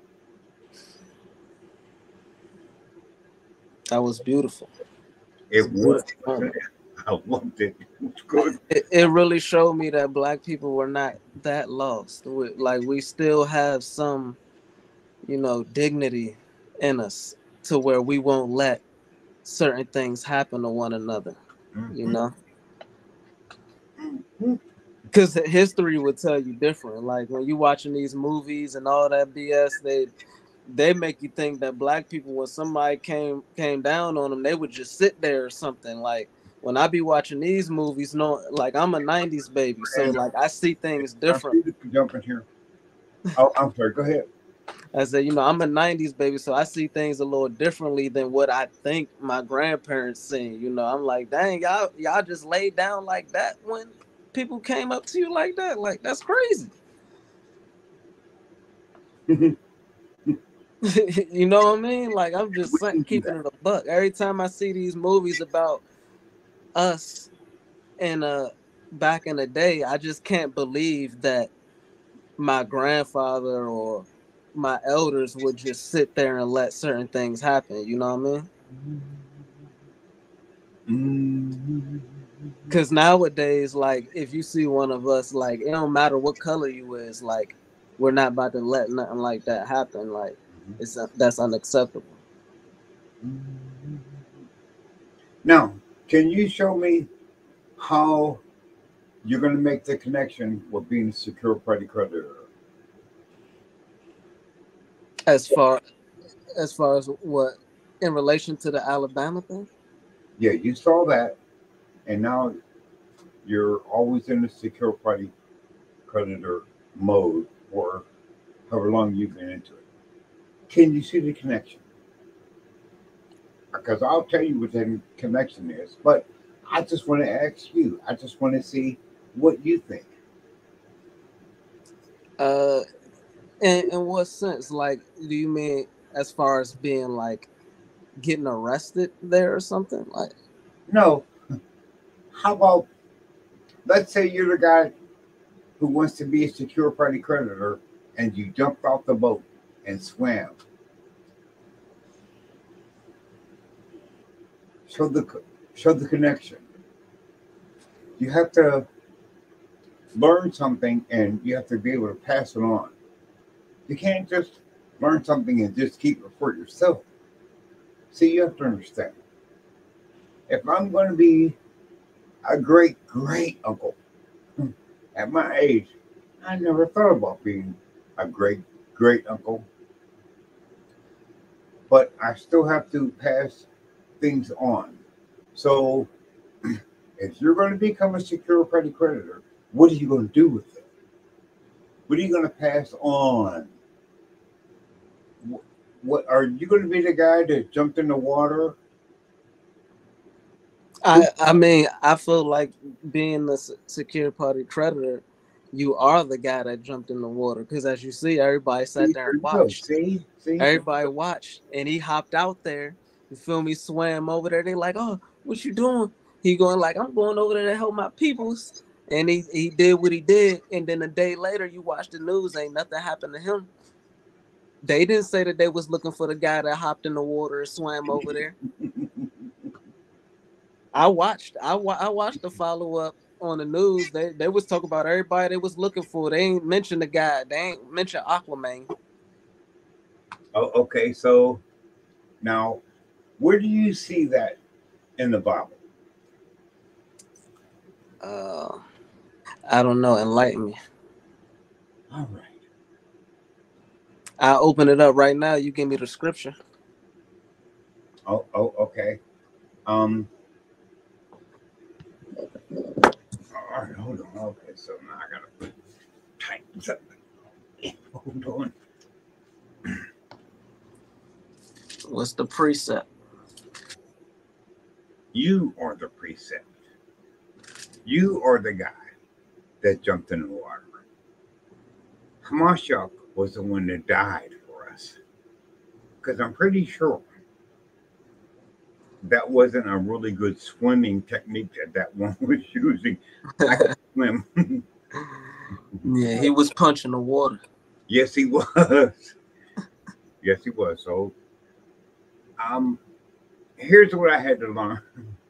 That was beautiful. It was. I loved it. It was good. It, it really showed me that black people were not that lost. We, like we still have some, you know, dignity in us to where we won't let certain things happen to one another. Mm-hmm. You know, because mm-hmm. history would tell you different. Like when you watching these movies and all that B S, they they make you think that black people, when somebody came came down on them, they would just sit there or something. Like when I be watching these movies, no, like I'm a nineties baby, so like I see things different. Jump in here. Oh, I'm sorry. Go ahead. I said, you know, I'm a nineties baby, so I see things a little differently than what I think my grandparents seen. You know, I'm like, dang, y'all, y'all just laid down like that when people came up to you like that. Like, that's crazy. You know what I mean? Like, I'm just saying, keeping it a buck. Every time I see these movies about us and uh back in the day, I just can't believe that my grandfather or my elders would just sit there and let certain things happen. You know what I mean? Because nowadays, like, if you see one of us, like, it don't matter what color you is, like, we're not about to let nothing like that happen. Like, it's uh, that's unacceptable. Now, can you show me how you're going to make the connection with being a secure party creditor? As far as far as what in relation to the Alabama thing? Yeah, you saw that, and now you're always in the secure party creditor mode for however long you've been into it. Can you see the connection? Because I'll tell you what the connection is, but I just want to ask you. I just want to see what you think. Uh, in, in what sense? Like, do you mean as far as being like getting arrested there or something? Like, no. How about, let's say you're the guy who wants to be a secure party creditor, and you jumped off the boat and swam. Show the show the connection. You have to learn something, and you have to be able to pass it on. You can't just learn something and just keep it for yourself. See, you have to understand. If I'm going to be a great great uncle at my age, I never thought about being a great great uncle. But I still have to pass things on. So if you're going to become a secure party creditor, what are you going to do with it? What are you going to pass on? What are you going to be the guy that jumped in the water? I I mean, I feel like being the secure party creditor, you are the guy that jumped in the water. Because as you see, everybody sat See, there there and you go. watched. See, see, Everybody watched, and he hopped out there. You feel me? Swam over there. They like, oh, what you doing? He going like, I'm going over there to help my peoples. And he, he did what he did. And then a day later, you watch the news, ain't nothing happened to him. They didn't say that they was looking for the guy that hopped in the water and swam over there. I watched. I, wa- I watched the follow up on the news. They they was talking about everybody they was looking for. They ain't mentioned the guy. They ain't mentioned Aquaman. Oh, okay. So now, where do you see that in the Bible? Uh, I don't know. Enlighten me. All right. I'll open it up right now. You give me the scripture. Oh, oh, okay. Um. All right, hold on. Okay, so now I gotta tighten something. Hold on. What's the precept? You are the precept. You are the guy that jumped in the water. Hamashiach was the one that died for us. Because I'm pretty sure that wasn't a really good swimming technique that that one was using. I could swim. Yeah, he was punching the water. Yes, he was. Yes, he was. So, um, here's what I had to learn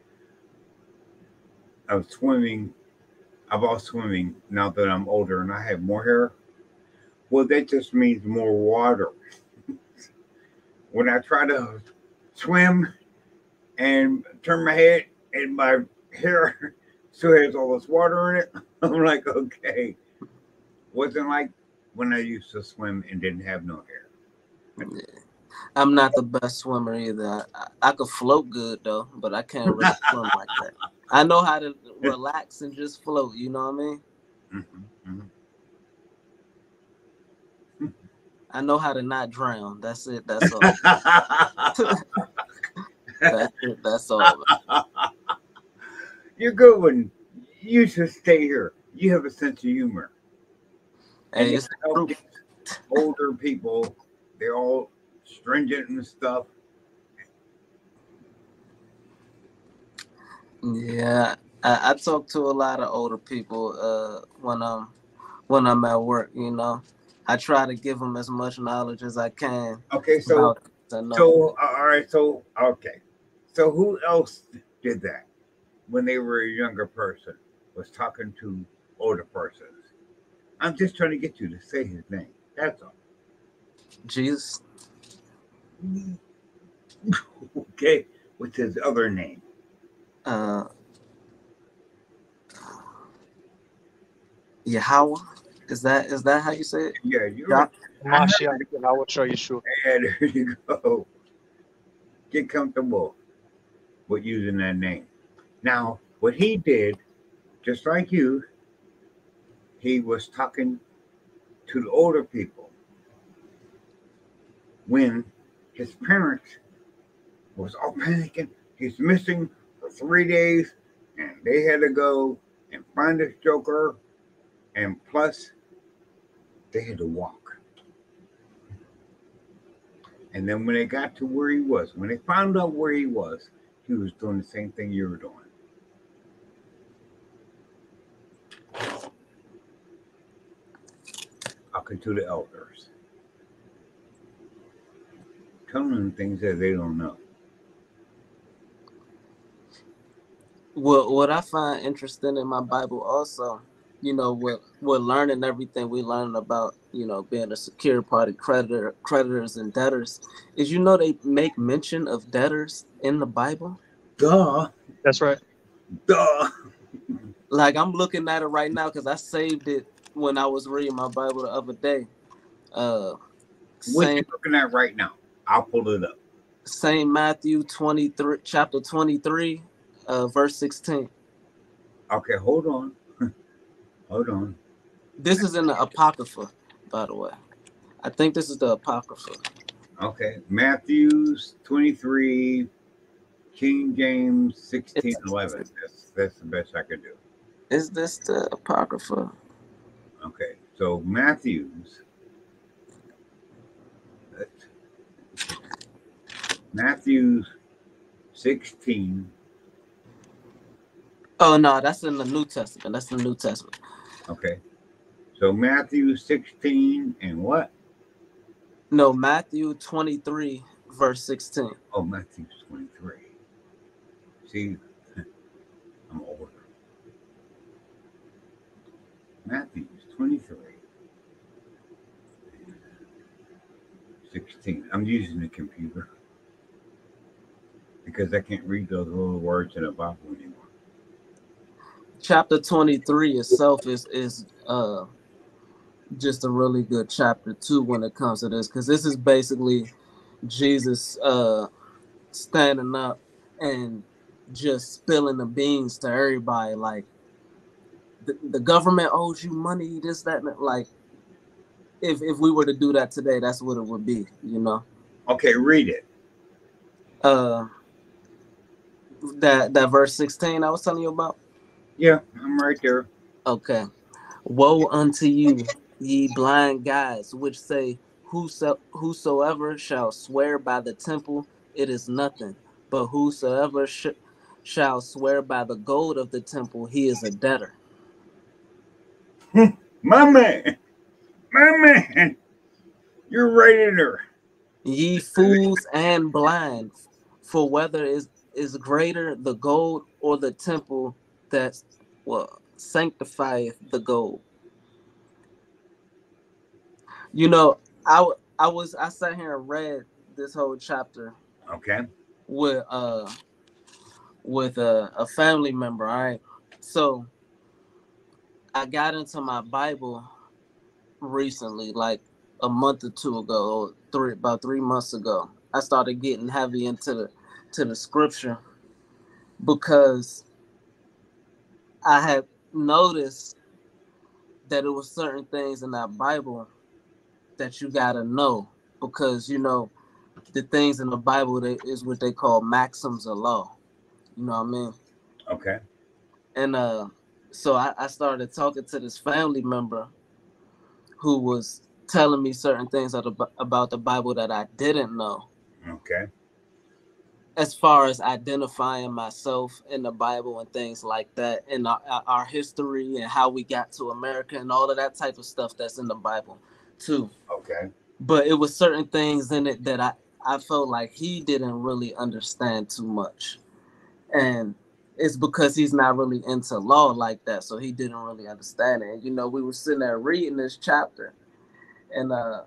of swimming, about swimming now that I'm older and I have more hair. Well, that just means more water. When I try to swim and turn my head and my hair still has all this water in it, I'm like, okay. Wasn't like when I used to swim and didn't have no hair. I'm not the best swimmer either. I, I could float good though, but I can't really swim like that. I know how to relax and just float. You know what I mean? Mm-hmm, mm-hmm. I know how to not drown. That's it. That's all. That's it. That's all. You're good one. You should stay here. You have a sense of humor. And Hey, it's it's help these older people. They're all stringent and stuff. Yeah, I, I talk to a lot of older people uh, when I'm when I'm at work. You know, I try to give them as much knowledge as I can. Okay, so about things I know. so uh, all right, so okay, so who else did that when they were a younger person? Was talking to older persons. I'm just trying to get you to say his name. That's all. Jesus. Okay, what's his other name? Uh, Yahweh. Is that is that how you say it? Yeah, you're Yeah. Mashiach, Yahweh Yeshua. Yeah, there you go. Get comfortable with using that name. Now, what he did, just like you, he was talking to the older people when his parents was all panicking. He's missing for three days, and they had to go and find this joker, and plus, they had to walk. And then when they got to where he was, when they found out where he was, he was doing the same thing you were doing. Talking to the elders. Telling them things that they don't know. What what I find interesting in my Bible also, you know, we're, we're learning everything we learn about, you know, being a secure party creditor, creditors and debtors, is, you know, they make mention of debtors in the Bible. Duh. That's right. Duh. Like, I'm looking at it right now because I saved it when I was reading my Bible the other day. Uh, What Saint, you looking at right now? I'll pull it up. Saint Matthew twenty-three, chapter twenty-three, uh, verse sixteen. Okay, hold on. Hold on. This is in the Apocrypha, by the way. I think this is the Apocrypha. Okay, Matthew's twenty-three, King James sixteen eleven. That's that's the best I could do. Is this the Apocrypha? Okay, so Matthew's. Matthew's sixteen. Oh no, that's in the New Testament. That's the New Testament. Okay, so Matthew sixteen and what? No, Matthew twenty-three, verse sixteen. Oh, Matthew twenty-three. See, I'm older. Matthew twenty-three. sixteen. I'm using the computer because I can't read those little words in the Bible anymore. Chapter twenty-three itself is is uh just a really good chapter too when it comes to this, because this is basically Jesus uh standing up and just spilling the beans to everybody, like the, the government owes you money, this, that, and like if if we were to do that today, that's what it would be, you know. Okay, read it. Uh that that verse sixteen I was telling you about. Yeah, I'm right there. Okay. Woe unto you, ye blind guides, which say, Whoso, whosoever shall swear by the temple, it is nothing. But whosoever sh- shall swear by the gold of the temple, he is a debtor. My man, my man, you're right in there. Ye fools and blind, for whether is is greater the gold or the temple that well sanctifieth the gold. You know, I I was I sat here and read this whole chapter. Okay. With uh with a, a family member, all right. So I got into my Bible recently, like a month or two ago, or three about three months ago. I started getting heavy into the to the scripture because I had noticed that there were certain things in that Bible that you gotta know, because you know the things in the Bible that is what they call maxims of law. You know what I mean? Okay. And uh, so I, I started talking to this family member who was telling me certain things about the Bible that I didn't know. Okay. As far as identifying myself in the Bible and things like that, and our, our history and how we got to America and all of that type of stuff that's in the Bible too. Okay. But it was certain things in it that I, I felt like he didn't really understand too much. And it's because he's not really into law like that, so he didn't really understand it. And, you know, we were sitting there reading this chapter, and uh,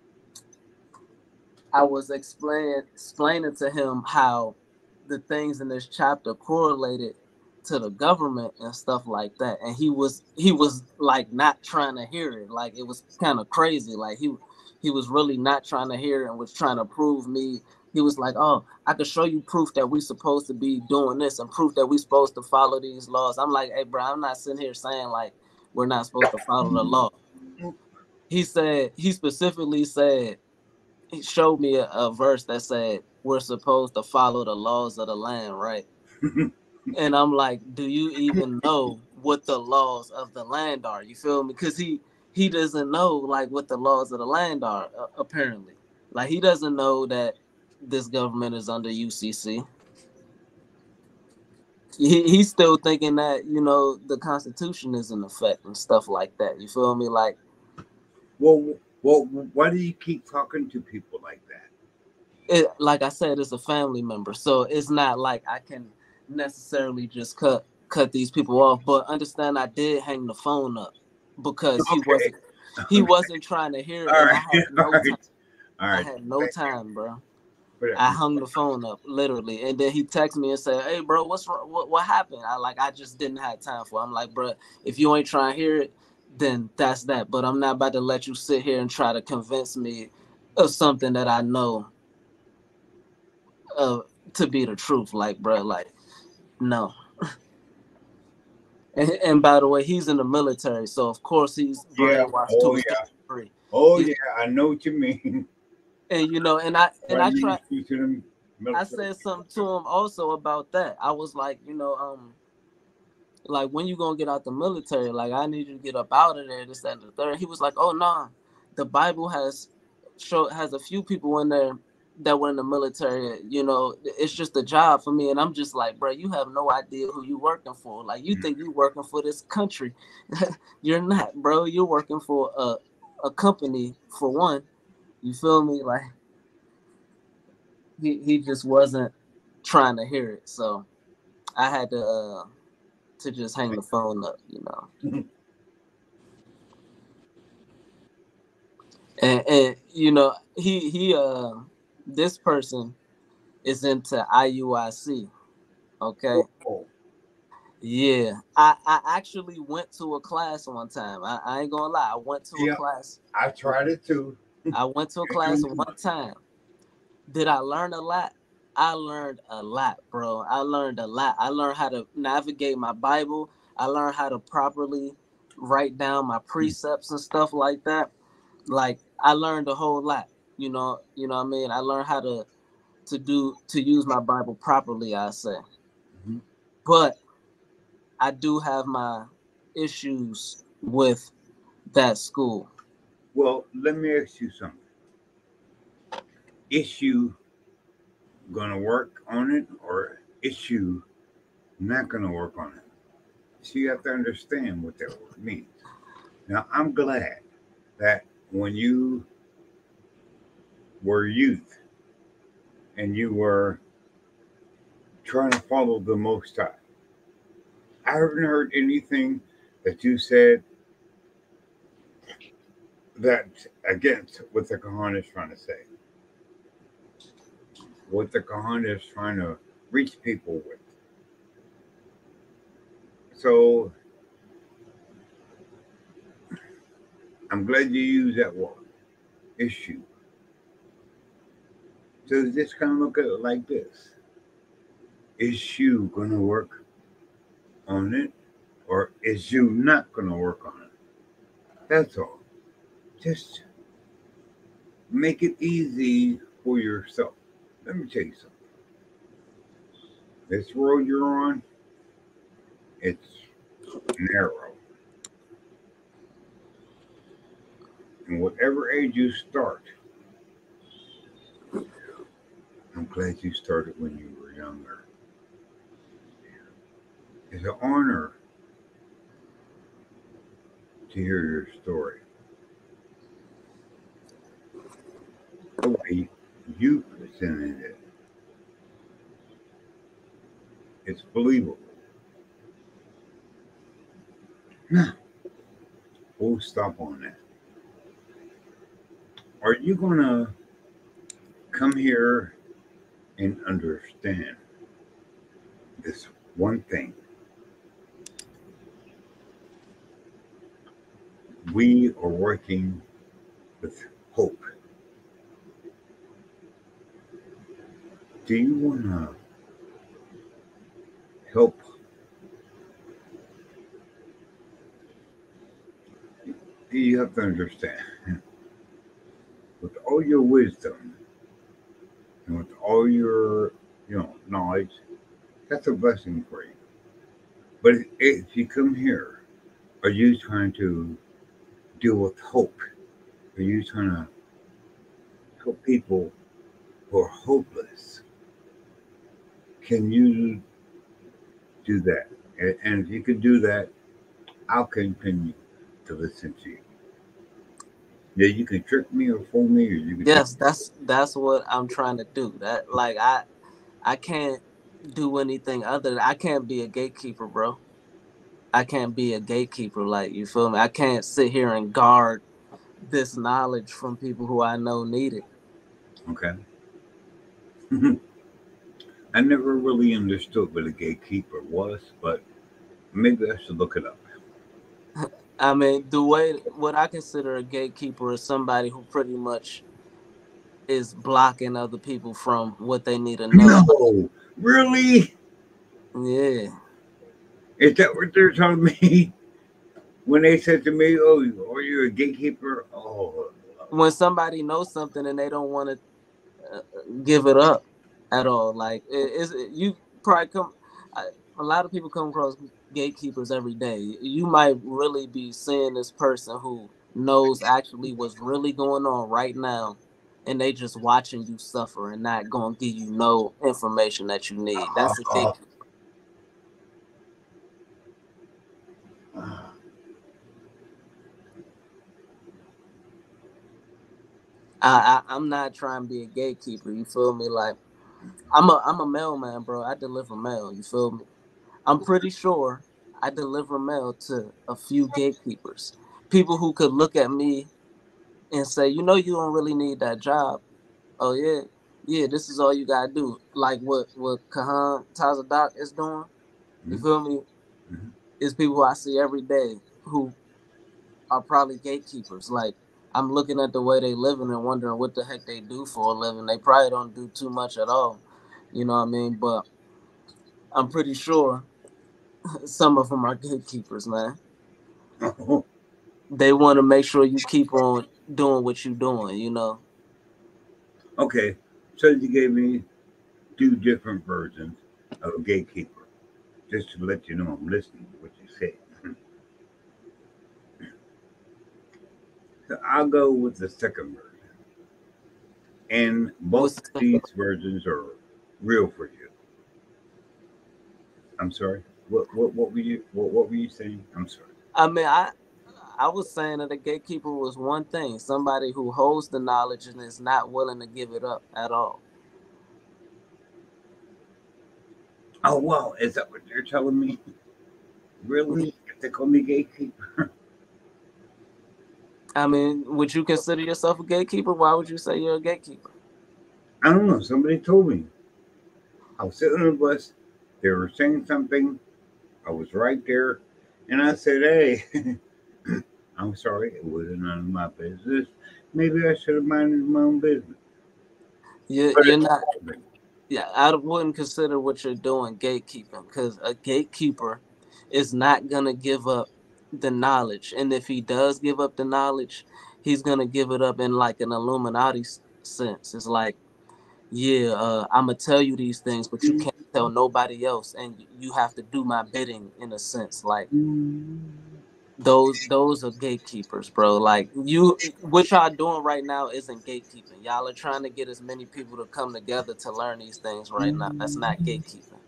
I was explain, explaining to him how the things in this chapter correlated to the government and stuff like that. And he was he was like not trying to hear it. Like, it was kind of crazy. Like he he was really not trying to hear it and was trying to prove me. He was like, oh, I could show you proof that we're supposed to be doing this and proof that we're supposed to follow these laws. I'm like, hey, bro, I'm not sitting here saying like we're not supposed to follow the law. He said, he specifically said, he showed me a, a verse that said we're supposed to follow the laws of the land, right? And I'm like, do you even know what the laws of the land are? You feel me? Because he he doesn't know like what the laws of the land are, uh, apparently. Like, he doesn't know that this government is under U C C. He, he's still thinking that, you know, the Constitution is in effect and stuff like that. You feel me? Like, well, well, why do you keep talking to people like that? It, like I said, it's a family member, so it's not like I can necessarily just cut cut these people off. But understand, I did hang the phone up because he Okay. wasn't he Okay. wasn't trying to hear it. All And right. I had no All right. time. All right. I had no Thank time, bro. But, I hung the phone up literally, and then he texted me and said, "Hey, bro, what's wrong? What what happened?" I like I just didn't have time for it. I'm like, bro, if you ain't trying to hear it, then that's that. But I'm not about to let you sit here and try to convince me of something that I know uh, to be the truth. Like, bro, like, no. and, and by the way, he's in the military, so of course he's yeah. brainwashed Oh, to a yeah. degree. Oh, He's, yeah. I know what you mean. And you know, and I and I tried. To I said something to him also about that. I was like, you know, um, like, when you gonna get out the military? Like, I need you to get up out of there. This, that, and the third. He was like, oh no, nah. The Bible has show has a few people in there that were in the military. You know, it's just a job for me. And I'm just like, bro, you have no idea who you working for. Like, you think you working for this country? You're not, bro. You're working for a a company, for one. You feel me? Like, he, he just wasn't trying to hear it. So I had to uh, to just hang the phone up, you know. and and you know, he he uh this person is into I U I C. Okay. Oh. Yeah. I, I actually went to a class one time. I, I ain't gonna lie. I went to Yeah, a class. I tried it too. I went to a class one time. Did I learn a lot? I learned a lot, bro. I learned a lot. I learned how to navigate my Bible. I learned how to properly write down my precepts and stuff like that. Like, I learned a whole lot. You know, you know what I mean? I learned how to to do to use my Bible properly, I say. Mm-hmm. But I do have my issues with that school. Well, let me ask you something. Is you gonna work on it, or is you not gonna work on it? So you have to understand what that word means. Now, I'm glad that when you were youth and you were trying to follow the Most High, I haven't heard anything that you said that's against what the Quran is trying to say, what the Quran is trying to reach people with. So I'm glad you used that word, issue. So just kind of look at it like this. Is you going to work on it, or is you not going to work on it? That's all. Just make it easy for yourself. Let me tell you something. This road you're on, it's narrow. And whatever age you start, I'm glad you started when you were younger. It's an honor to hear your story. The way you presented it, it's believable. Now, we'll stop on that. Are you going to come here and understand this one thing? We are working with hope. Do you want to help? You have to understand, with all your wisdom and with all your, you know, knowledge, that's a blessing for you. But if, if you come here, are you trying to deal with hope? Are you trying to help people who are hopeless? Can you do that? And, and if you can do that, I'll continue to listen to you. Yeah, you can trick me or fool me, or you can. Yes, that's that's what I'm trying to do. That like I I can't do anything other than I can't be a gatekeeper, bro. I can't be a gatekeeper, like, you feel me? I can't sit here and guard this knowledge from people who I know need it. Okay. I never really understood what a gatekeeper was, but maybe I should look it up. I mean, the way what I consider a gatekeeper is somebody who pretty much is blocking other people from what they need to know. No, really? Yeah. Is that what they're telling me? When they said to me, "Oh, are you a gatekeeper?" Oh, when somebody knows something and they don't want to uh, give it up at all, like is it, you probably come. I, a lot of people come across gatekeepers every day. You might really be seeing this person who knows actually what's really going on right now, and they just watching you suffer and not going to give you no information that you need. That's a gatekeeper. I, I I'm not trying to be a gatekeeper. You feel me? Like I'm a I'm a mailman, bro. I deliver mail. You feel me? I'm pretty sure I deliver mail to a few gatekeepers, people who could look at me and say, you know, you don't really need that job. Oh yeah, yeah. This is all you gotta do. Like what what Kahan Tazadaq is doing. You mm-hmm. feel me? Mm-hmm. It's people who I see every day who are probably gatekeepers. Like I'm looking at the way they living and wondering what the heck they do for a living. They probably don't do too much at all. You know what I mean? But I'm pretty sure some of them are gatekeepers, man. Oh. They want to make sure you keep on doing what you're doing, you know? Okay, so you gave me two different versions of a gatekeeper, just to let you know I'm listening to what you say. So I'll go with the second version. And both of these versions are real for you. I'm sorry. What what what were you what, what were you saying? I'm sorry. I mean, I I was saying that a gatekeeper was one thing, somebody who holds the knowledge and is not willing to give it up at all. Oh wow, is that what you're telling me? Really? They call me gatekeeper? I mean, would you consider yourself a gatekeeper? Why would you say you're a gatekeeper? I don't know. Somebody told me. I was sitting on the bus. They were saying something. I was right there. And I said, hey, I'm sorry. It wasn't none of my business. Maybe I should have minded my own business. You're, you're not. Yeah, I wouldn't consider what you're doing gatekeeping, because a gatekeeper is not going to give up the knowledge. And if he does give up the knowledge, he's gonna give it up in like an Illuminati sense. It's like, yeah, uh, I'm gonna tell you these things, but you can't tell nobody else, and you have to do my bidding in a sense. Like those, those are gatekeepers, bro. Like you, what y'all doing right now isn't gatekeeping. Y'all are trying to get as many people to come together to learn these things right now. That's not gatekeeping.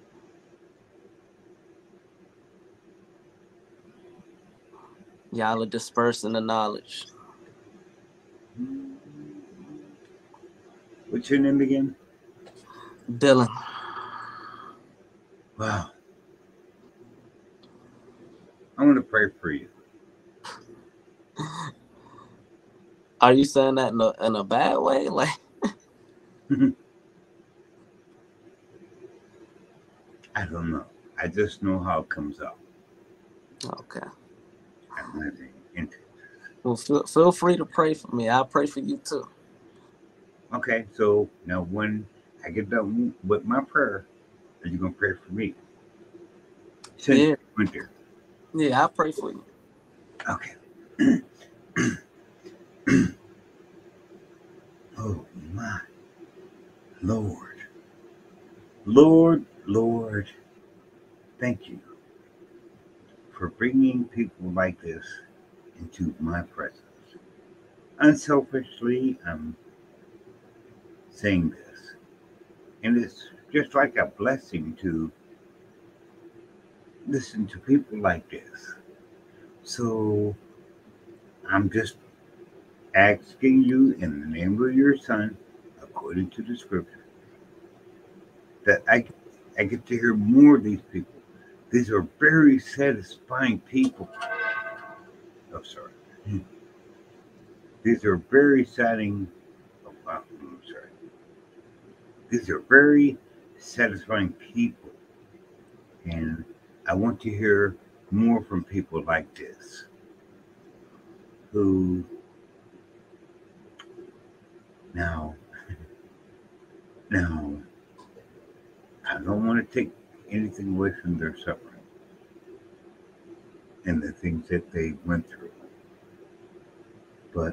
Y'all are dispersing the knowledge. What's your name again? Dylan. Wow. I want to pray for you. Are you saying that in a, in a bad way? Like, I don't know. I just know how it comes out. Okay. I'm not into it. Well, feel, feel free to pray for me. I'll pray for you too. Okay, so now when I get done with my prayer, are you going to pray for me? Since Yeah. winter. Yeah, I'll pray for you. Okay. Oh, my Lord. Lord, Lord, thank you for bringing people like this into my presence. Unselfishly, I'm saying this. And it's just like a blessing to listen to people like this. So I'm just asking you in the name of your son, according to the scripture, that I, I get to hear more of these people. These are very satisfying people. Oh, sorry. These are very satisfying. Oh, wow, I'm sorry. These are very satisfying people. And I want to hear more from people like this who now, now, I don't want to take anything away from their suffering and the things that they went through. But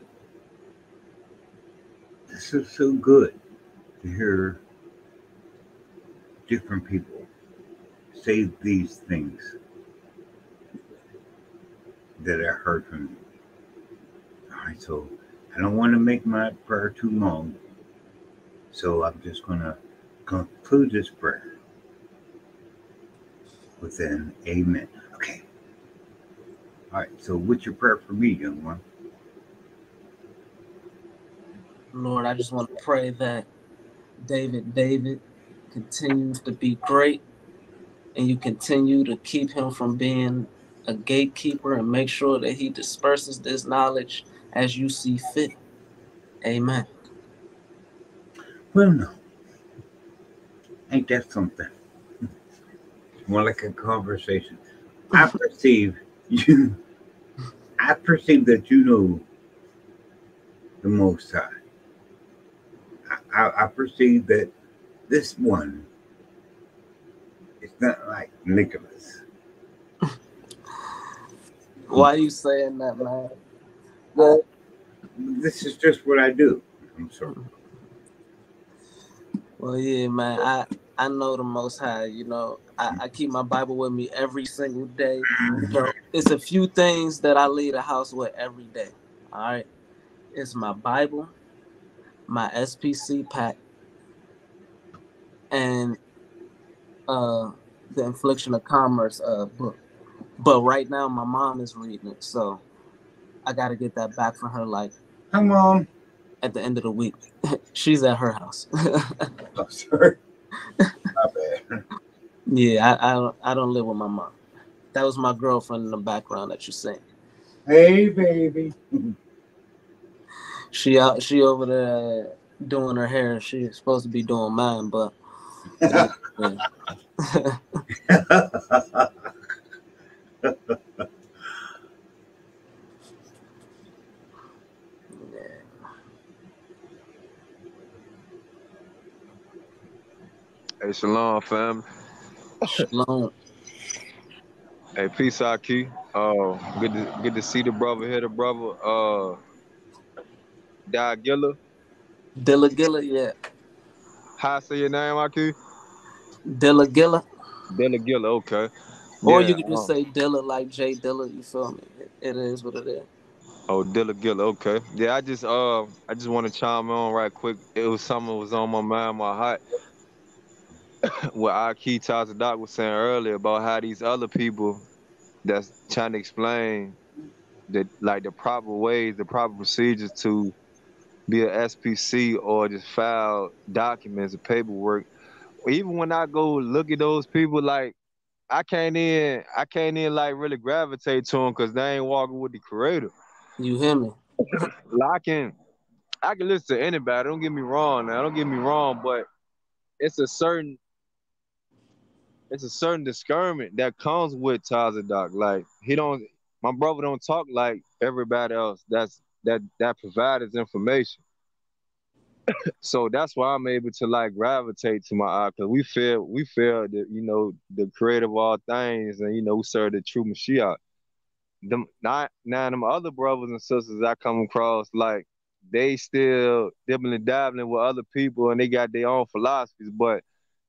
this is so good to hear different people say these things that I heard from you. All right, so I don't want to make my prayer too long, so I'm just going to conclude this prayer with an amen. Okay. All right, so what's your prayer for me, young one? Lord, I just want to pray that David, David continues to be great, and you continue to keep him from being a gatekeeper and make sure that he disperses this knowledge as you see fit. Amen. Well, no. Ain't that something? More like a conversation. I perceive you, I perceive that you know the Most High. I, I, I perceive that this one is not like Nicholas. Why are you saying that, man? Well, this is just what I do. I'm sorry. Well, yeah, man. I, I know the Most High. You know, I, I keep my Bible with me every single day. You know, it's a few things that I leave the house with every day. All right. It's my Bible, my S P C pack, and uh, the Infliction of Commerce uh, book. But right now, my mom is reading it, so I got to get that back from her. Like, hi, Mom. At the end of the week, she's at her house. Oh, sorry. My bad. Yeah, I, I don't I don't live with my mom. That was my girlfriend in the background that you seen. Hey, baby. She out. She over there doing her hair. She's supposed to be doing mine, but. Yeah. Hey, shalom, fam. Shalom. Hey, peace out, Key. Uh, good to good to see the brother here, the brother. Uh, Dagilla. Dilla Gilla, yeah. How I say your name, Aki? Dilla Gilla. Dilla Gilla, okay. Or Yeah. you could just Um, say Dilla like Jay Dilla, you feel me? It, it is what it is. oh, Dilla Gilla, okay. Yeah, I just uh, I just want to chime in right quick. It was something that was on my mind, my heart. What Aki Tazadaq was saying earlier about how these other people that's trying to explain the like the proper ways, the proper procedures to be a S P C or just file documents or paperwork. Even when I go look at those people, like I can't even, I can't even like really gravitate to them because they ain't walking with the Creator. You hear me? Like I can, I can listen to anybody. Don't get me wrong. Now, don't get me wrong, but it's a certain, it's a certain discernment that comes with Tazadaq. Like he don't, my brother don't talk like everybody else. That's that that provides information. So that's why I'm able to like gravitate to my eye because we feel we feel that you know the creator of all things and you know we serve the true Mashiach. Them not now them other brothers and sisters I come across like they still dibbling and dabbling with other people and they got their own philosophies. But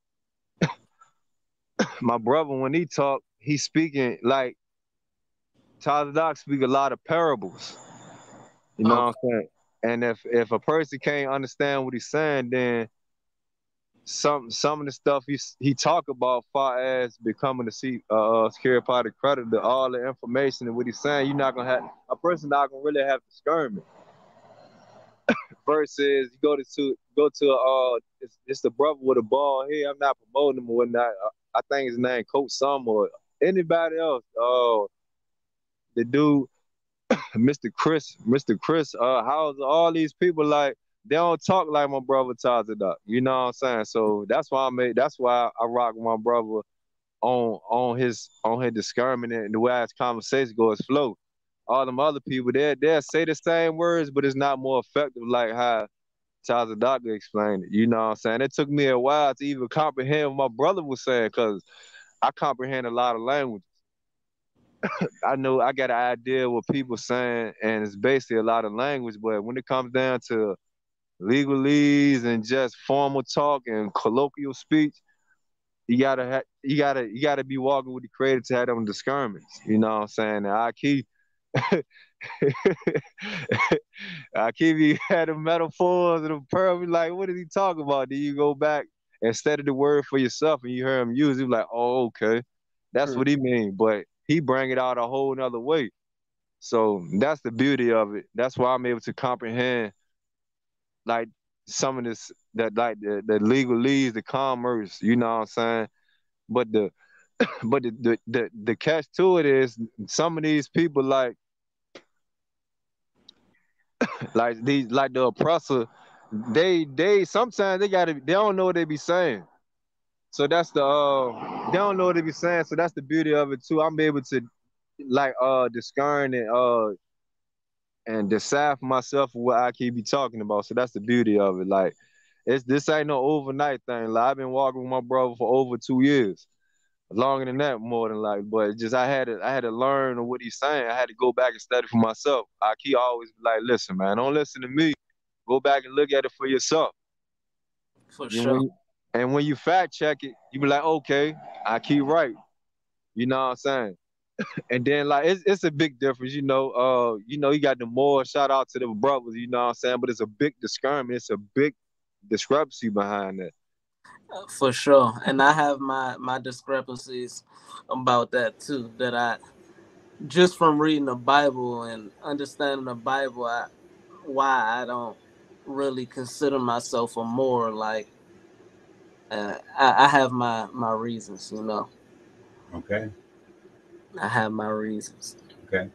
my brother when he talk, he's speaking like Tazadaq speak a lot of parables. You know Oh. what I'm saying? And if if a person can't understand what he's saying, then some some of the stuff he he talk about, far as becoming a C, uh, secure party creditor, all the information and what he's saying, you're not gonna have a person not gonna really have discernment. Versus you go to, to go to uh, it's, it's the brother with a ball here. I'm not promoting him or whatnot. I, I think his name Coach Some or anybody else. Uh, the dude. Mister Chris, Mister Chris, uh, how's all these people like? They don't talk like my brother Tazadaq. You know what I'm saying? So that's why I made. That's why I rock with my brother on on his on his discernment and the way his conversation goes flow. All them other people, they they say the same words, but it's not more effective like how Tazadaq explained it. You know what I'm saying? It took me a while to even comprehend what my brother was saying because I comprehend a lot of language. I know I got an idea what people saying, and it's basically a lot of language. But when it comes down to legalese and just formal talk and colloquial speech, you gotta ha- you gotta you gotta be walking with the Creator to have them discernments. You know what I'm saying? And I keep I keep you had the metaphors and the pearl. Like, what is he talking about? Then you go back and study the word for yourself, and you hear him use it. You're like, oh, okay, that's what he mean. But he bring it out a whole nother way. So that's the beauty of it. That's why I'm able to comprehend like some of this that like the, the legalese, the commerce, you know what I'm saying? But the but the, the the the catch to it is some of these people like like these like the oppressor, they they sometimes they gotta they don't know what they be saying. So that's the uh they don't know what they be saying. So that's the beauty of it too. I'm able to like uh discern and uh and decide for myself what I keep be talking about. So that's the beauty of it. Like it's this ain't no overnight thing. Like I've been walking with my brother for over two years. Longer than that, more than like, but just I had to I had to learn what he's saying. I had to go back and study for myself. I keep always be like, listen, man, don't listen to me. Go back and look at it for yourself. For And sure. when you, and when you fact check it, you be like, okay, I keep right. You know what I'm saying? And then like it's it's a big difference, you know. Uh, you know, you got the more shout out to the brothers, you know what I'm saying? But it's a big discernment, it's a big discrepancy behind that. For sure. And I have my my discrepancies about that too. That I just from reading the Bible and understanding the Bible, I, why I don't really consider myself a moral. Like uh, I, I have my my reasons, you know. Okay. I have my reasons. Okay.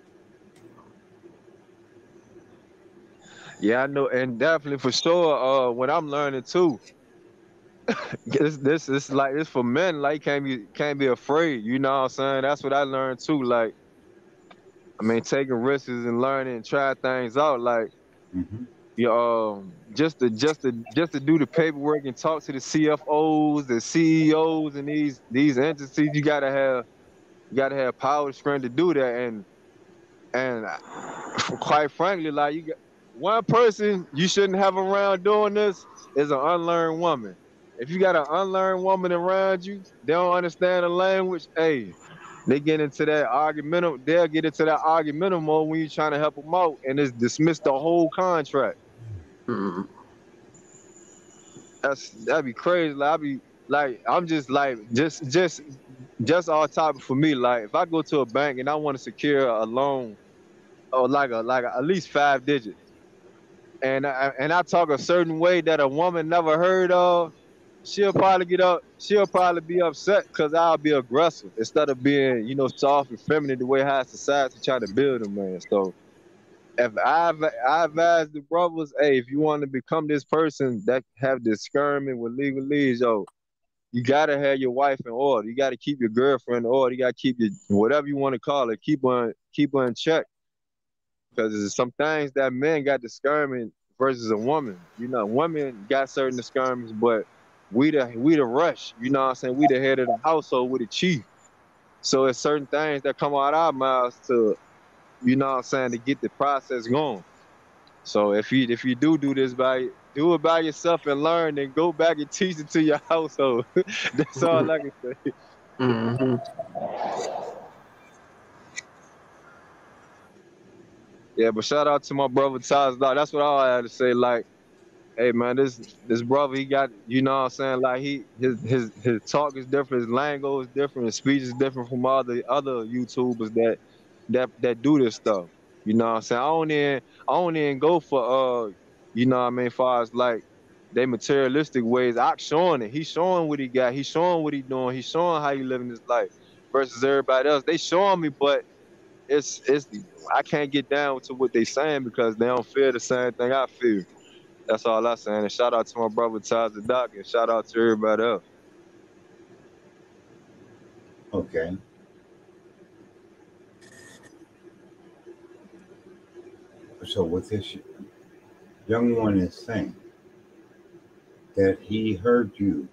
Yeah, I know, and definitely for sure. Uh, what I'm learning too, this this is like it's for men. Like can't be can't be afraid. You know what I'm saying? That's what I learned too. Like, I mean, taking risks and learning and try things out. Like, Mm-hmm. you um, just to just to just to do the paperwork and talk to the C F Os, the C E Os, and these these entities. You gotta have you gotta have power strength to do that. And and quite frankly, like you got. one person you shouldn't have around doing this is an unlearned woman. If you got an unlearned woman around you, they don't understand the language. Hey, they get into that argumental. They'll get into that argumental mode when you're trying to help them out, and it's dismiss the whole contract. Mm-hmm. That's that'd be crazy. Like I be like, I'm just like just just just all topic for me. Like if I go to a bank and I want to secure a loan or like a like a, at least five digits, and I, and I talk a certain way that a woman never heard of, she'll probably get up. She'll probably be upset because I'll be aggressive instead of being, you know, soft and feminine the way high society trying to build a man. So if I I advise the brothers, hey, if you want to become this person that have this skirming with legalese, yo, you gotta have your wife in order. You gotta keep your girlfriend in order. You gotta keep your whatever you want to call it, keep her keep her in check. Because there's some things that men got discriminate versus a woman. You know, women got certain discriminations, but we the we the rush. You know what I'm saying? We the head of the household, we the chief. So it's certain things that come out our mouths to, you know what I'm saying, to get the process going. So if you if you do do this by do it by yourself and learn, then go back and teach it to your household. That's all I can say. Mm-hmm. Yeah, but shout out to my brother Tazadaq. That's what I had to say. Like, hey man, this this brother, he got, you know what I'm saying, like he his his his talk is different, his lingo is different, his speech is different from all the other YouTubers that that that do this stuff. You know what I'm saying? I don't even I don't even go for uh, you know what I mean, far as like they materialistic ways. I'm showing it. He's showing what he got, he's showing what he doing, he's showing how he living his life versus everybody else. They showing me, but it's it's I can't get down to what they saying because they don't feel the same thing I feel. That's all I'm saying. And shout out to my brother Tazadaq and shout out to everybody else. Okay. So what this young one is saying, that he heard you.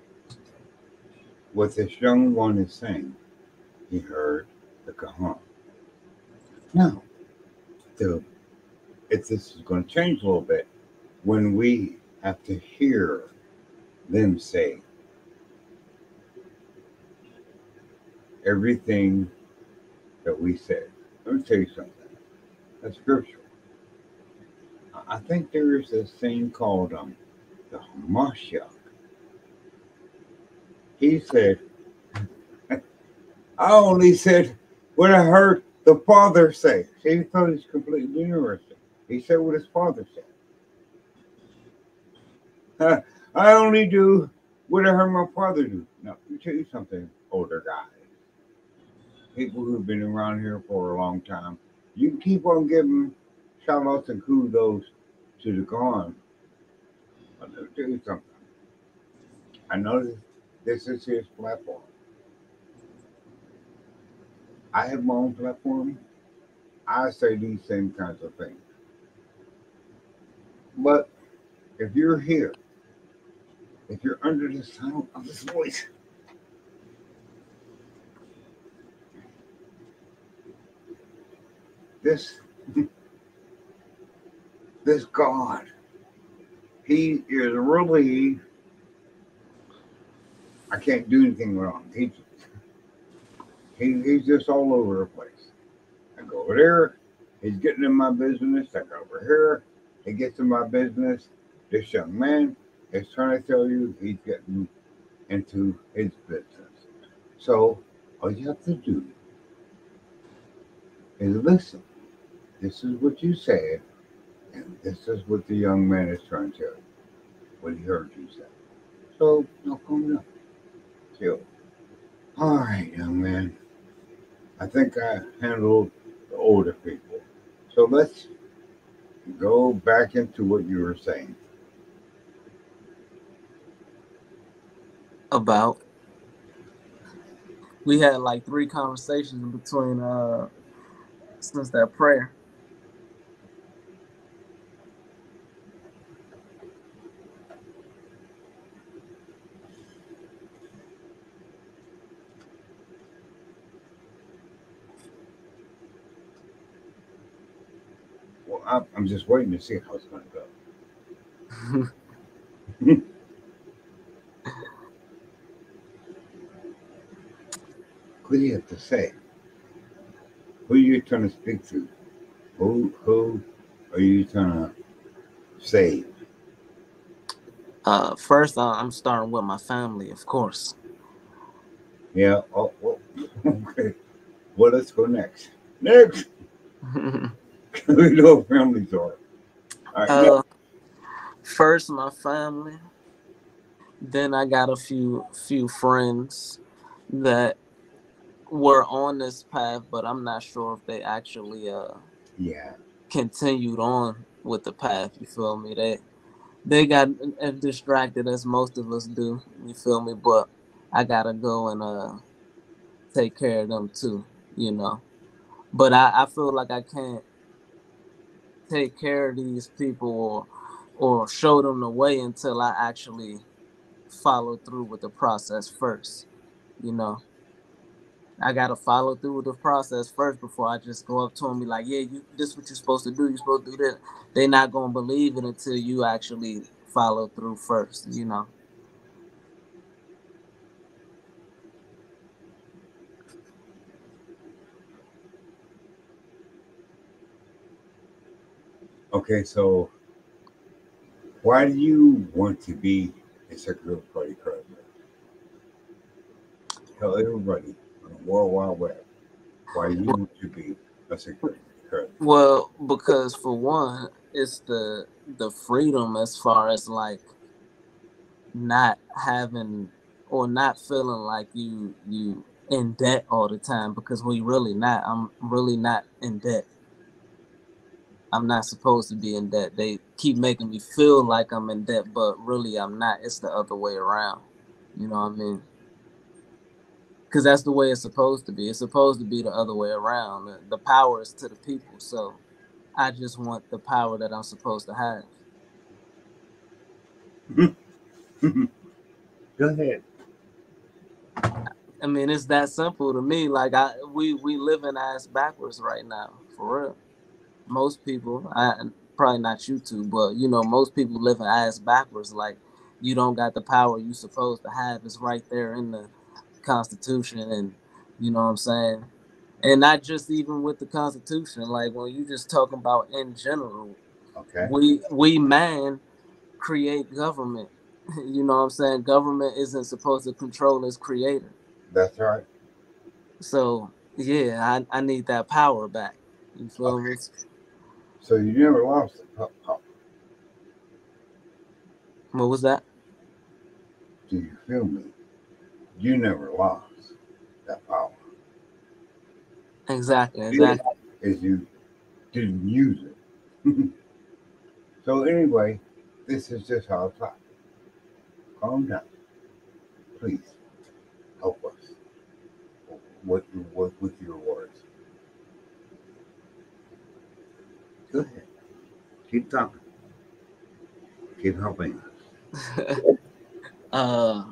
What this young one is saying, he heard the Quran. Now, the, if this is going to change a little bit, when we have to hear them say everything that we said. Let me tell you something. That's scriptural. I think there is this thing called um, the Hamashiach. He said, I only said what I heard the Father say. See, he thought he's completely interesting. He said what his father said. I only do what I heard my father do. Now, let me tell you something, older guys. People who've been around here for a long time, you can keep on giving shout outs and kudos to the Quran. But let me tell you something. I know this, this is his platform. I have my own platform. I say these same kinds of things. But if you're here, if you're under the sound of his voice, this this God, he is really, I can't do anything wrong. He, he he's just all over the place. I go over there, he's getting in my business. I go over here, he gets in my business. This young man is trying to tell you he's getting into his business. So all you have to do is listen. This is what you said, and this is what the young man is trying to tell you, what he heard you say. So, no, calm down. Chill. All right, young man. I think I handled the older people. So let's go back into what you were saying. About we had like three conversations in between uh since that prayer. Well, I'm, I'm just waiting to see how it's going to go. What do you have to say? Who are you trying to speak to? Who who are you trying to save? Uh, first, uh, I'm starting with my family, of course. Yeah. Oh, oh okay. Well, let's go next. Next. We know what families are. All right, uh, next. First, my family. Then I got a few few friends that were on this path, but I'm not sure if they actually uh Yeah. continued on with the path. You feel me? They they got as distracted as most of us do. You feel me? But I gotta go and uh take care of them too. You know. But I, I feel like I can't take care of these people or or show them the way until I actually follow through with the process first. You know. I gotta follow through with the process first before I just go up to them and be like, yeah, you this is what you're supposed to do. You're supposed to do this. They're not gonna believe it until you actually follow through first, you know. Okay, so why do you want to be a Secretary of Party president? Tell everybody on the World Wide Web why you want to be a Secretary of Party. Well, because for one, it's the the freedom as far as like not having or not feeling like you you in debt all the time, because we really not. I'm really not in debt. I'm not supposed to be in debt. They keep making me feel like I'm in debt, but really I'm not. It's the other way around. You know what I mean? Because that's the way it's supposed to be. It's supposed to be the other way around. The, the power is to the people. So I just want the power that I'm supposed to have. Go ahead. I mean, it's that simple to me. Like I, we we living ass backwards right now, for real. Most people, I probably not you two, but you know, most people living ass backwards. Like you don't got the power you supposed to have. It's right there in the Constitution, and you know what I'm saying. And not just even with the Constitution. Like when you just talking about in general, Okay. we we man create government. You know what I'm saying? Government isn't supposed to control its creator. That's right. So yeah, I, I need that power back. You feel Okay. me? So you never lost it. Oh, oh. What was that? Do you feel me? You never lost that power. Exactly, exactly. Is you didn't use it. So anyway, this is just how I talk. Calm down. Please help us with, with, with your words. Go ahead. Keep talking. Keep helping us. uh,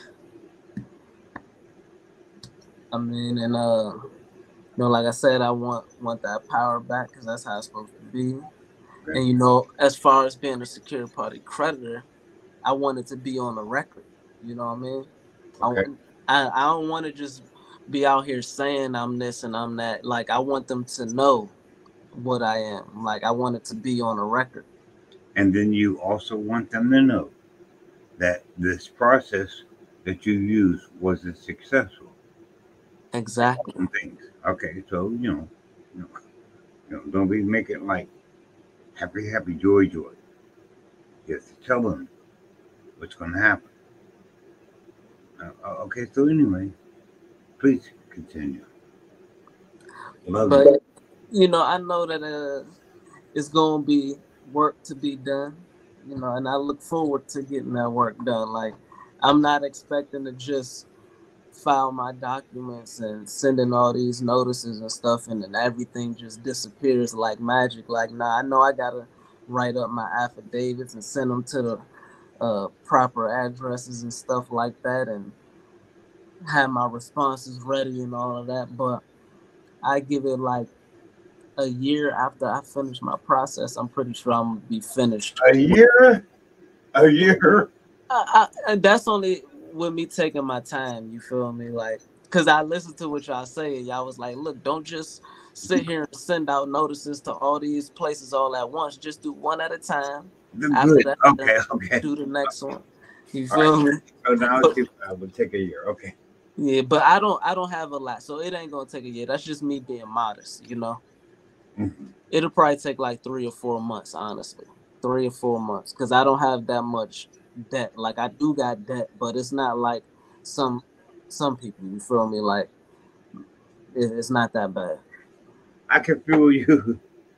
I mean, and uh, you know, like I said, I want want that power back because that's how it's supposed to be. Okay. And you know, as far as being a secure party creditor, I want it to be on the record. You know what I mean? Okay. I I, I don't want to just be out here saying I'm this and I'm that. Like I want them to know what I am. Like I want it to be on the record. And then you also want them to know that this process that you used wasn't successful. Exactly. And things. Okay, so you know, you know, you know, don't be making like happy, happy, joy, joy. You have to tell them what's going to happen. Uh, okay, so anyway, please continue. Love But you. you know, I know that uh, it's gonna be work to be done. You know, and I look forward to getting that work done. Like I'm not expecting to just file my documents and sending all these notices and stuff, and then everything just disappears like magic. Like, nah, I know I gotta write up my affidavits and send them to the uh, proper addresses and stuff like that, and have my responses ready and all of that. But I give it like a year after I finish my process, I'm pretty sure I'm gonna be finished. A year? A year? I, I, and that's only with me taking my time. You feel me? Like, cause I listened to what y'all say, and y'all was like, "Look, don't just sit here and send out notices to all these places all at once. Just do one at a time. After Good. that, Okay. Okay. do the next one." You All feel right. me? So now But- I would take a year. Okay. Yeah, but I don't I don't have a lot, so it ain't gonna take a year. That's just me being modest, you know. Mm-hmm. It'll probably take like three or four months, honestly. Three or four months. Cause I don't have that much debt. Like I do got debt, but it's not like some some people, you feel me? Like it, it's not that bad. I can feel you,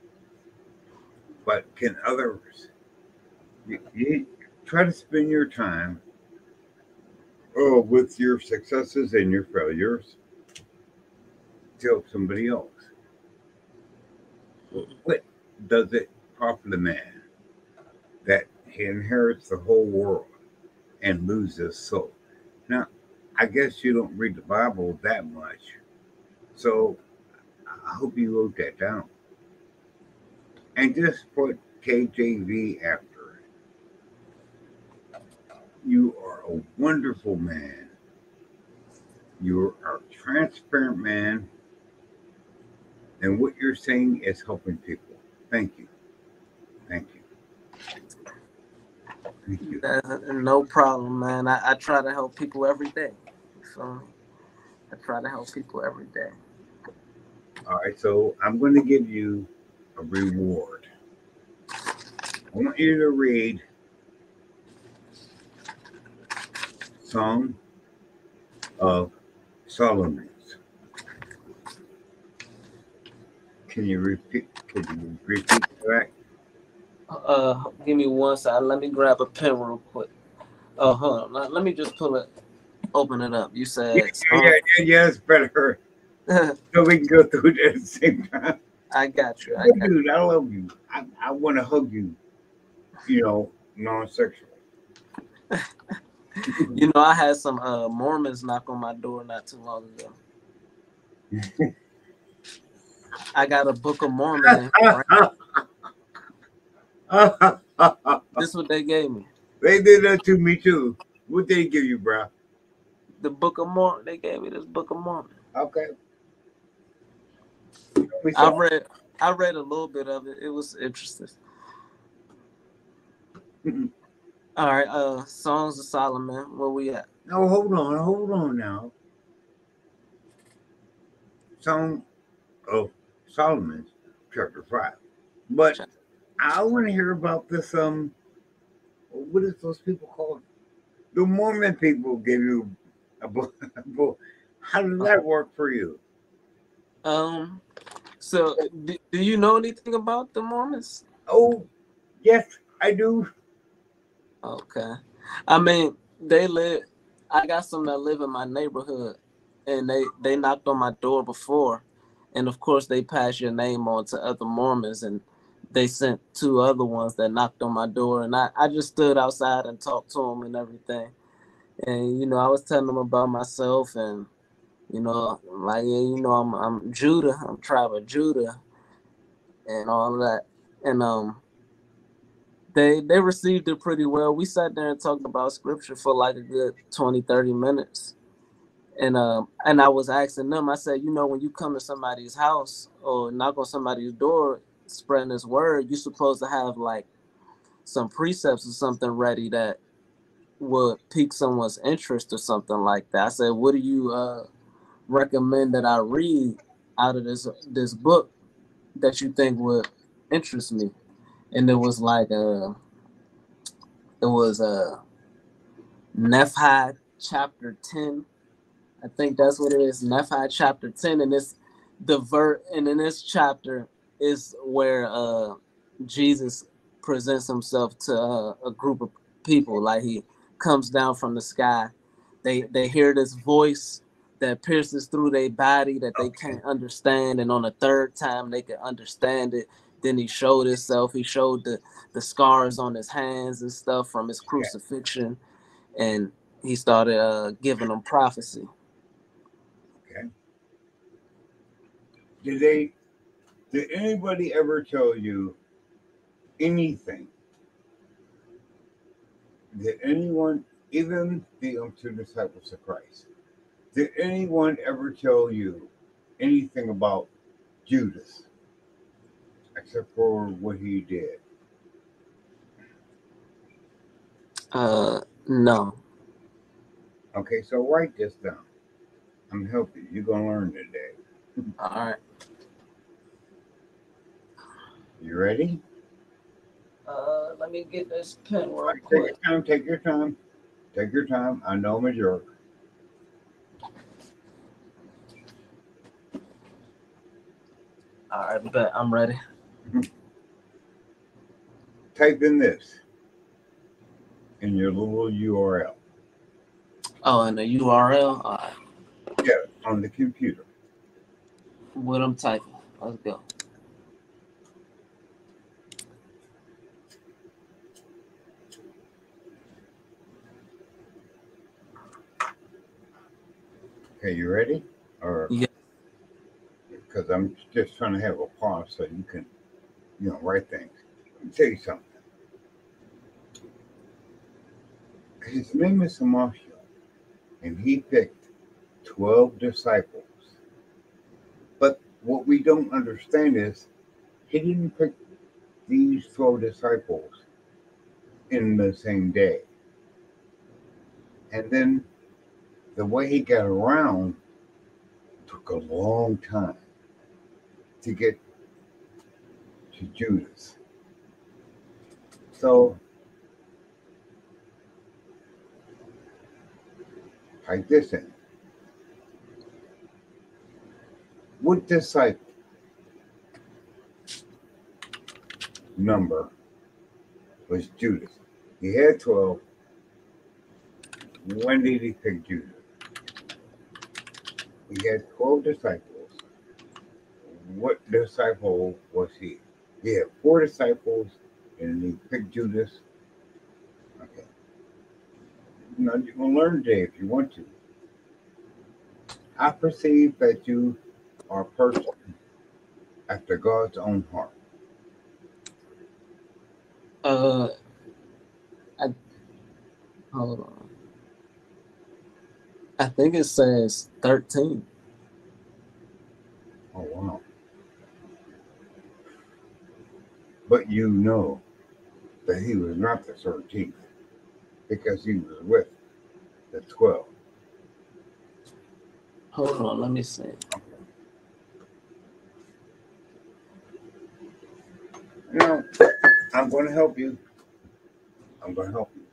but can others? You, you try to spend your time oh, with your successes and your failures to help somebody else. What does it profit a man that he inherits the whole world and loses soul? Now, I guess you don't read the Bible that much, so I hope you wrote that down. And just put K J V after it. You are a wonderful man. You are a transparent man. And what you're saying is helping people. Thank you. Thank you. Thank you. Uh, no problem, man. I, I try to help people every day. You feel me? I try to help people every day. All right, so I'm going to give you a reward. I want you to read Song of Solomon. Can you repeat? Can you repeat that? Uh, give me one second. Let me grab a pen real quick. Oh, hold on. Let, let me just pull it, open it up. You said, Yeah, yeah, yeah, yeah, yeah, it's better. So we can go through it at the same time. I got you. I Hey, got dude, I love you. I, I want to hug you. You know, non-sexual. You know, I had some uh, Mormons knock on my door not too long ago. I got a Book of Mormon. This is what they gave me. They did that to me too. What did they give you, bro? The Book of Mormon. They gave me this Book of Mormon. Okay. I read. I read a little bit of it. It was interesting. All right. Uh, Songs of Solomon. Where we at? No, hold on, hold on now. Song of Solomon, chapter five. But I want to hear about this. Um, what is those people called? The Mormon people give you a book. How does that work for you? Um. So, do, do you know anything about the Mormons? Oh, yes, I do. Okay. I mean, they live. I got some that live in my neighborhood, and they they knocked on my door before, and of course they passed your name on to other Mormons, and they sent two other ones that knocked on my door, and I I just stood outside and talked to them and everything, and you know I was telling them about myself, and you know like yeah, you know I'm I'm Judah, I'm tribe of Judah, and all of that, and um. They they received it pretty well. We sat there and talked about scripture for like a good twenty, thirty minutes. And um and I was asking them, I said, you know, when you come to somebody's house or knock on somebody's door spreading this word, you're supposed to have like some precepts or something ready that would pique someone's interest or something like that. I said, what do you uh recommend that I read out of this this book that you think would interest me? And it was like uh It was uh, Nephi chapter ten. I think that's what it is. Nephi chapter ten. And it's the ver- and in this chapter is where uh, Jesus presents himself to uh, a group of people. Like he comes down from the sky. They they hear this voice that pierces through their body that they can't understand. And on the third time they can understand it. Then he showed himself. He showed the, the scars on his hands and stuff from his crucifixion. And he started uh, giving them prophecy. Okay. Did they Did anybody ever tell you anything? Did anyone, even the um, two disciples of Christ, did anyone ever tell you anything about Judas, except for what he did? Uh, no. Okay, so write this down. I'm helping you. You're gonna learn today. All right. You ready? Uh, let me get this pen real Right, quick. take your time. Take your time. Take your time. I know I'm a jerk. All right, bet I'm ready. Type in this in your little U R L. Oh, and the U R L. All right. Yeah, on the computer. What I'm typing. Let's go. Okay, you ready? Or yeah. Because I'm just trying to have a pause so you can, you know, write things. Let me tell you something. His name is Samasha, and he picked twelve disciples. But what we don't understand is he didn't pick these twelve disciples in the same day. And then the way he got around took a long time to get to Judas. So type this in. What disciple number was Judas? He had twelve. When did he pick Judas? He had twelve disciples. What disciple was he? He had four disciples, and he picked Judas. Okay. You know, you can learn today if you want to. I perceive that you are a person after God's own heart. Uh, I, hold on. I think it says thirteen. Oh, wow. But you know that he was not the thirteenth because he was with the twelve. Hold on, let me see. No, I'm going to help you. I'm going to help you.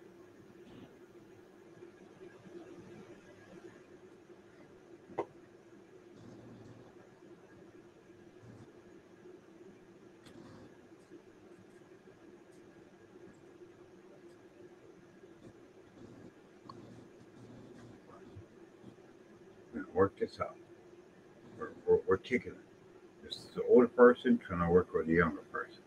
Work this out. We're, we're, we're kicking it. This is the older person trying to work with the younger person.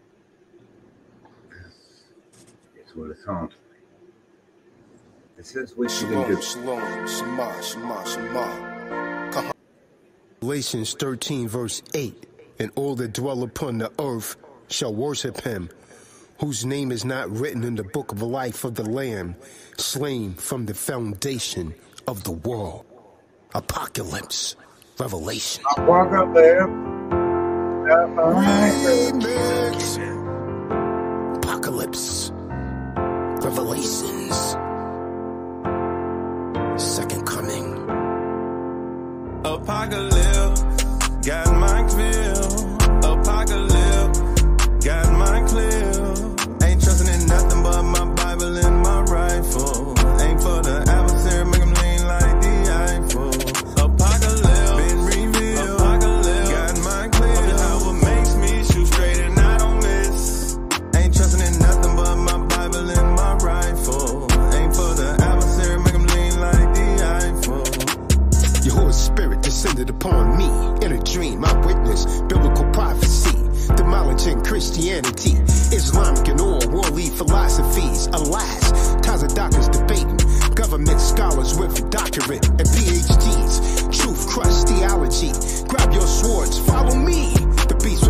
It's what it sounds like. This is what you can do. Shalom, Shema, Shema, Shema. Galatians thirteen, verse eight. And all that dwell upon the earth shall worship him, whose name is not written in the book of life of the Lamb, slain from the foundation of the world. Apocalypse, Revelation. Apocalypse. Apocalypse, Revelations, Second Coming. Apocalypse, got my clear. Apocalypse, got my clear. Ain't trusting in nothing but my Bible and my rifle. Ain't for the adversary, make him lean like the Eiffel. Apocalypse, been revealed. Apocalypse, got my clear. Power makes me shoot straight and I don't miss. Ain't trusting in nothing but my Bible and my rifle. Ain't for the adversary, make him lean like the Eiffel. Your Holy Spirit descended upon me in a dream. I witnessed biblical prophecy, demolishing Christianity, Islamic and all worldly philosophies. Alas, Tazadaq is debating government scholars with doctorate and P H Ds. Truth crushed theology. Grab your swords, follow me. The beast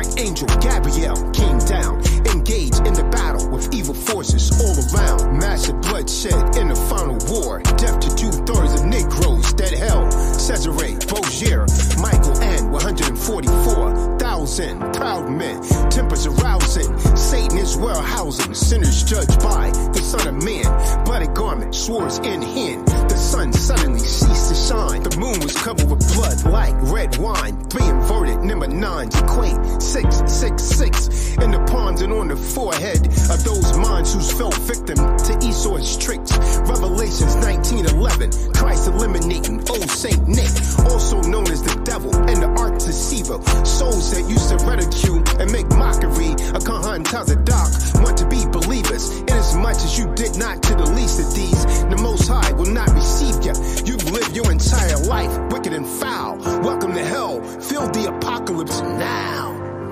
Archangel Gabriel came down, engaged in the battle with evil forces all around. Massive bloodshed in the final war, death to two-thirds of Negroes that held Cesare Borgia, Michael and one hundred forty-four thousand proud men, tempers arousing, Satan is well housing, sinners judged by the Son of Man, bloody garment, swords in hand, the sun suddenly ceased to shine, the moon was covered with blood like red wine, three inverted number nines equate six six six in the palms and on the forehead of those minds who fell victim to Esau's tricks. Revelations nineteen eleven, Christ eliminating old Saint Nick, also known as the devil and the arch deceiver, souls that used to ridicule and make mockery of Kahan Tazadaq want to be believers, inasmuch as you did not to the least of these, the Most High will not receive you. You've lived your entire life wicked and foul. Welcome to hell. Feel the apocalypse now.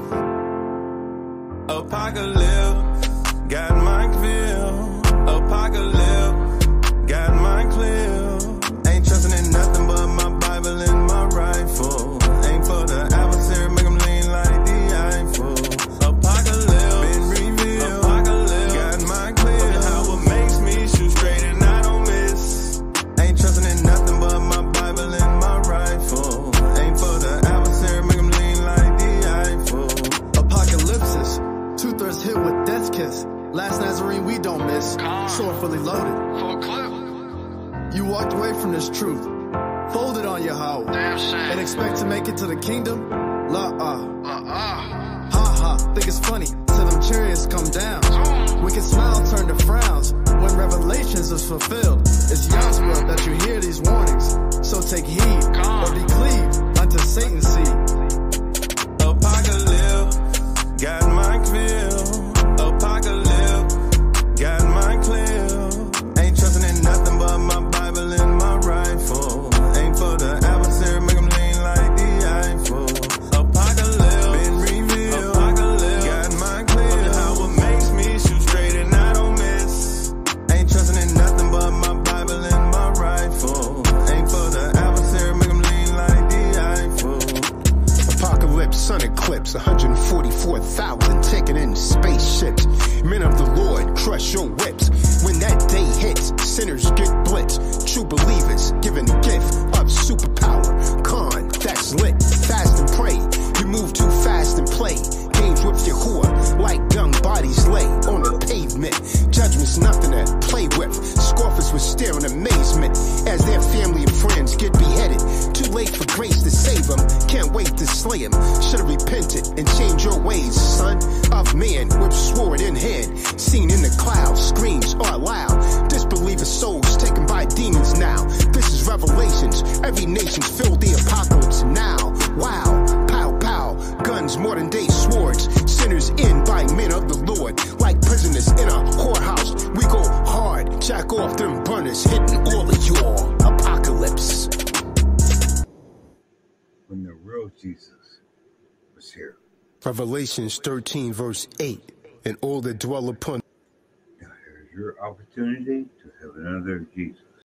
Apocalypse, got my feel. Apocalypse, got my clear. Ain't trusting in nothing but my Bible and my rifle. Ain't for the adversary, make them lean like the Eiffel. Apocalypse, been revealed. Apocalypse, got my clear. How it makes me shoot straight and I don't miss. Ain't trusting in nothing but my Bible and my rifle. Ain't for the adversary, make them lean like the Eiffel. Apocalypsis, two-thirds hit with death kiss. Last Nazarene we don't miss, sword fully loaded. For a clip. You walked away from this truth, folded on your howl, and expect to make it to the kingdom? La-uh. Ha ha, think it's funny till them chariots come down. Wicked smile turn to frowns when revelations is fulfilled. It's Yah's will that you hear these warnings, so take heed or be cleaved unto Satan's seed. Apocalypse, got my feel. Apocalypse, got my clear. Ain't trusting in nothing but my Bible and my rifle. Ain't for the adversary, make them lean like the Eiffel. Apocalypse, been revealed. Apocalypse, got my clear. How it makes me shoot straight and I don't miss. Ain't trusting in nothing but my Bible and my rifle. Ain't for the adversary, make them lean like the Eiffel. Apocalypse, sun eclipse, one hundred forty-four thousand taken in spaceships. Men of the Lord, crush your whips. When that day hits, sinners get blitzed. True believers given a gift of superpower. Con, that's lit. Fast and pray. You move too fast and play games with your whore, like young bodies lay on the pavement. Judgment's nothing to play with. Scoffers will stare in amazement as their family and friends get beheaded. Too late for grace to save them. Can't wait to slay them. Should've repented and changed your ways, son of man, with sword in hand. Seen in the clouds, screams are loud. Disbeliever souls taken by demons now. This is Revelations. Every nation's filled the apocalypse now. Wow, pow pow, guns, modern day swords. Sinners in by men of the Lord, like prisoners in a whorehouse. We go hard, jack off them burners, hitting all of your apocalypse. When the real Jesus was here. Revelations thirteen verse eight, and all that dwell upon. Now here's your opportunity to have another Jesus.